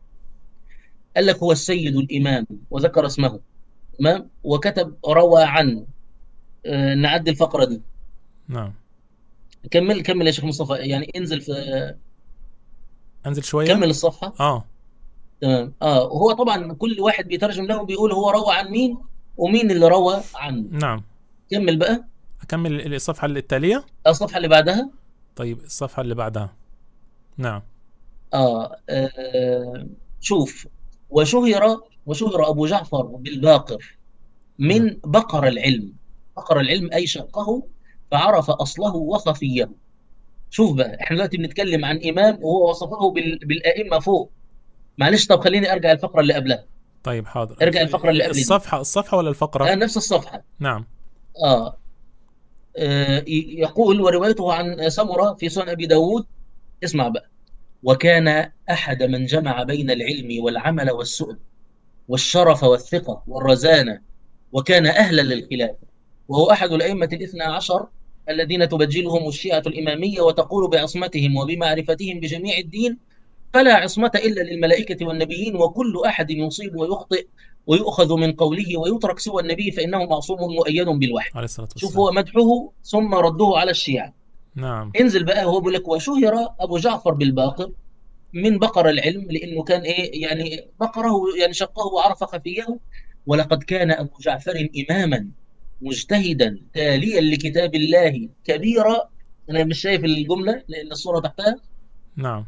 Speaker 4: قال لك هو السيد الإمام وذكر اسمه، تمام، وكتب روى عن. نعدي الفقرة دي.
Speaker 3: نعم.
Speaker 4: كمل يا شيخ مصطفى، يعني انزل في،
Speaker 3: انزل شويه.
Speaker 4: كمل الصفحة. تمام. وهو طبعا كل واحد بيترجم له بيقول هو روى عن مين ومين اللي روى عنه.
Speaker 3: نعم.
Speaker 4: كمل بقى.
Speaker 3: اكمل الصفحه التاليه.
Speaker 4: الصفحة اللي بعدها.
Speaker 3: طيب الصفحه اللي بعدها. نعم.
Speaker 4: شوف، وشهر أبو جعفر بالباقر من بقر العلم. بقر العلم أي شقه فعرف أصله وخفيه. شوف بقى، احنا دلوقتي بنتكلم عن إمام وهو وصفه بالأئمة فوق. معلش، طب خليني أرجع الفقرة اللي قبلها.
Speaker 3: طيب حاضر.
Speaker 4: ارجع الفقرة اللي قبل دي.
Speaker 3: الصفحة ولا الفقرة؟
Speaker 4: نفس الصفحة.
Speaker 3: نعم.
Speaker 4: يقول وروايته عن سمرة في سنن أبي داود. اسمع بقى. وكان أحد من جمع بين العلم والعمل والسؤل والشرف والثقة والرزانة، وكان أهلا للخلاف، وهو أحد الأئمة الاثنى عشر الذين تبجلهم الشيعة الإمامية وتقول بعصمتهم وبمعرفتهم بجميع الدين، فلا عصمة إلا للملائكة والنبيين، وكل أحد يصيب ويخطئ ويؤخذ من قوله ويترك سوى النبي فإنه معصوم مؤيد بالوحي.
Speaker 3: عليه الصلاة والسلام.
Speaker 4: شوف، هو مدحه ثم رده على الشيعة.
Speaker 3: نعم.
Speaker 4: انزل بقى، هو بيقول لك وشهر أبو جعفر بالباقر من بقر العلم، لأنه كان يعني بقره، يعني شقه وعرف خفيه. ولقد كان أبو جعفر إماما مجتهدا تاليا لكتاب الله كبيرا. أنا مش شايف الجملة لأن الصورة تحتها.
Speaker 3: نعم.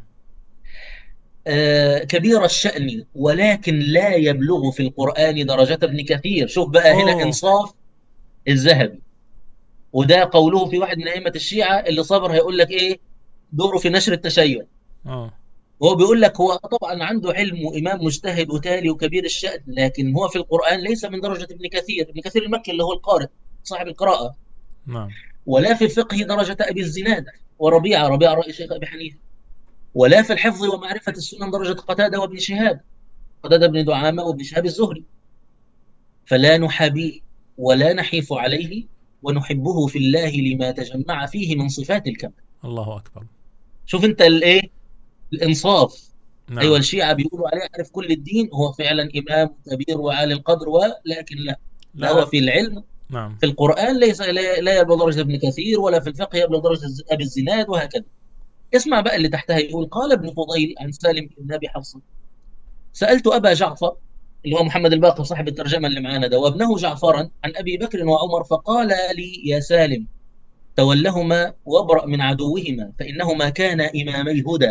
Speaker 4: كبير الشأن ولكن لا يبلغ في القرآن درجة ابن كثير. شوف بقى هنا إنصاف الذهبي، وده قوله في واحد من أئمة الشيعة اللي صبر هيقول لك إيه دوره في نشر التشيع. وهو بيقول لك هو طبعا عنده علم وإمام مجتهد وتالي وكبير الشأن، لكن هو في القرآن ليس من درجة ابن كثير. ابن كثير المكي اللي هو القارئ صاحب القراءة.
Speaker 3: نعم.
Speaker 4: ولا في الفقه درجة أبي الزناد وربيعة رأي شيخ أبي حنيفة، ولا في الحفظ ومعرفة السنن درجة قتادة وابن شهاب، قتادة بن دعامة وابن شهاب الزهري. فلا نحابيه ولا نحيف عليه، ونحبه في الله لما تجمع فيه من صفات الكمال.
Speaker 3: الله أكبر. شوف
Speaker 4: انت الانصاف. نعم. ايوه، الشيعة بيقولوا عليه عارف كل الدين، هو فعلا امام كبير وعالي القدر، ولكن لا هو في العلم.
Speaker 3: نعم.
Speaker 4: في القرآن ليس لا يبلغ درجة ابن كثير، ولا في الفقه يبلغ درجة أبي الزناد، وهكذا. اسمع بقى اللي تحتها، يقول قال ابن فضيل عن سالم بن أبي حفص: سألت أبا جعفر اللي هو محمد الباقر صاحب الترجمة اللي معانا ده، وابنه جعفرا عن أبي بكر وعمر، فقال لي يا سالم تولهما وابرأ من عدوهما فإنهما كانا إمامي هدى.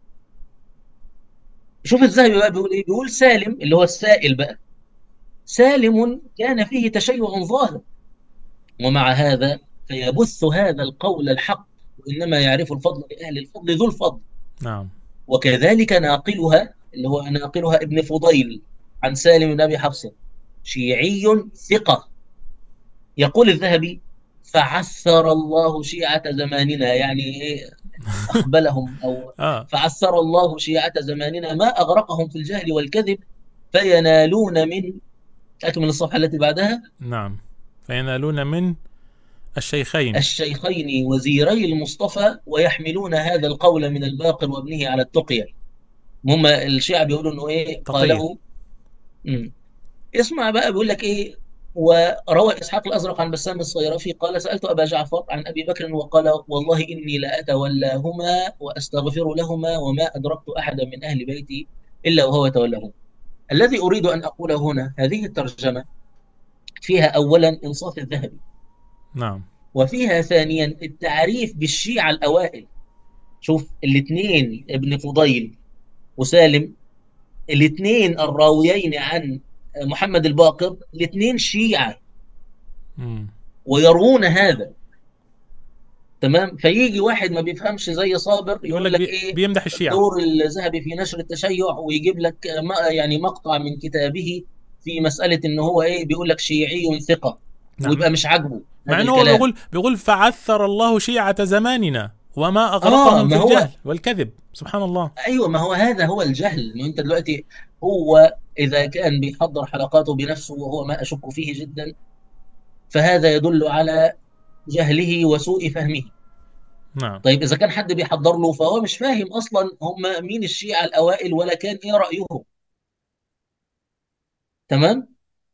Speaker 4: شوف الذهبي بقى بيقول ايه، بيقول سالم اللي هو السائل بقى، سالم كان فيه تشيع ظاهر، ومع هذا فيبث هذا القول الحق، وإنما يعرف الفضل لأهل الفضل ذو الفضل.
Speaker 3: نعم.
Speaker 4: وكذلك ناقلها اللي هو ناقلها ابن فضيل عن سالم بن أبي حفص شيعي ثقة. يقول الذهبي فعثر الله شيعة زماننا، يعني ايه أخبلهم أو فعثر الله شيعة زماننا ما أغرقهم في الجهل والكذب فينالون من، أكمل الصفحة التي بعدها.
Speaker 3: نعم. فينالون من الشيخين
Speaker 4: وزيري المصطفى ويحملون هذا القول من الباقر وابنه على التقية. هم الشيعة بيقولوا انه ايه قاله. اسمع بقى بيقول لك ايه، وروى إسحاق الأزرق عن بسام الصيرفي قال سألت أبا جعفر عن أبي بكر وقال والله إني لأتولاهما وأستغفر لهما وما أدركت أحدا من أهل بيتي إلا وهو يتولاهما. الذي أريد أن أقوله هنا، هذه الترجمة فيها أولا إنصاف الذهبي.
Speaker 3: نعم.
Speaker 4: وفيها ثانيا التعريف بالشيعة الأوائل. شوف الاثنين ابن فضيل وسالم، الاثنين الراويين عن محمد الباقر، الاثنين شيعة ويروون هذا. تمام. فيجي واحد ما بيفهمش زي صابر يقول لك ايه
Speaker 3: بيمدح الشيعة،
Speaker 4: دور الذهبي في نشر التشيع، ويجيب لك يعني مقطع من كتابه في مسألة ان هو ايه بيقول لك شيعي ثقة. نعم. ويبقى مش عاجبه،
Speaker 3: مع انه هو بيقول فعثر الله شيعة زماننا وما أغرقهم في الجهل والكذب. سبحان الله.
Speaker 4: أيوة، ما هو هذا هو الجهل. ما أنت دلوقتي هو إذا كان بيحضر حلقاته بنفسه وهو ما أشك فيه جدا، فهذا يدل على جهله وسوء فهمه.
Speaker 3: نعم.
Speaker 4: طيب إذا كان حد بيحضر له فهو مش فاهم أصلا هم مين الشيعة الأوائل ولا كان إيه رأيهم. تمام.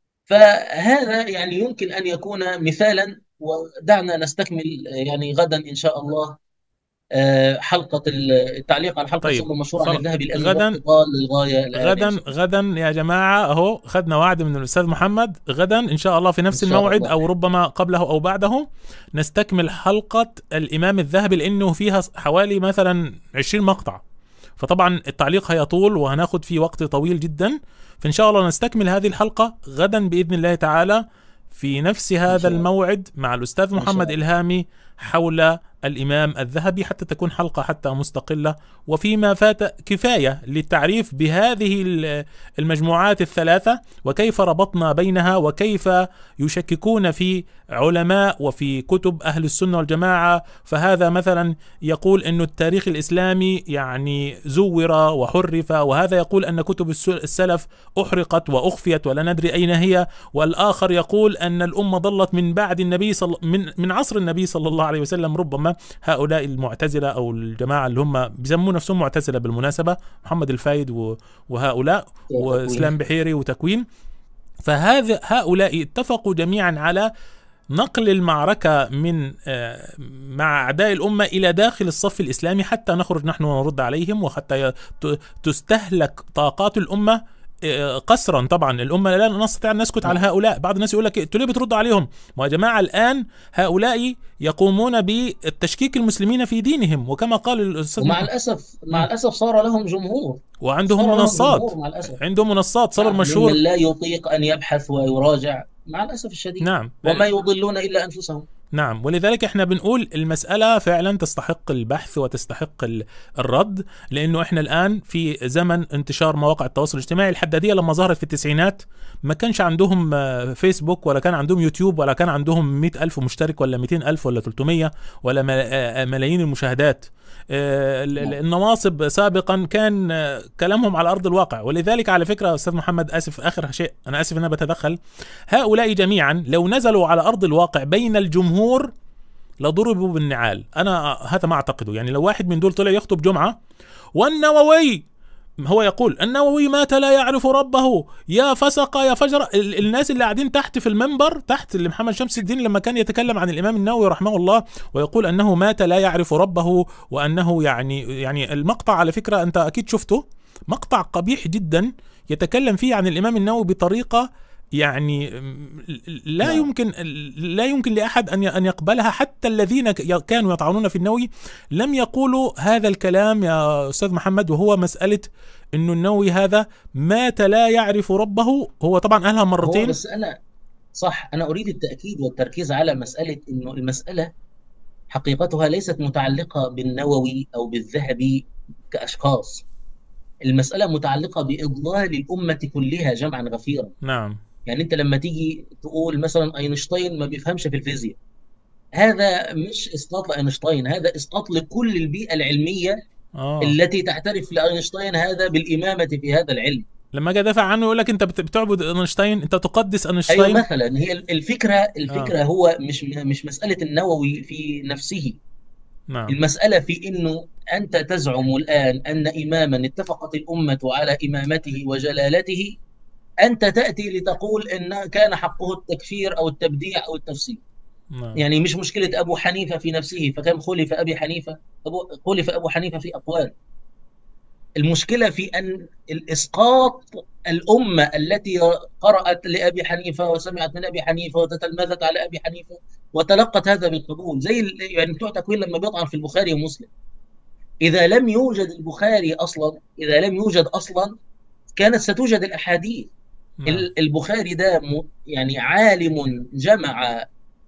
Speaker 4: فهذا يعني يمكن أن يكون مثالا، ودعنا نستكمل يعني غدا إن شاء الله حلقة التعليق على حلقة
Speaker 3: طيب
Speaker 4: سر المشهور عن الذهبي، لأن
Speaker 3: غدا
Speaker 4: الوقت طال للغاية الآن يا شيخ.
Speaker 3: غدا يا جماعة أهو خدنا وعد من الأستاذ محمد، غدا إن شاء الله في نفس
Speaker 4: إن شاء
Speaker 3: الموعد
Speaker 4: الله.
Speaker 3: أو ربما قبله أو بعده نستكمل حلقة الإمام الذهبي، لأنه فيها حوالي مثلا 20 مقطع، فطبعا التعليق هيطول وهناخد فيه وقت طويل جدا. فإن شاء الله نستكمل هذه الحلقة غدا بإذن الله تعالى في نفس هذا الموعد مع الأستاذ محمد إلهامي حول الإمام الذهبي، حتى تكون حلقة حتى مستقلة. وفيما فات كفاية للتعريف بهذه المجموعات الثلاثة وكيف ربطنا بينها وكيف يشككون في علماء وفي كتب أهل السنة والجماعة. فهذا مثلا يقول أن التاريخ الإسلامي يعني زور وحرف، وهذا يقول أن كتب السلف أحرقت وأخفيت ولا ندري أين هي، والآخر يقول أن الأمة ضلت من بعد النبي من عصر النبي صلى الله عليه وسلم. ربما هؤلاء المعتزلة أو الجماعة اللي هم بيسمون نفسهم معتزلة بالمناسبة، محمد الفايد وهؤلاء وإسلام بحيري وتكوين، هؤلاء اتفقوا جميعا على نقل المعركة من مع أعداء الأمة إلى داخل الصف الإسلامي حتى نخرج نحن ونرد عليهم، وحتى تستهلك طاقات الأمة قسرا. طبعا الأمة لا نستطيع أن نسكت على هؤلاء. بعض الناس يقول لك انتوا ليه بتردوا عليهم؟ ما يا جماعة الآن هؤلاء يقومون بالتشكيك المسلمين في دينهم، وكما قال الأستاذ
Speaker 4: مع الأسف صار لهم جمهور
Speaker 3: وعندهم منصات، عندهم منصات صار مشهور،
Speaker 4: من لا يطيق أن يبحث ويراجع مع الأسف الشديد.
Speaker 3: نعم.
Speaker 4: وما يضلون إلا أنفسهم.
Speaker 3: نعم. ولذلك احنا بنقول المسألة فعلا تستحق البحث وتستحق الرد، لأنه احنا الآن في زمن انتشار مواقع التواصل الاجتماعي. الحدادية لما ظهرت في التسعينات ما كانش عندهم فيسبوك ولا كان عندهم يوتيوب ولا كان عندهم 100,000 مشترك ولا 200,000 ولا 300 ولا ملايين المشاهدات. النواصب سابقا كان كلامهم على أرض الواقع. ولذلك على فكرة أستاذ محمد، آسف آخر شيء، أنا آسف أن أنا بتدخل، هؤلاء جميعا لو نزلوا على أرض الواقع بين الجمهور لضربوا بالنعال. أنا هذا ما أعتقده. يعني لو واحد من دول طلع يخطب جمعة والنووي هو يقول النووي مات لا يعرف ربه يا فسق يا فجر، الناس اللي قاعدين تحت في المنبر تحت اللي محمد شمس الدين لما كان يتكلم عن الإمام النووي رحمه الله ويقول أنه مات لا يعرف ربه، وأنه يعني المقطع على فكرة أنت أكيد شفته، مقطع قبيح جدا يتكلم فيه عن الإمام النووي بطريقة يعني لا يمكن لأحد أن يقبلها. حتى الذين كانوا يطعنون في النووي لم يقولوا هذا الكلام يا أستاذ محمد، وهو مسألة إنه النووي هذا مات لا يعرف ربه. هو طبعا قالها مرتين.
Speaker 4: بس أنا أريد التأكيد والتركيز على مسألة إنه المسألة حقيقتها ليست متعلقة بالنووي أو بالذهبي كأشخاص، المسألة متعلقة بإضلال الأمة كلها جمعا غفيرا.
Speaker 3: نعم.
Speaker 4: يعني أنت لما تيجي تقول مثلا أينشتاين ما بيفهمش في الفيزياء، هذا مش إسقاط لأينشتاين، هذا إسقاط لكل البيئة العلمية التي تعترف لأينشتاين هذا بالإمامة في هذا العلم.
Speaker 3: لما جاء دافع عنه يقول لك أنت بتعبد أينشتاين، أنت تقدس أينشتاين.
Speaker 4: أيوة مثلا، هي الفكرة هو مش مسألة النووي في نفسه.
Speaker 3: نعم.
Speaker 4: المسألة في إنه أنت تزعم الآن أن إماما اتفقت الأمة على إمامته وجلالته، أنت تأتي لتقول إن كان حقه التكفير أو التبديع أو التفسير. يعني مش مشكلة أبو حنيفة في نفسه، فكم خلف خلف أبو حنيفة في أقوال. المشكلة في أن الإسقاط الأمة التي قرأت لأبي حنيفة وسمعت من أبي حنيفة وتتلمذت على أبي حنيفة وتلقت هذا بالقبول، زي يعني بتوع تكوين لما بيطعن في البخاري ومسلم. إذا لم يوجد البخاري أصلا، إذا لم يوجد أصلا كانت ستوجد الأحاديث. البخاري ده يعني عالم جمع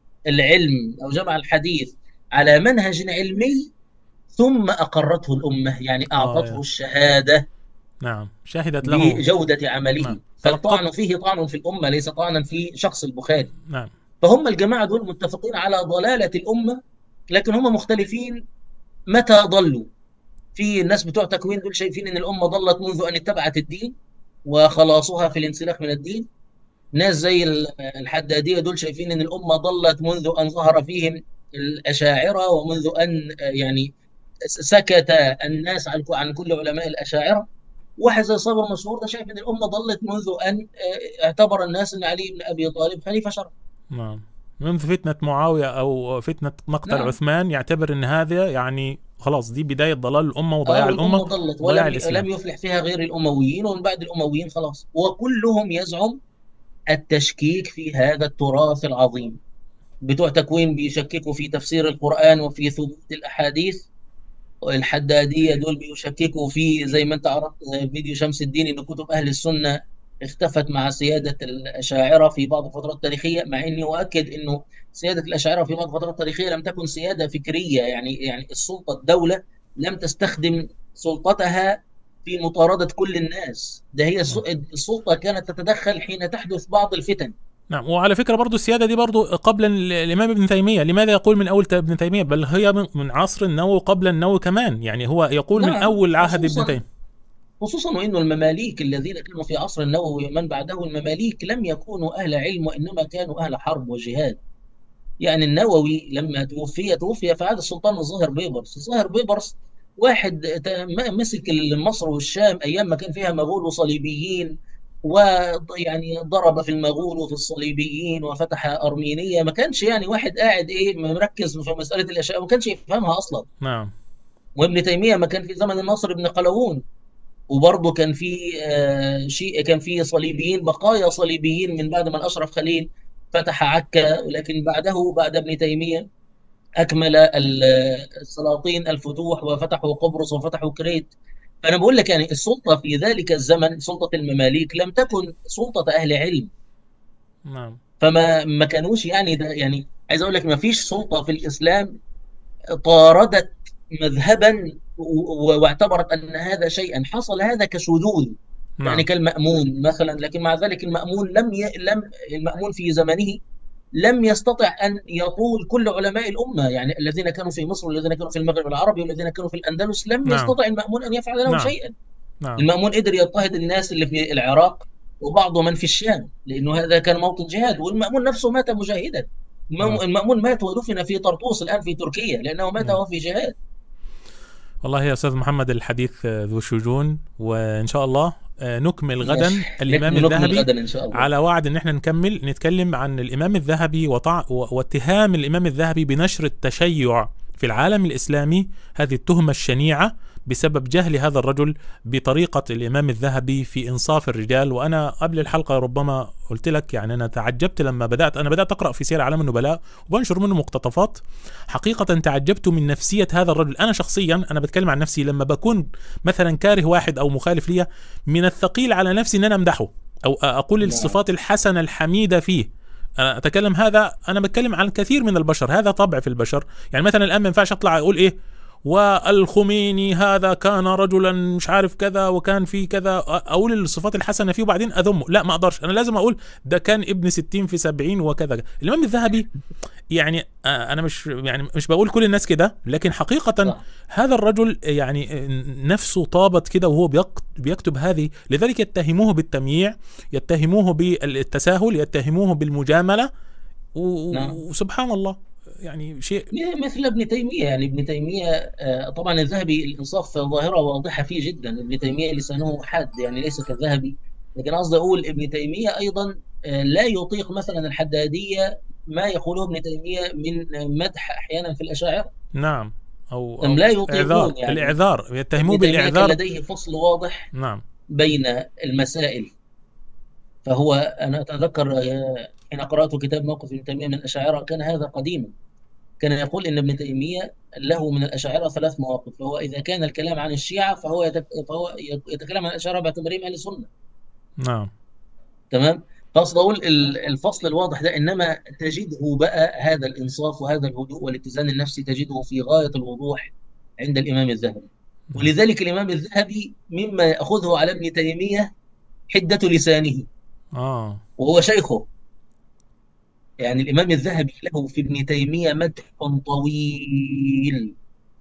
Speaker 4: العلم أو جمع الحديث على منهج علمي ثم أقرته الأمة، يعني أعطته الشهادة.
Speaker 3: نعم، شهدت له
Speaker 4: بجودة عمله.
Speaker 3: نعم.
Speaker 4: فالطعن فيه طعن في الأمة ليس طعنا في شخص البخاري.
Speaker 3: نعم.
Speaker 4: فهم الجماعة دول متفقين على ضلالة الأمة، لكن هم مختلفين متى ضلوا. في الناس بتوع تكوين دول شايفين أن الأمة ضلت منذ أن اتبعت الدين وخلاصها في الانسلاخ من الدين. ناس زي الحدادية دول شايفين أن الأمة ضلت منذ أن ظهر فيهم الأشاعرة ومنذ أن يعني سكت الناس عن كل علماء الأشاعرة. واحد زي صابر مشهور ده شايف ان الامه ضلت منذ ان اعتبر الناس ان علي بن ابي طالب خليفه شرعي.
Speaker 3: نعم، منذ فتنة معاوية أو فتنة مقتل
Speaker 4: نعم.
Speaker 3: عثمان يعتبر أن هذا يعني خلاص دي بداية ضلال الأمة وضياع
Speaker 4: الامه
Speaker 3: الأمة
Speaker 4: ضلت
Speaker 3: وضياع
Speaker 4: ولم
Speaker 3: الإسلام.
Speaker 4: يفلح فيها غير الامويين، ومن بعد الامويين خلاص. وكلهم يزعم التشكيك في هذا التراث العظيم. بتوع تكوين بيشككوا في تفسير القرآن وفي ثبوت الأحاديث. الحدادية دول بيشككوا في، زي ما انت عرفت فيديو شمس الدين، ان كتب اهل السنة اختفت مع سيادة الأشاعرة في بعض الفترات التاريخية، مع اني أؤكد انه سيادة الأشاعرة في بعض الفترات التاريخية لم تكن سيادة فكرية، يعني السلطة، الدولة لم تستخدم سلطتها في مطاردة كل الناس، ده هي السلطة كانت تتدخل حين تحدث بعض الفتن.
Speaker 3: نعم، وعلى فكرة برضو السيادة دي برضو قبل الإمام ابن تيمية. لماذا يقول من أول ابن تيمية؟ بل هي من عصر النووي قبل النووي كمان، يعني هو يقول
Speaker 4: نعم.
Speaker 3: من أول عهد ابن تيمية.
Speaker 4: خصوصا وانه المماليك الذين كانوا في عصر النووي ومن بعده، المماليك لم يكونوا اهل علم وانما كانوا اهل حرب وجهاد. يعني النووي لما توفي في عهد السلطان الظاهر بيبرس. الظاهر بيبرس واحد مسك مصر والشام ايام ما كان فيها مغول وصليبيين، ويعني ضرب في المغول وفي الصليبيين وفتح ارمينيه. ما كانش يعني واحد قاعد مركز في مساله الاشياء، ما كانش يفهمها اصلا.
Speaker 3: نعم.
Speaker 4: وابن تيميه ما كان في زمن الناصر بن قلاوون، وبرضه كان في كان في صليبيين، بقايا صليبيين من بعد ما الاشرف خليل فتح عكا، ولكن بعده بعد ابن تيميه اكمل السلاطين الفتوح وفتحوا قبرص وفتحوا كريت. فانا بقول لك يعني السلطه في ذلك الزمن، سلطه المماليك، لم تكن سلطه اهل علم.
Speaker 3: نعم.
Speaker 4: فما كانوش يعني ده، يعني عايز اقول لك ما فيش سلطه في الاسلام طاردت مذهبا واعتبرت ان هذا شيئا حصل هذا كشذوذ.
Speaker 3: نعم.
Speaker 4: يعني كالمأمون مثلا، لكن مع ذلك المأمون المأمون في زمنه لم يستطع ان يطول كل علماء الامه، يعني الذين كانوا في مصر والذين كانوا في المغرب العربي والذين كانوا في الاندلس لم
Speaker 3: نعم.
Speaker 4: يستطع المأمون ان يفعل لهم
Speaker 3: نعم.
Speaker 4: شيئا.
Speaker 3: نعم.
Speaker 4: المأمون قدر يضطهد الناس اللي في العراق وبعض من في الشام، لانه هذا كان موطن جهاد، والمأمون نفسه مات مجاهدا. المأمون مات ودفن في طرطوس الان في تركيا لانه مات وهو في جهاد.
Speaker 3: والله يا استاذ محمد الحديث ذو شجون، وان شاء الله نكمل غدا الامام الذهبي
Speaker 4: غدا إن شاء الله.
Speaker 3: على وعد ان احنا نتكلم عن الامام الذهبي واتهام الامام الذهبي بنشر التشيع في العالم الاسلامي، هذه التهمة الشنيعة بسبب جهل هذا الرجل بطريقة الامام الذهبي في انصاف الرجال. وانا قبل الحلقة ربما قلت لك يعني انا تعجبت لما بدأت اقرأ في سير اعلام النبلاء وبنشر منه مقتطفات. حقيقة تعجبت من نفسية هذا الرجل. انا شخصيا انا بتكلم عن نفسي، لما بكون مثلا كاره واحد او مخالف لي، من الثقيل على نفسي ان انا امدحه او اقول الصفات الحسنة الحميدة فيه. انا اتكلم هذا، انا بتكلم عن كثير من البشر، هذا طبع في البشر. يعني مثلا الان ما ينفعش اطلع اقول ايه والخميني هذا كان رجلا مش عارف كذا وكان في كذا، اقول الصفات الحسنه فيه وبعدين اذمه، لا ما اقدرش. انا لازم اقول ده كان ابن 60 في 70 وكذا. الامام الذهبي يعني انا مش بقول كل الناس كده، لكن حقيقه هذا الرجل يعني نفسه طابت كده وهو بيكتب هذه. لذلك يتهموه بالتمييع، يتهموه بالتساهل، يتهموه بالمجامله وسبحان الله يعني شيء
Speaker 4: مثل ابن تيمية. يعني ابن تيمية طبعا الذهبي الإنصاف ظاهرة واضحة فيه جدا. ابن تيمية لسانه حاد، يعني ليس كالذهبي، لكن قصدي أقول ابن تيمية أيضا لا يطيق مثلا الحدادية ما يقوله ابن تيمية من مدح أحيانا في الأشاعرة.
Speaker 3: نعم. أو
Speaker 4: لا يطيقون يعني
Speaker 3: الإعذار، يتهموه بالإعذار.
Speaker 4: كان لديه فصل واضح
Speaker 3: نعم
Speaker 4: بين المسائل. فهو أنا أتذكر حين قرأت كتاب موقف ابن تيمية من الأشاعرة، كان هذا قديما، كان يقول إن ابن تيمية له من الأشاعرة 3 مواقف. فهو إذا كان الكلام عن الشيعة فهو يتكلم عن الأشاعرة باعتبارهم أهل السنة.
Speaker 3: نعم
Speaker 4: تمام. فأصل أقول الفصل الواضح ده، إنما تجده بقى هذا الإنصاف وهذا الهدوء والاتزان النفسي تجده في غاية الوضوح عند الإمام الذهبي. ولذلك الإمام الذهبي مما يأخذه على ابن تيمية حدة لسانه وهو شيخه. يعني الإمام الذهبي له في ابن تيمية مدح طويل.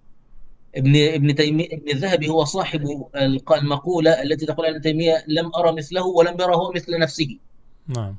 Speaker 4: ابن الذهبي هو صاحب المقولة التي تقول ابن تيمية لم أرى مثله ولم يرى هو مثل نفسه.
Speaker 3: نعم.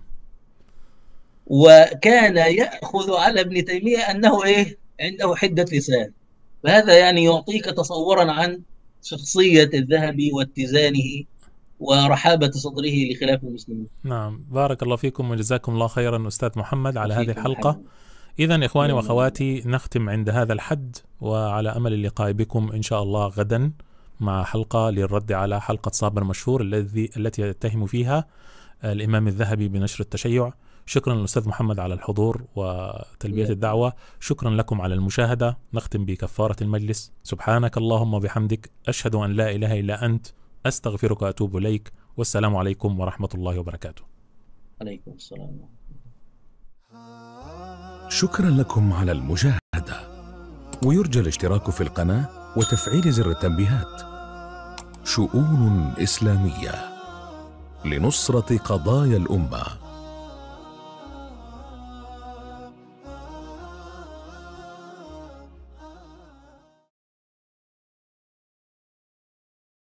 Speaker 4: وكان يأخذ على ابن تيمية أنه عنده حدة لسان. فهذا يعني يعطيك تصورا عن شخصية الذهبي واتزانه ورحابة صدره لخلاف المسلمين.
Speaker 3: نعم، بارك الله فيكم وجزاكم الله خيرا أستاذ محمد على هذه
Speaker 4: وفيكم
Speaker 3: الحلقة.
Speaker 4: الحمد.
Speaker 3: إذن إخواني وأخواتي، نختم عند هذا الحد، وعلى أمل اللقاء بكم إن شاء الله غدا مع حلقة للرد على حلقة صابر مشهور التي يتهم فيها الإمام الذهبي بنشر التشيع. شكرا للأستاذ محمد على الحضور وتلبية الدعوة. شكرا لكم على المشاهدة. نختم بكفارة المجلس. سبحانك اللهم وبحمدك، أشهد أن لا إله إلا أنت، أستغفرك وأتوب إليك، والسلام عليكم ورحمة الله وبركاته.
Speaker 4: عليكم السلام.
Speaker 10: شكرا لكم على المشاهدة، ويرجى الاشتراك في القناة وتفعيل زر التنبيهات. شؤون إسلامية لنصرة قضايا الأمة.